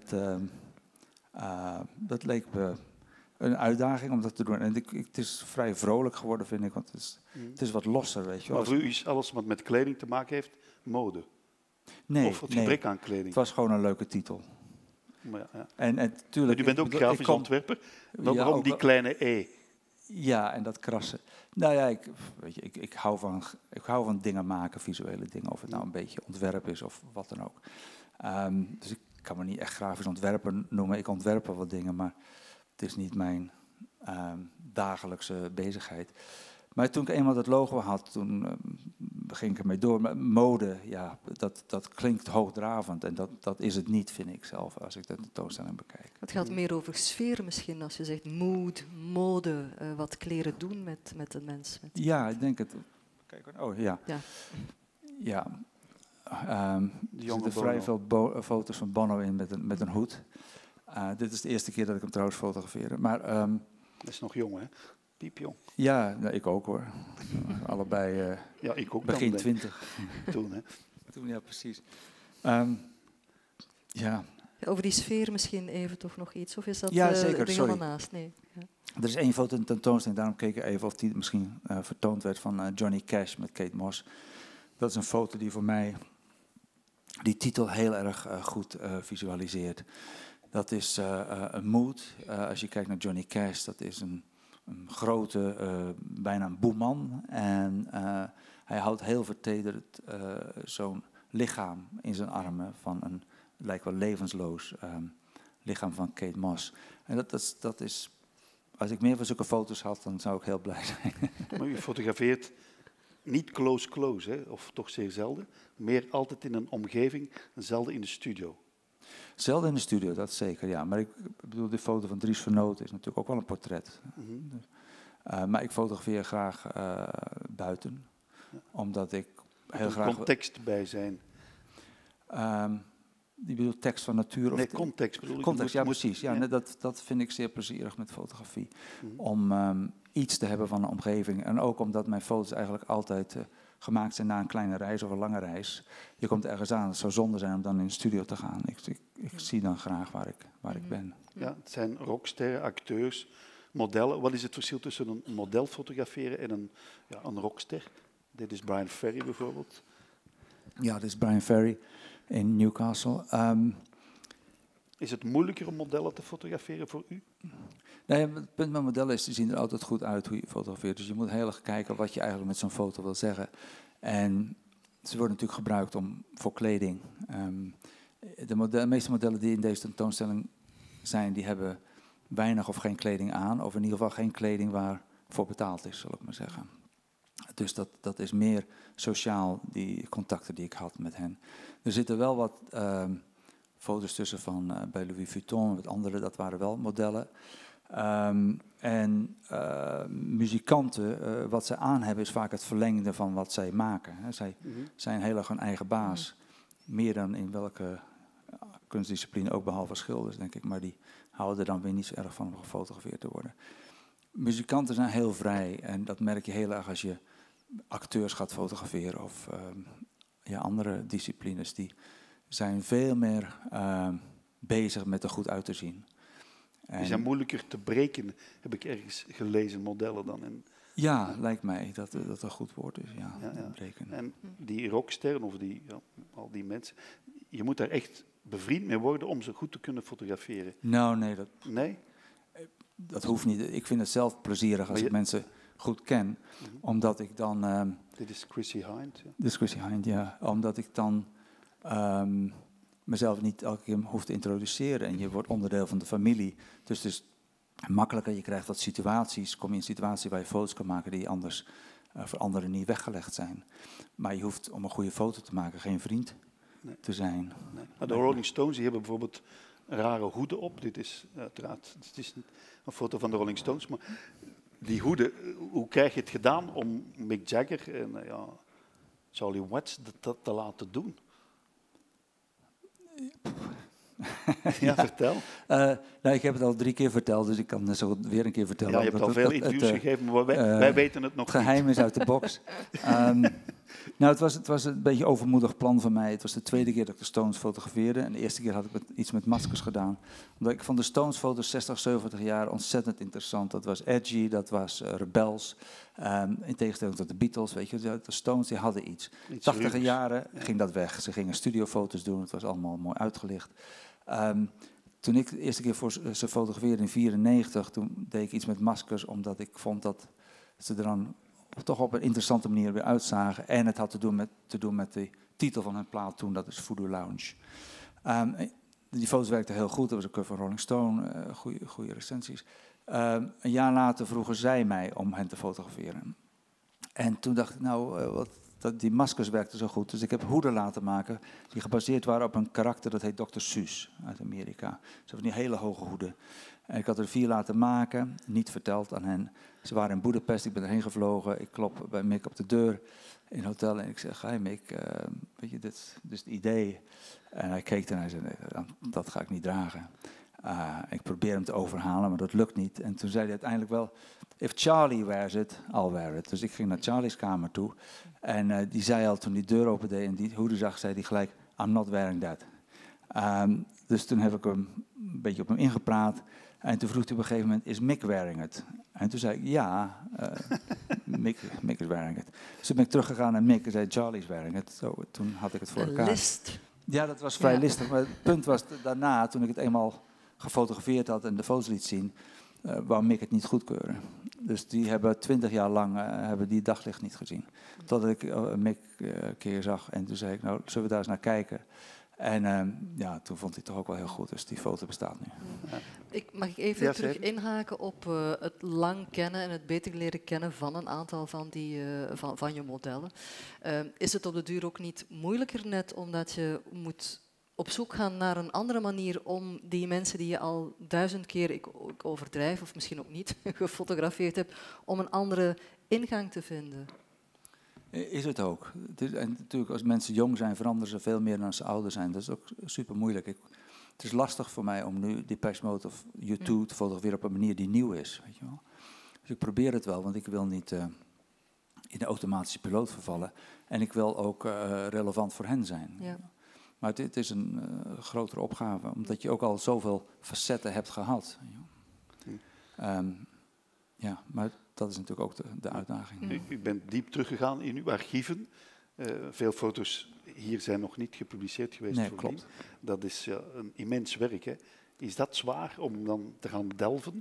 dat leek me een uitdaging om dat te doen. En het is vrij vrolijk geworden, vind ik, want het is wat losser, weet je wel. Maar voor u is alles wat met kleding te maken heeft, mode? Nee, of het gebrek aan kleding? Het was gewoon een leuke titel. Maar ja. En tuurlijk, u bent ook grafisch ontwerper. Waarom die kleine E? Ja, en dat krassen. Nou ja, ik hou van dingen maken, visuele dingen. Of het nou een beetje ontwerp is of wat dan ook. Dus ik kan me niet echt grafisch ontwerper noemen. Ik ontwerp wel wat dingen, maar het is niet mijn dagelijkse bezigheid. Maar toen ik eenmaal dat logo had, toen ging ik ermee door. Maar mode, ja, dat klinkt hoogdravend. En dat is het niet, vind ik zelf, als ik de tentoonstelling bekijk. Het gaat meer over sfeer misschien, als je zegt mood, mode, wat kleren doen met de mens. Ja, ik denk het. Kijk, oh ja. Ja. Er zitten vrij veel foto's van Bono in met een hoed. Dit is de eerste keer dat ik hem trouwens fotografeer. Maar dat is nog jong, hè? Piepjong. Ja, nou, ik ook hoor. Allebei ja, ik ook begin dan, 20. Toen, hè? Toen, ja, precies. Ja. Over die sfeer misschien even toch nog iets? Of is dat ja, zeker, helemaal naast? Nee. Ja. Er is 1 foto in de tentoonstelling, daarom keek ik even of die misschien vertoond werd van Johnny Cash met Kate Moss. Dat is een foto die voor mij die titel heel erg goed visualiseert. Dat is een mood. Als je kijkt naar Johnny Cash, dat is een grote, bijna een boeman. En hij houdt heel vertederd zo'n lichaam in zijn armen van een, lijkt wel levensloos lichaam van Kate Moss. En dat is, als ik meer van zulke foto's had, dan zou ik heel blij zijn. Maar u fotografeert niet close, hè? Of toch zeer zelden. Meer altijd in een omgeving en zelden in de studio. Zelden in de studio, dat zeker, ja. Maar ik bedoel, de foto van Dries Vernoot is natuurlijk ook wel een portret. Mm-hmm. Maar ik fotografeer graag buiten, omdat ik heel graag... Er moet context bij zijn. Die bedoelt tekst van natuur? Nee, context bedoel ik. Context, ja precies. Ja, ja. Dat vind ik zeer plezierig met fotografie. Mm-hmm. Om iets te hebben van een omgeving. En ook omdat mijn foto's eigenlijk altijd gemaakt zijn na een kleine reis of een lange reis. Je komt ergens aan, het zou zonde zijn om dan in de studio te gaan. Ik zie dan graag waar ik ben. Ja, het zijn rocksterren, acteurs, modellen. Wat is het verschil tussen een model fotograferen en een rockster? Dit is Brian Ferry bijvoorbeeld. Ja, dit is Brian Ferry in Newcastle. Is het moeilijker om modellen te fotograferen voor u? Nee, het punt met modellen is, die zien er altijd goed uit hoe je fotografeert. Dus je moet heel erg kijken wat je eigenlijk met zo'n foto wil zeggen. En ze worden natuurlijk gebruikt voor kleding. De meeste modellen die in deze tentoonstelling zijn die hebben weinig of geen kleding aan, of in ieder geval geen kleding waarvoor betaald is, zal ik maar zeggen. Dus dat is meer sociaal, die contacten die ik had met hen. Er zitten wel wat foto's tussen van bij Louis Vuitton en wat andere, dat waren wel modellen. Muzikanten, wat ze aan hebben is vaak het verlengde van wat zij maken. Hè. Zij zijn heel erg hun eigen baas. Meer dan in welke kunstdiscipline, ook behalve schilders, denk ik. Maar die houden er dan weer niet zo erg van om gefotografeerd te worden. Muzikanten zijn heel vrij en dat merk je heel erg als je acteurs gaat fotograferen of andere disciplines. Die zijn veel meer bezig met er goed uit te zien. Die zijn moeilijker te breken, heb ik ergens gelezen, modellen dan. Ja, lijkt mij dat een goed woord is, ja. Breken. En die rocksterren of al die mensen, je moet daar echt bevriend mee worden om ze goed te kunnen fotograferen. Nou, nee. Nee? Dat hoeft niet. Ik vind het zelf plezierig als ik mensen goed ken, omdat ik dan... Dit is Chrissy Hind. Ja. Dit is Chrissy Hind, ja. Omdat ik dan mezelf niet elke keer hoef te introduceren en je wordt onderdeel van de familie. Dus het is makkelijker, je krijgt wat situaties, kom je in een situatie waar je foto's kan maken die anders voor anderen niet weggelegd zijn. Maar je hoeft om een goede foto te maken geen vriend te zijn. Nee. Maar de Rolling Stones die hebben bijvoorbeeld rare hoeden op. Dit is uiteraard, het is niet een foto van de Rolling Stones, maar die hoeden, hoe krijg je het gedaan om Mick Jagger en Charlie Watts dat te laten doen? Ja, vertel. Ik heb het al 3 keer verteld, dus ik kan het zo weer een keer vertellen. Ja, je hebt al veel interviews gegeven, maar wij weten het nog niet. Het geheim is uit de box. Het was een beetje overmoedig plan van mij. Het was de 2e keer dat ik de Stones fotografeerde. En de eerste keer had ik iets met maskers gedaan. Omdat ik vond de Stones-foto's 60, 70 jaar ontzettend interessant. Dat was edgy, dat was rebels. In tegenstelling tot de Beatles, weet je. De Stones die hadden iets. 80e jaren ging dat weg. Ze gingen studiofoto's doen, het was allemaal mooi uitgelicht. Toen ik de eerste keer voor ze fotografeerde in 1994, toen deed ik iets met maskers, omdat ik vond dat ze er dan toch op een interessante manier weer uitzagen. En het had te doen met de titel van hun plaat toen, dat is Voodoo Lounge. Die foto's werkten heel goed, dat was een cover van Rolling Stone, goede recensies. Een jaar later vroegen zij mij om hen te fotograferen. En toen dacht ik, die maskers werkten zo goed, dus ik heb hoeden laten maken die gebaseerd waren op een karakter, dat heet Dr. Seuss uit Amerika. Ze hebben die hele hoge hoeden. En ik had er 4 laten maken, niet verteld aan hen. Ze waren in Boedapest, ik ben erheen gevlogen, ik klop bij Mick op de deur in het hotel en ik zeg, hi Mick, weet je, dit is het idee. En hij keek en hij zei, nee, dat ga ik niet dragen. Ik probeer hem te overhalen, maar dat lukt niet. En toen zei hij uiteindelijk wel, if Charlie wears it, I'll wear it. Dus ik ging naar Charlie's kamer toe. En die zei al, toen die deur opende en die hoede zag, zei hij gelijk, I'm not wearing that. Dus toen heb ik hem een beetje op hem ingepraat. En toen vroeg hij op een gegeven moment, is Mick wearing it? En toen zei ik, ja, Mick is wearing it. Dus toen ben ik teruggegaan naar Mick en zei, Charlie's wearing it. Zo, toen had ik het voor elkaar. List. Ja, dat was vrij listig. Maar het punt was daarna, toen ik het eenmaal gefotografeerd had en de foto's liet zien, wou Mick het niet goedkeuren. Dus die hebben 20 jaar lang hebben die daglicht niet gezien. Totdat ik Mick een keer zag en toen zei ik, nou, zullen we daar eens naar kijken? En toen vond hij het toch ook wel heel goed, dus die foto bestaat nu. Mag ik even terug inhaken op het lang kennen en het beter leren kennen van een aantal van je modellen. Is het op de duur ook niet moeilijker net omdat je moet op zoek gaan naar een andere manier om die mensen die je al 1000 keer, ik overdrijf of misschien ook niet, gefotografeerd hebt, om een andere ingang te vinden? Is het ook. En natuurlijk, als mensen jong zijn, veranderen ze veel meer dan als ze ouder zijn. Dat is ook super moeilijk. Het is lastig voor mij om nu Depeche Mode of U2 te fotograferen op een manier die nieuw is. Weet je wel. Dus ik probeer het wel, want ik wil niet in de automatische piloot vervallen. En ik wil ook relevant voor hen zijn. Ja. Maar het is een grotere opgave, omdat je ook al zoveel facetten hebt gehad. Maar dat is natuurlijk ook de uitdaging. U bent diep teruggegaan in uw archieven. Veel foto's hier zijn nog niet gepubliceerd geweest. Nee, klopt. Dat is een immens werk. Hè. Is dat zwaar om dan te gaan delven?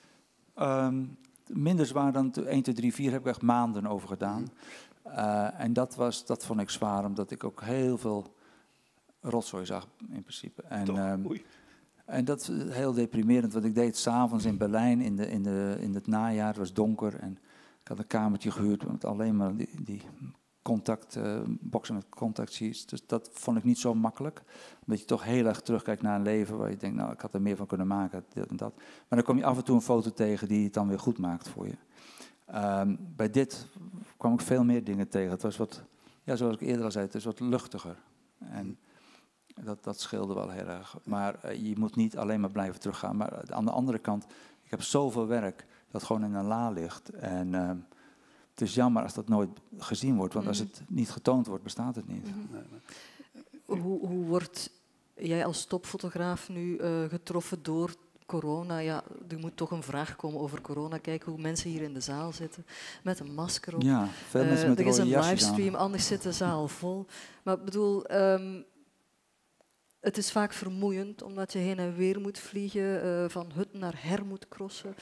Minder zwaar dan 1, 2, 3, 4 heb ik echt maanden over gedaan. En dat vond ik zwaar, omdat ik ook heel veel rotzooi zag in principe. En, En dat is heel deprimerend, want ik deed 's avonds in Berlijn in het najaar. Het was donker en ik had een kamertje gehuurd met alleen maar die boxen met contact sheets. Dus dat vond ik niet zo makkelijk. Omdat je toch heel erg terugkijkt naar een leven waar je denkt, nou, ik had er meer van kunnen maken, dit en dat. Maar dan kom je af en toe een foto tegen die het dan weer goed maakt voor je. Bij dit kwam ik veel meer dingen tegen. Het was wat, ja, zoals ik eerder al zei, het is wat luchtiger. En dat scheelde wel heel erg. Maar je moet niet alleen maar blijven teruggaan. Maar aan de andere kant, ik heb zoveel werk dat gewoon in een la ligt. En het is jammer als dat nooit gezien wordt. Want als het niet getoond wordt, bestaat het niet. Hoe word jij als topfotograaf nu getroffen door corona? Ja, er moet toch een vraag komen over corona. Kijk hoe mensen hier in de zaal zitten met een masker op. Ja, veel mensen met er is een rode jasjes livestream, aan. anders zit de zaal vol. Maar ik bedoel, het is vaak vermoeiend omdat je heen en weer moet vliegen, van hut naar her moet crossen.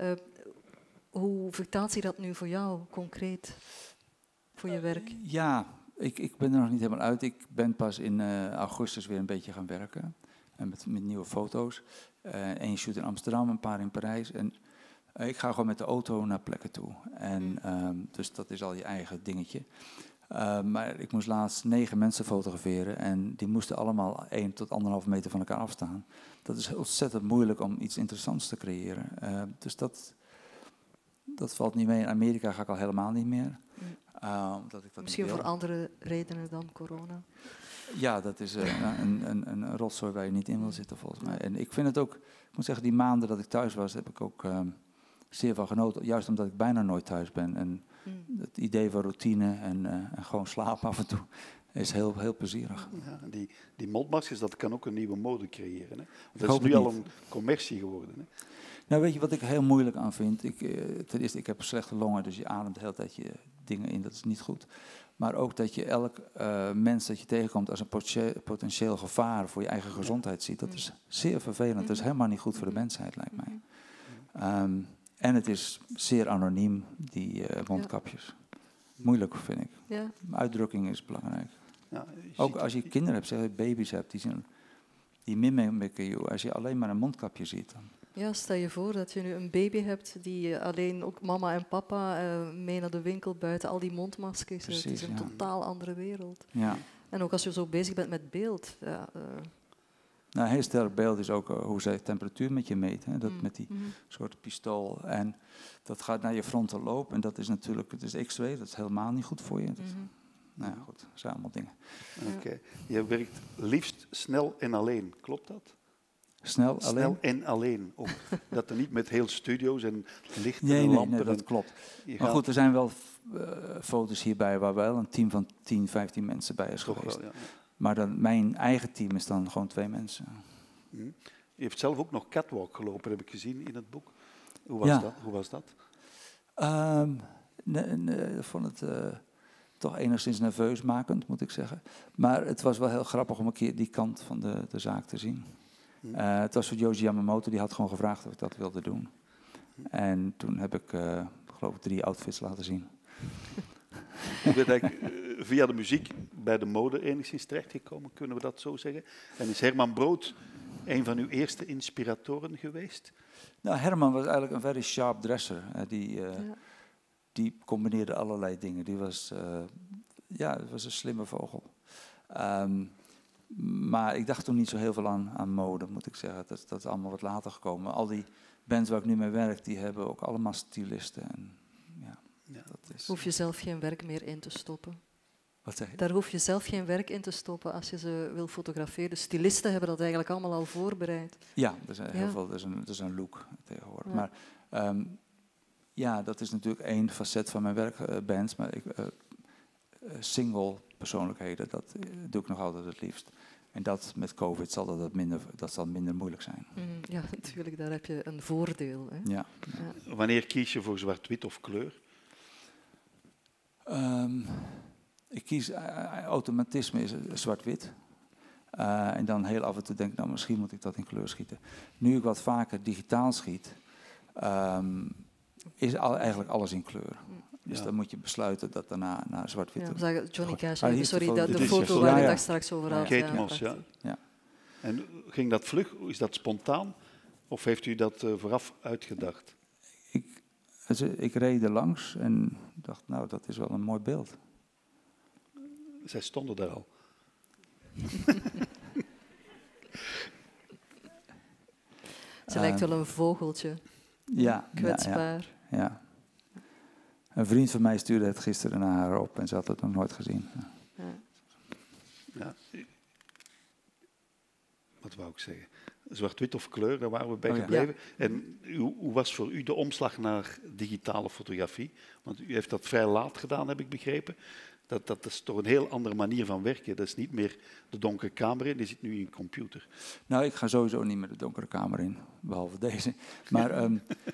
Hoe vertaalt zich dat nu voor jou concreet, voor je werk? Ja, ik ben er nog niet helemaal uit. Ik ben pas in augustus weer een beetje gaan werken. En met nieuwe foto's. Eén shoot in Amsterdam, een paar in Parijs. En ik ga gewoon met de auto naar plekken toe. En, dus dat is al je eigen dingetje. Maar ik moest laatst 9 mensen fotograferen. En die moesten allemaal 1 tot 1,5 meter van elkaar afstaan. Dat is ontzettend moeilijk om iets interessants te creëren. Dus dat valt niet mee. In Amerika ga ik al helemaal niet meer. Omdat ik dat Misschien niet wil. voor andere redenen dan corona? Ja, dat is een rotzooi waar je niet in wil zitten volgens mij. En ik vind het ook, ik moet zeggen, die maanden dat ik thuis was, heb ik ook zeer van genoten. Juist omdat ik bijna nooit thuis ben. En het idee van routine en gewoon slapen af en toe is heel, heel plezierig. Ja, die mondmaskers, dat kan ook een nieuwe mode creëren. Hè? Want dat is nu al een commercie geworden. Hè? Nou, weet je wat ik heel moeilijk aan vind? Ten eerste, ik heb slechte longen, dus je ademt de hele tijd je dingen in, dat is niet goed. Maar ook dat je elk mens dat je tegenkomt als een potentieel gevaar voor je eigen gezondheid ziet. Dat is zeer vervelend. Dat is helemaal niet goed voor de mensheid, lijkt mij. En het is zeer anoniem, die mondkapjes. Moeilijk, vind ik. Ja. Uitdrukking is belangrijk. Ja, ook als je kinderen hebt, zeg je baby's hebt, die mimiken je. Als je alleen maar een mondkapje ziet, dan... Ja, stel je voor dat je nu een baby hebt die alleen ook mama en papa mee naar de winkel buiten, al die mondmaskers. Precies, het is een totaal andere wereld. Ja. En ook als je zo bezig bent met beeld. Ja, Nou, een heel sterk beeld is ook hoe zij temperatuur met je meet. Hè? Dat met die soort pistool. En dat gaat naar je frontal lobe. En dat is natuurlijk, het is X-ray, dat is helemaal niet goed voor je. Nou ja, goed, dat zijn allemaal dingen. Oké. Je werkt liefst snel en alleen, klopt dat? Snel en alleen. Ook dat er niet met heel studio's en lichten en lampen... Nee, dat klopt. Maar goed, er zijn wel foto's hierbij waar wel een team van 10, 15 mensen bij is geweest. Wel, ja. Maar dan, mijn eigen team is dan gewoon 2 mensen. Je heeft zelf ook nog catwalk gelopen, heb ik gezien in het boek. Hoe was dat? Ik vond het toch enigszins nerveusmakend, moet ik zeggen. Maar het was wel heel grappig om een keer die kant van de zaak te zien. Het was voor Yoji Yamamoto, die had gewoon gevraagd of ik dat wilde doen. En toen heb ik, geloof ik, 3 outfits laten zien. Ik ben eigenlijk via de muziek bij de mode enigszins terechtgekomen, kunnen we dat zo zeggen. En is Herman Brood een van uw eerste inspiratoren geweest? Nou, Herman was eigenlijk een very sharp dresser. Die combineerde allerlei dingen. Die was, het was een slimme vogel. Maar ik dacht toen niet zo heel veel aan mode, moet ik zeggen. Dat is allemaal wat later gekomen. Al die bands waar ik nu mee werk, die hebben ook allemaal stylisten. En, dat is... Hoef je zelf geen werk meer in te stoppen. Wat zeg je? Daar hoef je zelf geen werk in te stoppen als je ze wil fotograferen. De stylisten hebben dat eigenlijk allemaal al voorbereid. Ja, er zijn heel veel. Dat is een look tegenwoordig. Ja. Maar dat is natuurlijk 1 facet van mijn werkbands. Maar single persoonlijkheden, dat doe ik nog altijd het liefst. En dat met COVID zal dat minder moeilijk zijn. Ja, natuurlijk, daar heb je een voordeel. Hè? Ja. Wanneer kies je voor zwart-wit of kleur? Ik kies automatisme is zwart-wit. En dan heel af en toe denk ik, nou misschien moet ik dat in kleur schieten. Nu ik wat vaker digitaal schiet, is eigenlijk alles in kleur. Dus dan moet je besluiten dat daarna naar zwart-wit... Ja, Johnny Cash, sorry, de foto waar je daar straks over had. Kate Moss, ja. En ging dat vlug? Is dat spontaan? Of heeft u dat vooraf uitgedacht? Ik reed er langs en dacht, nou, dat is wel een mooi beeld. Zij stonden daar al. Ze lijkt wel een vogeltje. Ja. Kwetsbaar. Ja. Een vriend van mij stuurde het gisteren naar haar op en ze had het nog nooit gezien. Ja. Wat wou ik zeggen? Zwart-wit of kleur, daar waren we bij gebleven. Ja. En hoe was voor u de omslag naar digitale fotografie? Want u heeft dat vrij laat gedaan, heb ik begrepen. Dat is toch een heel andere manier van werken. Dat is niet meer de donkere kamer in, die zit nu in een computer. Nou, ik ga sowieso niet meer de donkere kamer in, behalve deze. Maar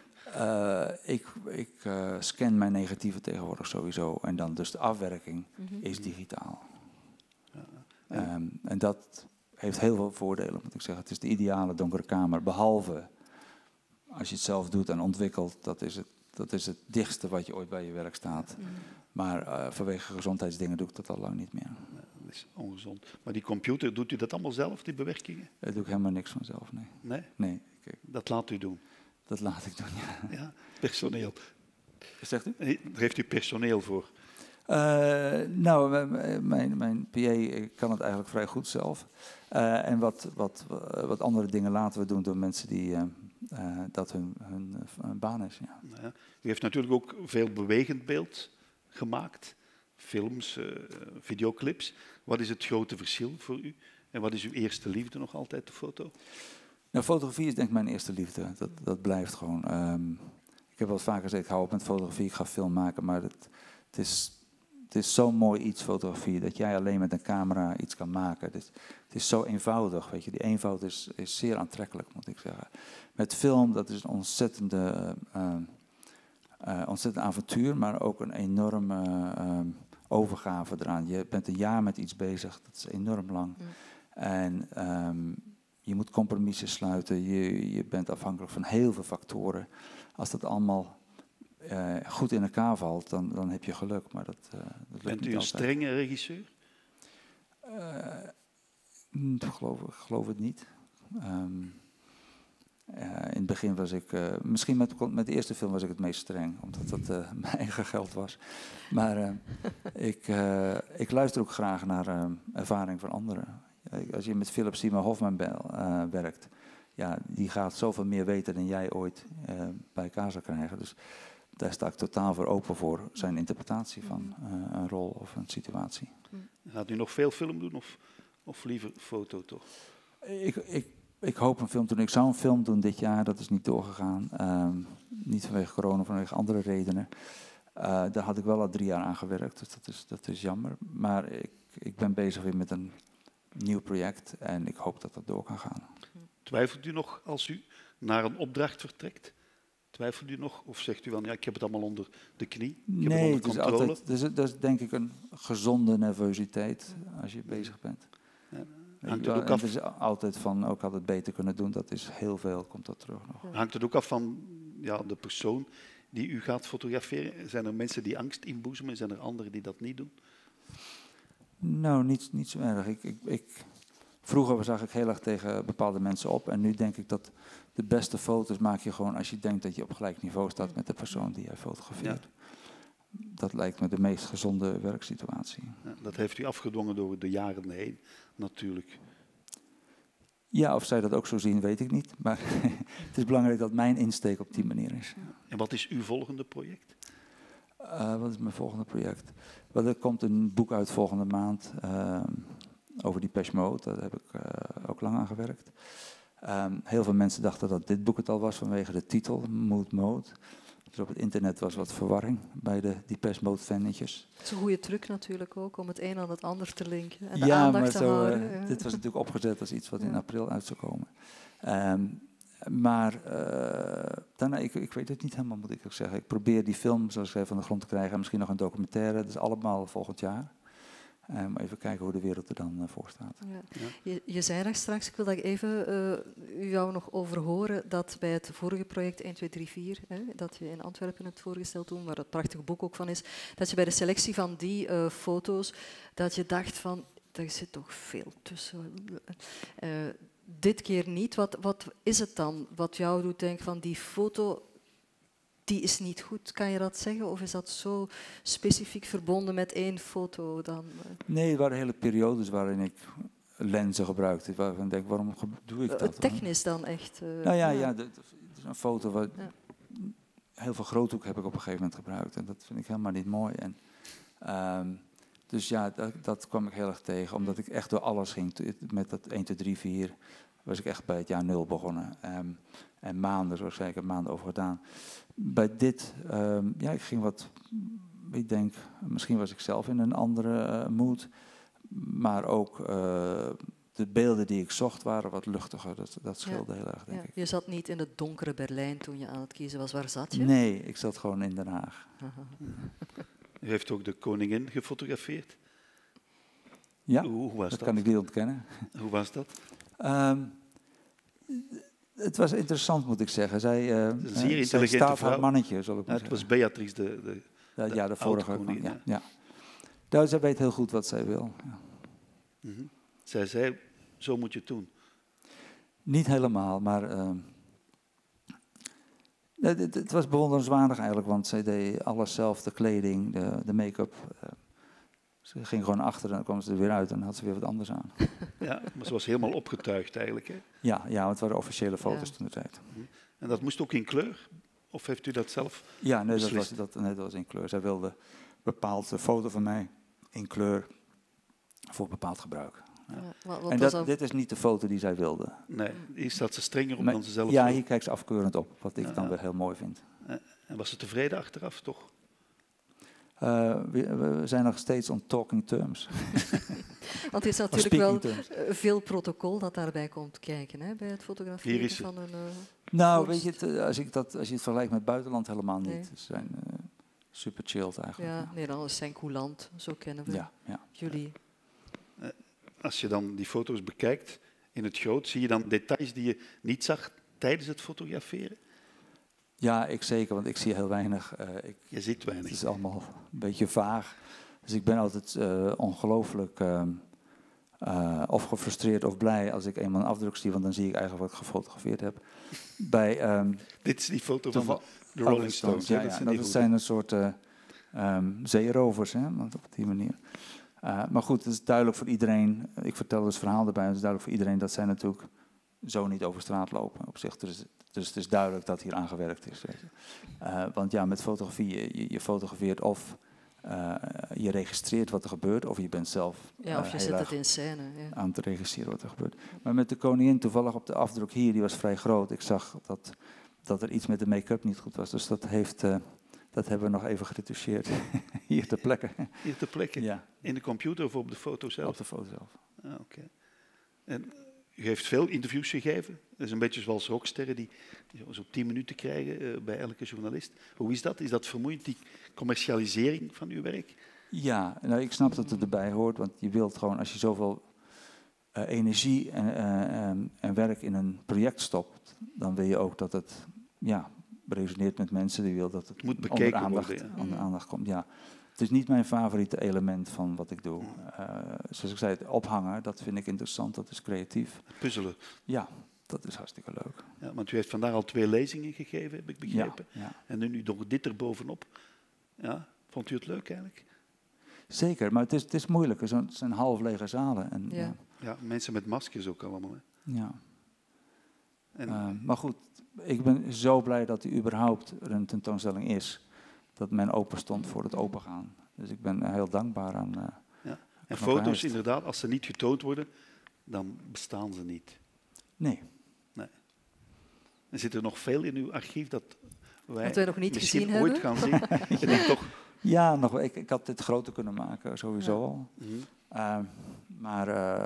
ik scan mijn negatieven tegenwoordig sowieso. En dan dus de afwerking is digitaal. Ja. En dat heeft heel veel voordelen, moet ik zeggen. Het is de ideale donkere kamer, behalve als je het zelf doet en ontwikkelt. Dat is het dichtste wat je ooit bij je werk staat. Maar vanwege gezondheidsdingen doe ik dat al lang niet meer. Nee, dat is ongezond. Maar die computer, doet u dat allemaal zelf, die bewerkingen? Daar doe ik helemaal niks van zelf, nee. Nee? Nee. Dat laat u doen? Dat laat ik doen, ja. Ja, personeel. Zegt u? Daar heeft u personeel voor? Nou, mijn PA kan het eigenlijk vrij goed zelf. En wat andere dingen laten we doen door mensen die dat hun baan is. Ja. Nou ja, u heeft natuurlijk ook veel bewegend beeld gemaakt. Films, videoclips. Wat is het grote verschil voor u? En wat is uw eerste liefde nog altijd, de foto? Nou, fotografie is denk ik mijn eerste liefde. Dat blijft gewoon. Ik heb wel vaker gezegd, ik hou op met fotografie, ik ga film maken. Maar het is zo'n mooi iets, fotografie, dat jij alleen met een camera iets kan maken. Het is zo eenvoudig, weet je. Die eenvoud is zeer aantrekkelijk, moet ik zeggen. Met film, dat is een ontzettend avontuur, maar ook een enorme overgave eraan. Je bent een jaar met iets bezig, dat is enorm lang. En je moet compromissen sluiten, je bent afhankelijk van heel veel factoren. Als dat allemaal goed in elkaar valt, dan heb je geluk. Maar dat lukt Bent u niet een altijd. strenge regisseur? Geloof het niet. In het begin was ik, misschien met de eerste film was ik het meest streng, omdat dat mijn eigen geld was. Maar ik luister ook graag naar ervaring van anderen. Als je met Philip Seymour Hoffman werkt, ja, die gaat zoveel meer weten dan jij ooit bij elkaar zou krijgen. Dus daar sta ik totaal voor open voor zijn interpretatie van een rol of een situatie. Gaat u nog veel film doen of liever foto toch? Ik hoop een film te doen. Ik zou een film doen dit jaar, dat is niet doorgegaan. Niet vanwege corona, vanwege andere redenen. Daar had ik wel al 3 jaar aan gewerkt, dus dat is jammer. Maar ik ben bezig weer met een nieuw project en ik hoop dat dat door kan gaan. Twijfelt u nog als u naar een opdracht vertrekt? Twijfelt u nog? Of zegt u van, ja, ik heb het allemaal onder de knie? Nee, het is altijd, dat is denk ik een gezonde nervositeit als je bezig bent. Ja. Hangt het ook af? Het is altijd van, ook had het beter kunnen doen, dat is heel veel, komt dat terug nog. Hangt het ook af van de persoon die u gaat fotograferen? Zijn er mensen die angst inboezemen? Zijn er anderen die dat niet doen? Nou, niet zo erg. Vroeger zag ik heel erg tegen bepaalde mensen op en nu denk ik dat de beste foto's maak je gewoon als je denkt dat je op gelijk niveau staat met de persoon die jij fotografeert. Ja. Dat lijkt me de meest gezonde werksituatie. Ja, dat heeft u afgedwongen door de jaren heen, natuurlijk. Ja, of zij dat ook zo zien, weet ik niet. Maar het is belangrijk dat mijn insteek op die manier is. Ja. En wat is uw volgende project? Wat is mijn volgende project? Wel, er komt een boek uit volgende maand over Depeche Mode. Daar heb ik ook lang aan gewerkt. Heel veel mensen dachten dat dit boek het al was vanwege de titel, Mood Mode. Dus op het internet was wat verwarring bij de Depeche Mode fannetjes. Het is een goede truc natuurlijk ook, om het een aan het ander te linken en de aandacht te houden. Dit was natuurlijk opgezet als iets wat in april uit zou komen. Daarna, ik weet het niet helemaal, moet ik ook zeggen. Ik probeer die film, zoals ik zei, van de grond te krijgen. En misschien nog een documentaire. Dat is allemaal volgend jaar. Even kijken hoe de wereld er dan voor staat. Ja. Ja. Je zei daar straks, ik wil dat ik even jou nog over horen, dat bij het vorige project 1, 2, 3, 4, dat je in Antwerpen hebt voorgesteld toen, waar dat prachtige boek ook van is, dat je bij de selectie van die foto's, dat je dacht van, er zit toch veel tussen. dit keer niet. Wat is het dan wat jou doet denken van die foto, die is niet goed? Kan je dat zeggen? Of is dat zo specifiek verbonden met één foto dan? Nee, er waren hele periodes waarin ik lenzen gebruikte. Waarvan ik denk, waarom doe ik dat? Technisch dan echt? Nou ja, het is een foto waar... Ja. Heel veel groothoek heb ik op een gegeven moment gebruikt. En dat vind ik helemaal niet mooi. En, dus ja, dat kwam ik heel erg tegen. Omdat ik echt door alles ging. Met dat 1, 2, 3, 4 was ik echt bij het jaar 0 begonnen. En maanden, zoals ik zei, ik heb maanden over gedaan. Bij dit, ik ging wat... Ik denk, misschien was ik zelf in een andere mood. Maar ook... de beelden die ik zocht waren wat luchtiger. Dat scheelde heel erg, denk ik. Je zat niet in het donkere Berlijn toen je aan het kiezen was. Waar zat je? Nee, ik zat gewoon in Den Haag. U heeft ook de koningin gefotografeerd. Ja, hoe was dat? Kan ik niet ontkennen. Hoe was dat? Het was interessant, moet ik zeggen. Zij staat haar mannetje, zal ik maar zeggen. Het was Beatrix, de vorige koningin. Ja. Zij weet heel goed wat zij wil. Ja. Mm-hmm. Zij zei, zo moet je het doen. Niet helemaal, maar het was bewonderenswaardig eigenlijk, want zij deed alles zelf, de kleding, de make-up. Ze ging gewoon achter en dan kwam ze er weer uit en dan had ze weer wat anders aan. Ja, maar ze was helemaal opgetuigd eigenlijk. Hè? Ja, want het waren officiële foto's toen de tijd. En dat moest ook in kleur? Of heeft u dat zelf beslist? Dat was in kleur. Zij wilde een bepaalde foto van mij in kleur voor bepaald gebruik. Ja. En dit is niet de foto die zij wilde. Nee, hier staat ze strenger op dan ze zelf wilde. Ja, hier kijkt ze afkeurend op, wat ik dan weer heel mooi vind. En was ze tevreden achteraf, toch? We zijn nog steeds on talking terms. Want het is natuurlijk wel veel protocol dat daarbij komt kijken, hè, bij het fotograferen van een... Nou, weet je, als je het vergelijkt met buitenland, helemaal niet. Nee. Ze zijn super chilled eigenlijk. Ja, Nederlanders zijn coulant, zo kennen we jullie. Als je dan die foto's bekijkt in het groot, zie je dan details die je niet zag tijdens het fotograferen? Ja, ik zeker, want ik zie heel weinig. Je ziet weinig. Het is allemaal een beetje vaag. Dus ik ben altijd ongelooflijk of gefrustreerd of blij als ik eenmaal een afdruk zie, want dan zie ik eigenlijk wat ik gefotografeerd heb. Dit is die foto van de Rolling Stones. Dat zijn een soort zeerovers, hè, want op die manier. Maar goed, het is duidelijk voor iedereen, ik vertel dus het verhaal erbij, het is duidelijk voor iedereen dat zij natuurlijk zo niet over straat lopen op zich. Dus het is duidelijk dat hier aan gewerkt is. Weet je. Want ja, met fotografie, je fotografeert of je registreert wat er gebeurt, of je bent zelf of je zet het in scène. Ja. Aan het registreren wat er gebeurt. Maar met de koningin, toevallig op de afdruk hier, die was vrij groot. Ik zag dat er iets met de make-up niet goed was. Dus dat hebben we nog even geretoucheerd. Hier ter plekke. Hier ter plekke? Ja. In de computer of op de foto zelf? Op de foto zelf. Ah, oké. En u heeft veel interviews gegeven. Dat is een beetje zoals rocksterren die zo 10 minuten krijgen bij elke journalist. Hoe is dat? Is dat vermoeiend, die commercialisering van uw werk? Ja, nou, ik snap dat het erbij hoort. Want je wilt gewoon, als je zoveel energie en werk in een project stopt, dan wil je ook dat het resoneert met mensen. Die wil dat het moet bekeken worden, onder aandacht komt. Ja. Het is niet mijn favoriete element van wat ik doe. Zoals ik zei, het ophangen, dat vind ik interessant, dat is creatief. Puzzelen. Ja, dat is hartstikke leuk. Ja, want u heeft vandaag al 2 lezingen gegeven, heb ik begrepen. Ja. En nu nog dit erbovenop. Ja, vond u het leuk eigenlijk? Zeker, maar het is moeilijk. Het zijn half lege zalen. En, ja, mensen met maskers ook allemaal. Hè? Ja. Maar goed, ik ben zo blij dat er überhaupt een tentoonstelling is. Dat men open stond voor het opengaan. Dus ik ben heel dankbaar aan... En foto's inderdaad, als ze niet getoond worden, dan bestaan ze niet. Nee. Er zit er nog veel in uw archief dat wij nog niet misschien gezien ooit hebben. gaan zien. Ik denk toch... Ja, ik had dit groter kunnen maken, sowieso al. Maar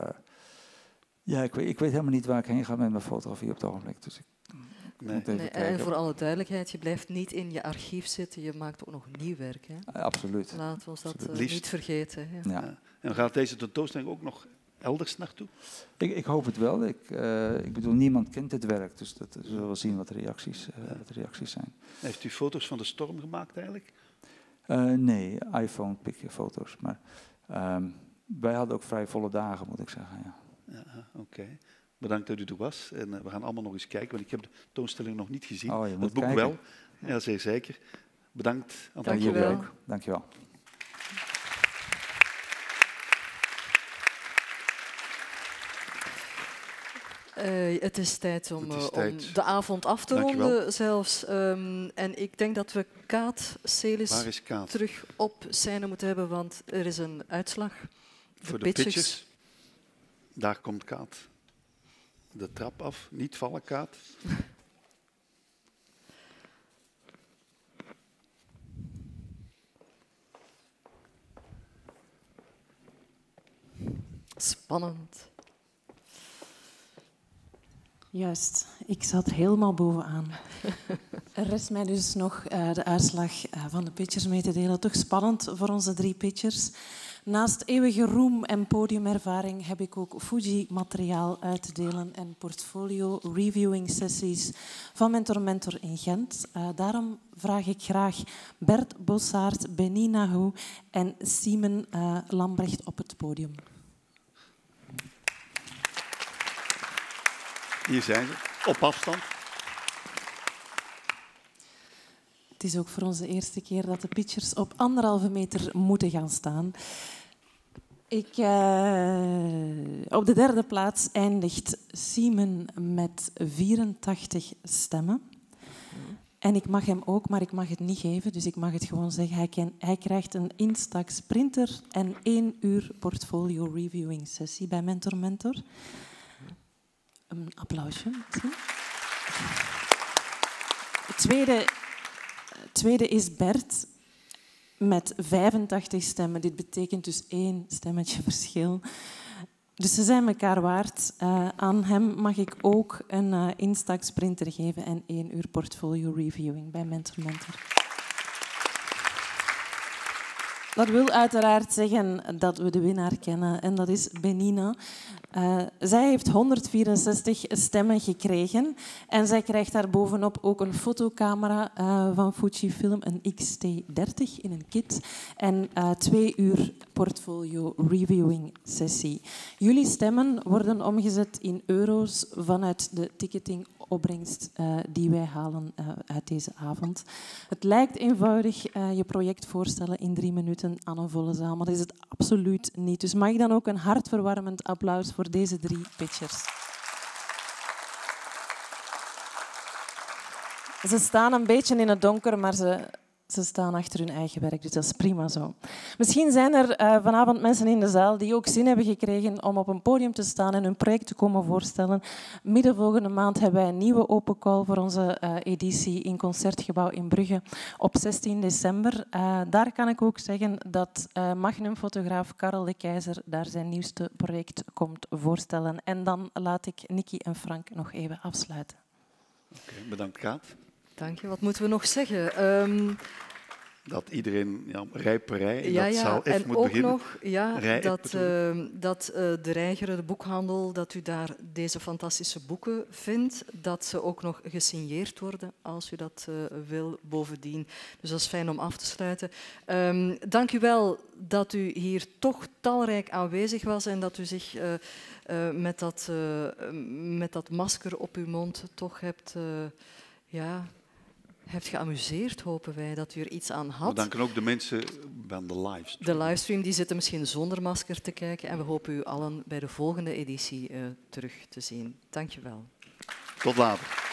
ik weet helemaal niet waar ik heen ga met mijn fotografie op het ogenblik. Dus en voor alle duidelijkheid, je blijft niet in je archief zitten, je maakt ook nog nieuw werk. Hè? Absoluut. Laten we ons dat niet vergeten. Ja. En gaat deze tentoonstelling ook nog elders naartoe? Ik hoop het wel. Ik bedoel, niemand kent dit werk, dus we zullen wel zien wat de reacties zijn. Heeft u foto's van de storm gemaakt eigenlijk? Nee, iPhone pik je foto's. Maar wij hadden ook vrij volle dagen, moet ik zeggen. Ja. Oké. bedankt dat u er was. En we gaan allemaal nog eens kijken, want ik heb de tentoonstelling nog niet gezien. Oh, je moet het boek kijken. wel. Ja, zeer zeker. Bedankt. Dank jullie ook. Dank je wel. Het is tijd om de avond af te ronden zelfs. En ik denk dat we Kaat Celis terug op scène moeten hebben, want er is een uitslag. Voor de pitches. Daar komt Kaat. De trap af. Niet vallen, Kaat. Spannend. Juist, ik zat helemaal bovenaan. Er rest mij dus nog de uitslag van de pitchers mee te delen. Toch spannend voor onze 3 pitchers. Naast eeuwige roem en podiumervaring heb ik ook Fuji-materiaal uit te delen en portfolio-reviewing-sessies van Mentor in Gent. Daarom vraag ik graag Bert Bossaert, Benny Nahou en Simon Lambrecht op het podium. Hier zijn ze, op afstand. Het is ook voor ons de eerste keer dat de pitchers op 1,5 meter moeten gaan staan. Op de 3e plaats eindigt Simon met 84 stemmen. En ik mag hem ook, maar ik mag het niet geven, dus ik mag het gewoon zeggen. Hij krijgt een Instax printer en 1 uur portfolio reviewing sessie bij Mentor. Een applausje misschien. Het tweede is Bert met 85 stemmen. Dit betekent dus 1 stemmetje verschil. Dus ze zijn elkaar waard. Aan hem mag ik ook een Instax printer geven en 1 uur portfolio reviewing bij Mentor. Dat wil uiteraard zeggen dat we de winnaar kennen en dat is Benina. Zij heeft 164 stemmen gekregen en zij krijgt daarbovenop ook een fotocamera van Fujifilm, een X-T30 in een kit en 2 uur portfolio reviewing sessie. Jullie stemmen worden omgezet in euro's vanuit de ticketingopbrengst die wij halen uit deze avond. Het lijkt eenvoudig, je project voorstellen in 3 minuten aan een volle zaal, maar dat is het absoluut niet. Dus mag ik dan ook een hartverwarmend applaus voor deze 3 pitchers. Ze staan een beetje in het donker, maar ze staan achter hun eigen werk, dus dat is prima zo. Misschien zijn er vanavond mensen in de zaal die ook zin hebben gekregen om op een podium te staan en hun project te komen voorstellen. Midden volgende maand hebben wij een nieuwe open call voor onze editie in Concertgebouw in Brugge op 16 december. Daar kan ik ook zeggen dat magnumfotograaf Karel de Keizer daar zijn nieuwste project komt voorstellen. En dan laat ik Nicky en Frank nog even afsluiten. Oké, bedankt Kaat. Dank je. Wat moeten we nog zeggen? Dat iedereen rijperij in ja, dat zaal F en moet ook beginnen. nog dat de Reigeren, de boekhandel, dat u daar deze fantastische boeken vindt, dat ze ook nog gesigneerd worden als u dat wil bovendien. Dus dat is fijn om af te sluiten. Dank u wel dat u hier toch talrijk aanwezig was en dat u zich met dat masker op uw mond toch hebt geamuseerd, hopen wij, dat u er iets aan had. We danken ook de mensen van de livestream. De livestream die zitten misschien zonder masker te kijken en we hopen u allen bij de volgende editie terug te zien. Dank je wel. Tot later.